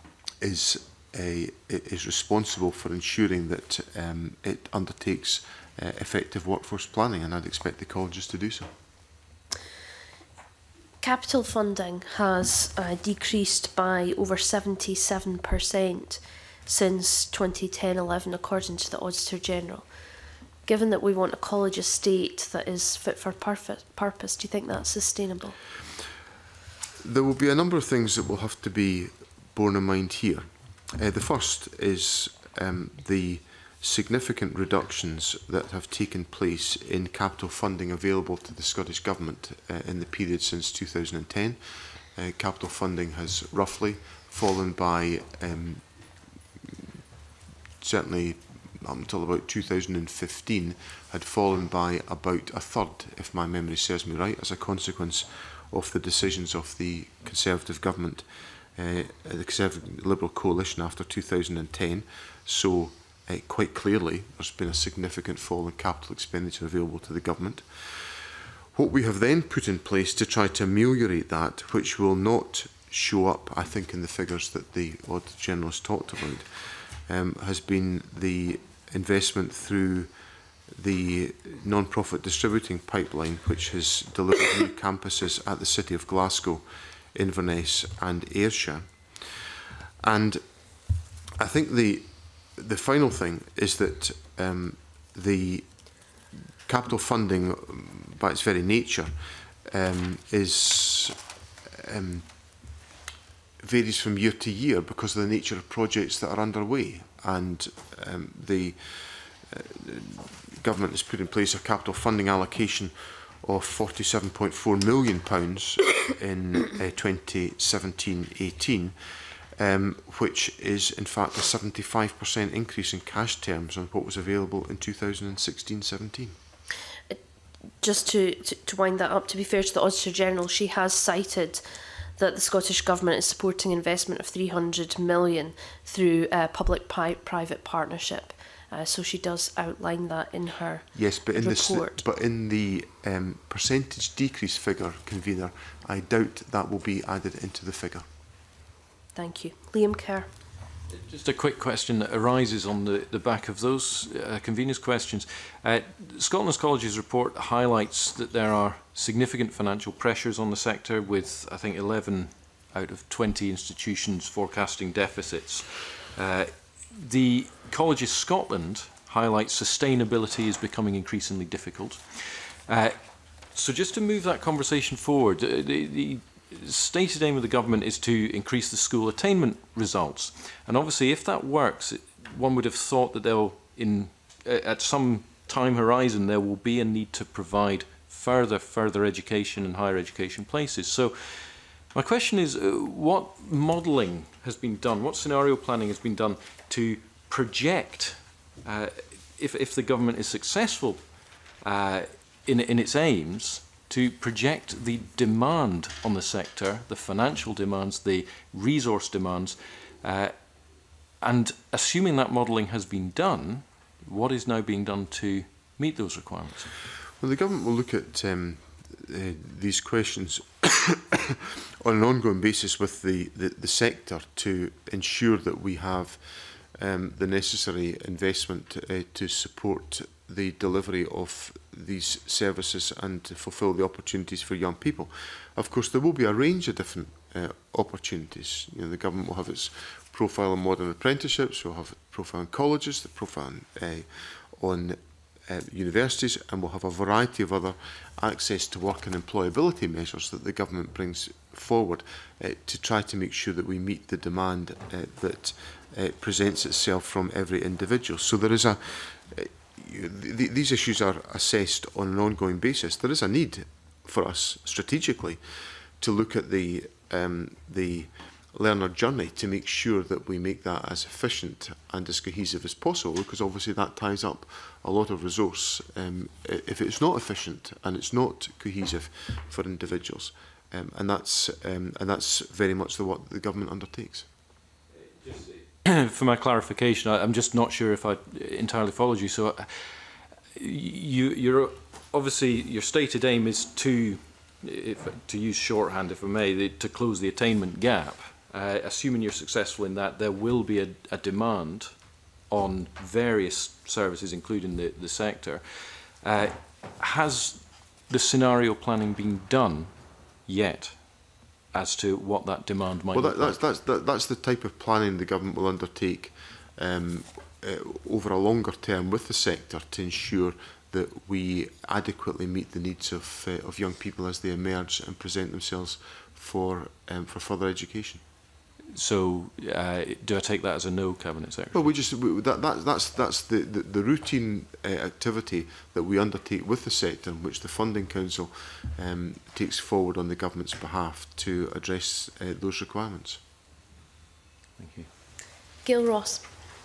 is a, is responsible for ensuring that um, it undertakes uh, effective workforce planning, and I'd expect the colleges to do so. Capital funding has uh, decreased by over seventy-seven percent since twenty ten eleven, according to the Auditor General. Given that we want a college estate that is fit for purpose, do you think that's sustainable? There will be a number of things that will have to be borne in mind here. Uh, the first is um, the significant reductions that have taken place in capital funding available to the Scottish Government uh, in the period since two thousand ten. Uh, capital funding has roughly fallen by, um, certainly up until about two thousand fifteen, had fallen by about a third, if my memory serves me right, as a consequence of the decisions of the Conservative Government uh, the Conservative Liberal coalition after two thousand ten. So uh, quite clearly there's been a significant fall in capital expenditure available to the government. What we have then put in place to try to ameliorate that, which will not show up, I think, in the figures that the Auditor General has talked about, um, has been the investment through the non-profit distributing pipeline, which has delivered new campuses at the City of Glasgow, Inverness and Ayrshire. And I think the, the final thing is that um, the capital funding, by its very nature, um, is um, varies from year to year because of the nature of projects that are underway, and um, the uh, government has put in place a capital funding allocation of forty-seven point four million pounds in uh, twenty seventeen eighteen, um, which is in fact a seventy-five percent increase in cash terms on what was available in two thousand sixteen seventeen. Just to, to, to wind that up, to be fair to the Auditor General, she has cited that the Scottish Government is supporting investment of three hundred million through a public-private partnership. Uh, so she does outline that in her yes, but in report. This, but in the um, percentage decrease figure, Convener, I doubt that will be added into the figure. Thank you. Liam Kerr. Just a quick question that arises on the, the back of those uh, conveners' questions. Uh, Scotland's Colleges report highlights that there are significant financial pressures on the sector, with, I think, eleven out of twenty institutions forecasting deficits. Uh, the Colleges Scotland highlights sustainability is becoming increasingly difficult. Uh, so just to move that conversation forward, uh, the, the stated aim of the government is to increase the school attainment results, and obviously if that works, one would have thought that they'll in uh, at some time horizon there will be a need to provide further further education and higher education places. So my question is, uh, what modelling has been done, what scenario planning has been done to project, uh, if, if the government is successful uh, in, in its aims, to project the demand on the sector, the financial demands, the resource demands, uh, and assuming that modelling has been done, what is now being done to meet those requirements? Well, the government will look at um, uh, these questions on an ongoing basis with the, the, the sector to ensure that we have um, the necessary investment uh, to support the delivery of these services and to fulfil the opportunities for young people. Of course, there will be a range of different uh, opportunities. You know, the government will have its profile on modern apprenticeships, we'll have a profile on colleges, the profile on, uh, on uh, universities, and we'll have a variety of other access to work and employability measures that the government brings forward uh, to try to make sure that we meet the demand uh, that uh, presents itself from every individual. So there is a uh, th these issues are assessed on an ongoing basis. There is a need for us strategically to look at the um, the learner journey to make sure that we make that as efficient and as cohesive as possible, because obviously that ties up a lot of resource um, if it's not efficient and it's not cohesive for individuals, um, and that's um, and that's very much the what the government undertakes. For my clarification, I, I'm just not sure if I entirely followed you. So, uh, you, you're obviously your stated aim is to, if, to use shorthand, if I may, the, to close the attainment gap. Uh, assuming you're successful in that, there will be a, a demand on various services, including the, the sector. Uh, has the scenario planning been done yet as to what that demand might well, look that, that's, like? that's, that, that's the type of planning the government will undertake um, uh, over a longer term with the sector to ensure that we adequately meet the needs of, uh, of young people as they emerge and present themselves for, um, for further education. So, uh, do I take that as a no, Cabinet Secretary? Well, we just we, that, that that's that's the the, the routine uh, activity that we undertake with the sector, in which the Funding Council um, takes forward on the government's behalf to address uh, those requirements. Thank you. Gail Ross.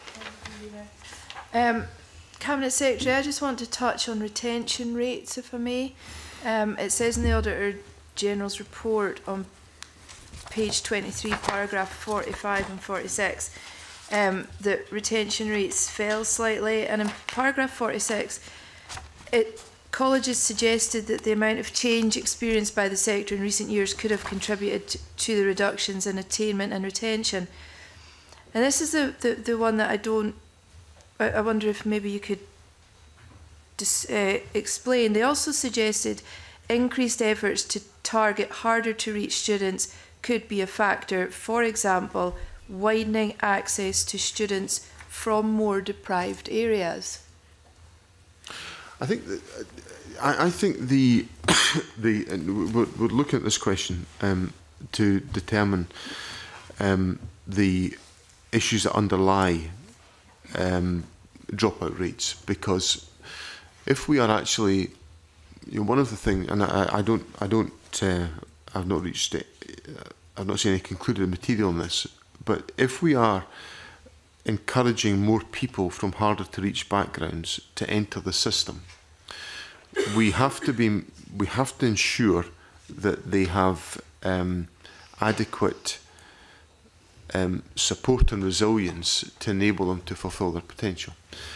Um, Cabinet Secretary, I just want to touch on retention rates, if I may. Um, it says in the Auditor General's report on page twenty-three, paragraph forty-five and forty-six, um, that retention rates fell slightly. And in paragraph forty-six, it, colleges suggested that the amount of change experienced by the sector in recent years could have contributed to the reductions in attainment and retention. And this is the, the, the one that I don't, I, I wonder if maybe you could dis, uh, explain. They also suggested increased efforts to target harder to reach students could be a factor. For example, widening access to students from more deprived areas. I think that, I, I think the the and we're, we're looking at this question um, to determine um, the issues that underlie um, dropout rates, because if we are actually, you know, one of the things, and I, I don't, I don't, uh, I've not reached it, uh, I've not seen any concluded material on this, but if we are encouraging more people from harder to reach backgrounds to enter the system, we have to be, we have to ensure that they have um, adequate um, support and resilience to enable them to fulfil their potential,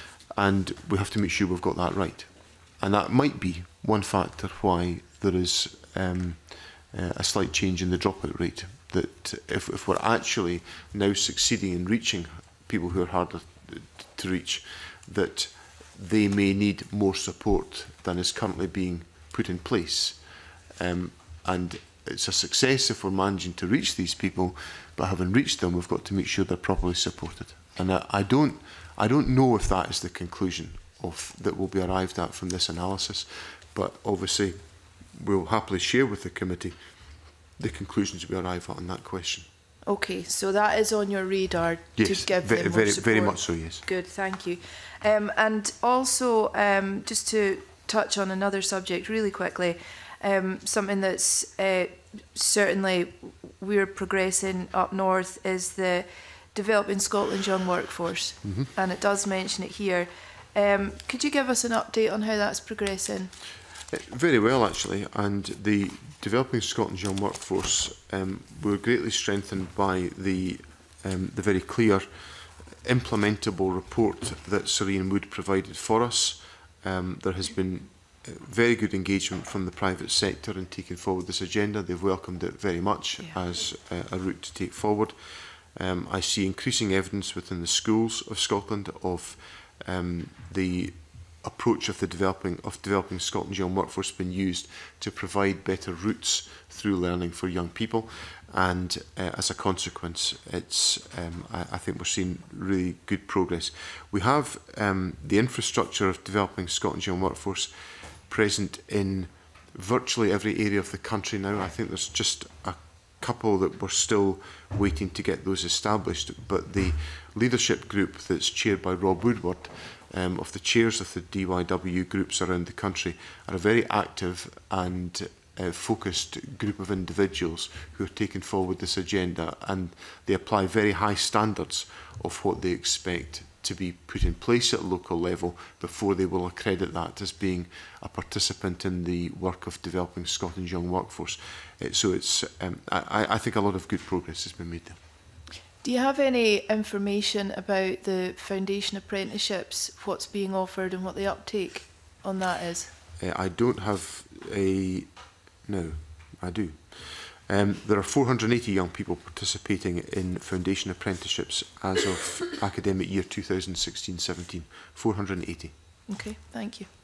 and we have to make sure we've got that right. And that might be one factor why there is um, uh, a slight change in the dropout rate. That if, if we're actually now succeeding in reaching people who are harder to reach, that they may need more support than is currently being put in place. Um, and it's a success if we're managing to reach these people, but having reached them, we've got to make sure they're properly supported. And I, I don't, I don't know if that is the conclusion of that will be arrived at from this analysis, but obviously we'll happily share with the committee the conclusions we arrive at on that question. Okay, so that is on your radar yes, to give very, them more very, support. very much so, yes. Good, thank you. Um, and also, um, just to touch on another subject really quickly, um, something that's uh, certainly we're progressing up north is the Developing Scotland's Young Workforce, mm-hmm. and it does mention it here. Um, could you give us an update on how that's progressing? Uh, very well, actually, and the Developing Scotland's Young Workforce um, were greatly strengthened by the um, the very clear implementable report that Serene Wood provided for us. Um, there has been uh, very good engagement from the private sector in taking forward this agenda. They've welcomed it very much yeah. as uh, a route to take forward. Um, I see increasing evidence within the schools of Scotland of um, the approach of the developing of developing Scotland's young workforce being used to provide better routes through learning for young people, and uh, as a consequence, it's um, I, I think we're seeing really good progress. We have um, the infrastructure of developing Scotland's young workforce present in virtually every area of the country now. I think there's just a couple that we're still waiting to get those established, but the leadership group that's chaired by Rob Woodward, um, of the chairs of the D Y W groups around the country, are a very active and uh, focused group of individuals who are taking forward this agenda, and they apply very high standards of what they expect to be put in place at a local level before they will accredit that as being a participant in the work of developing Scotland's young workforce. Uh, so it's, um, I, I think a lot of good progress has been made there. Do you have any information about the foundation apprenticeships, what's being offered and what the uptake on that is? Uh, I don't have a... No, I do. Um, there are four hundred and eighty young people participating in foundation apprenticeships as of academic year two thousand sixteen seventeen. four hundred and eighty. Okay, thank you.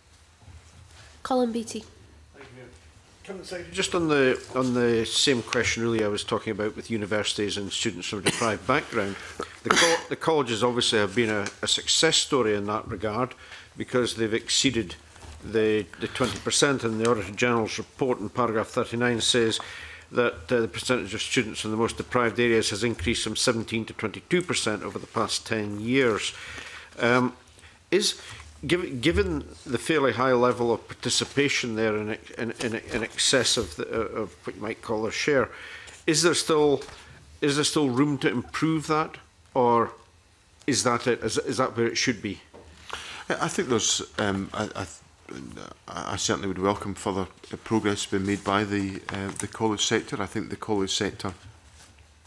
Colin Beattie. Just on the on the same question, really, I was talking about with universities and students from a deprived background. The, co the colleges obviously have been a, a success story in that regard, because they've exceeded the the twenty percent. And the Auditor General's report in paragraph thirty-nine says that uh, the percentage of students in the most deprived areas has increased from seventeen to twenty-two percent over the past ten years. Um, is Given, given the fairly high level of participation there in, in, in, in excess of, the, uh, of what you might call a share, is there still is there still room to improve that, or is that it? Is, is that where it should be? I think there's. Um, I, I, I certainly would welcome further progress being made by the uh, the college sector. I think the college sector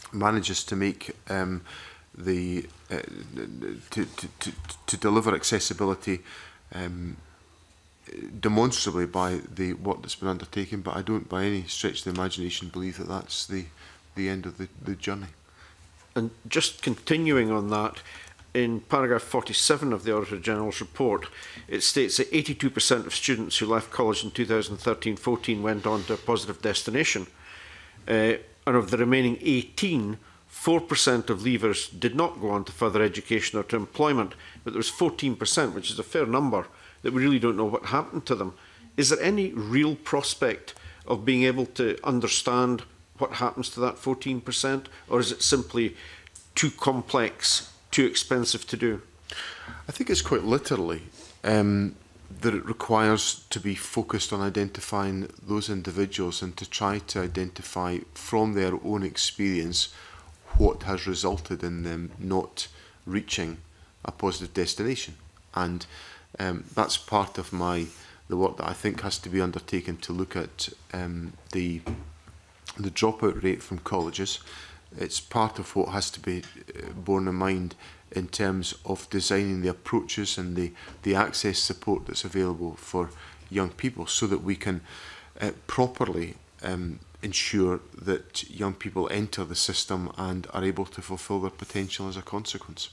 manages to make um, the uh, to, to, to, to deliver accessibility um, demonstrably by the work that's been undertaken, but I don't by any stretch of the imagination believe that that's the, the end of the, the journey. And just continuing on that, in paragraph forty-seven of the Auditor General's report, it states that eighty-two percent of students who left college in two thousand thirteen fourteen went on to a positive destination. Uh, and of the remaining eighteen, four percent of leavers did not go on to further education or to employment, but there was fourteen percent, which is a fair number, that we really don't know what happened to them. Is there any real prospect of being able to understand what happens to that fourteen percent, or is it simply too complex, too expensive to do? I think it's quite literally um, that it requires to be focused on identifying those individuals and to try to identify from their own experience what has resulted in them not reaching a positive destination. And um, that's part of my the work that I think has to be undertaken to look at um, the the dropout rate from colleges. It's part of what has to be borne in mind in terms of designing the approaches and the, the access support that's available for young people, so that we can uh, properly um, ensure that young people enter the system and are able to fulfil their potential as a consequence.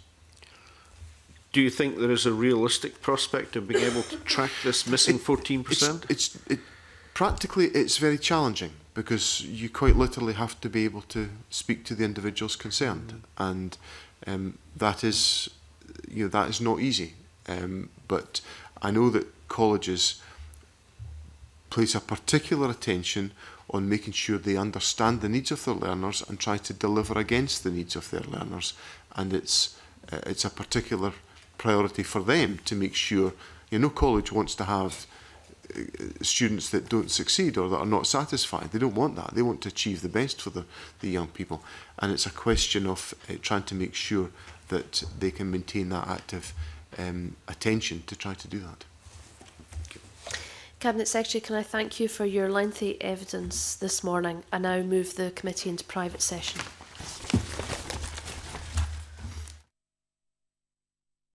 Do you think there is a realistic prospect of being able to track this missing fourteen percent? It's, it's, it, practically, it's very challenging, because you quite literally have to be able to speak to the individuals concerned, mm-hmm. and um, that is, you know, that is not easy. Um, but I know that colleges place a particular attention on making sure they understand the needs of their learners and try to deliver against the needs of their learners, and it's uh, it's a particular priority for them to make sure, you know, no college wants to have uh, students that don't succeed or that are not satisfied. They don't want that. They want to achieve the best for the, the young people, and it's a question of uh, trying to make sure that they can maintain that active um, attention to try to do that. Cabinet Secretary, can I thank you for your lengthy evidence this morning? I now move the committee into private session.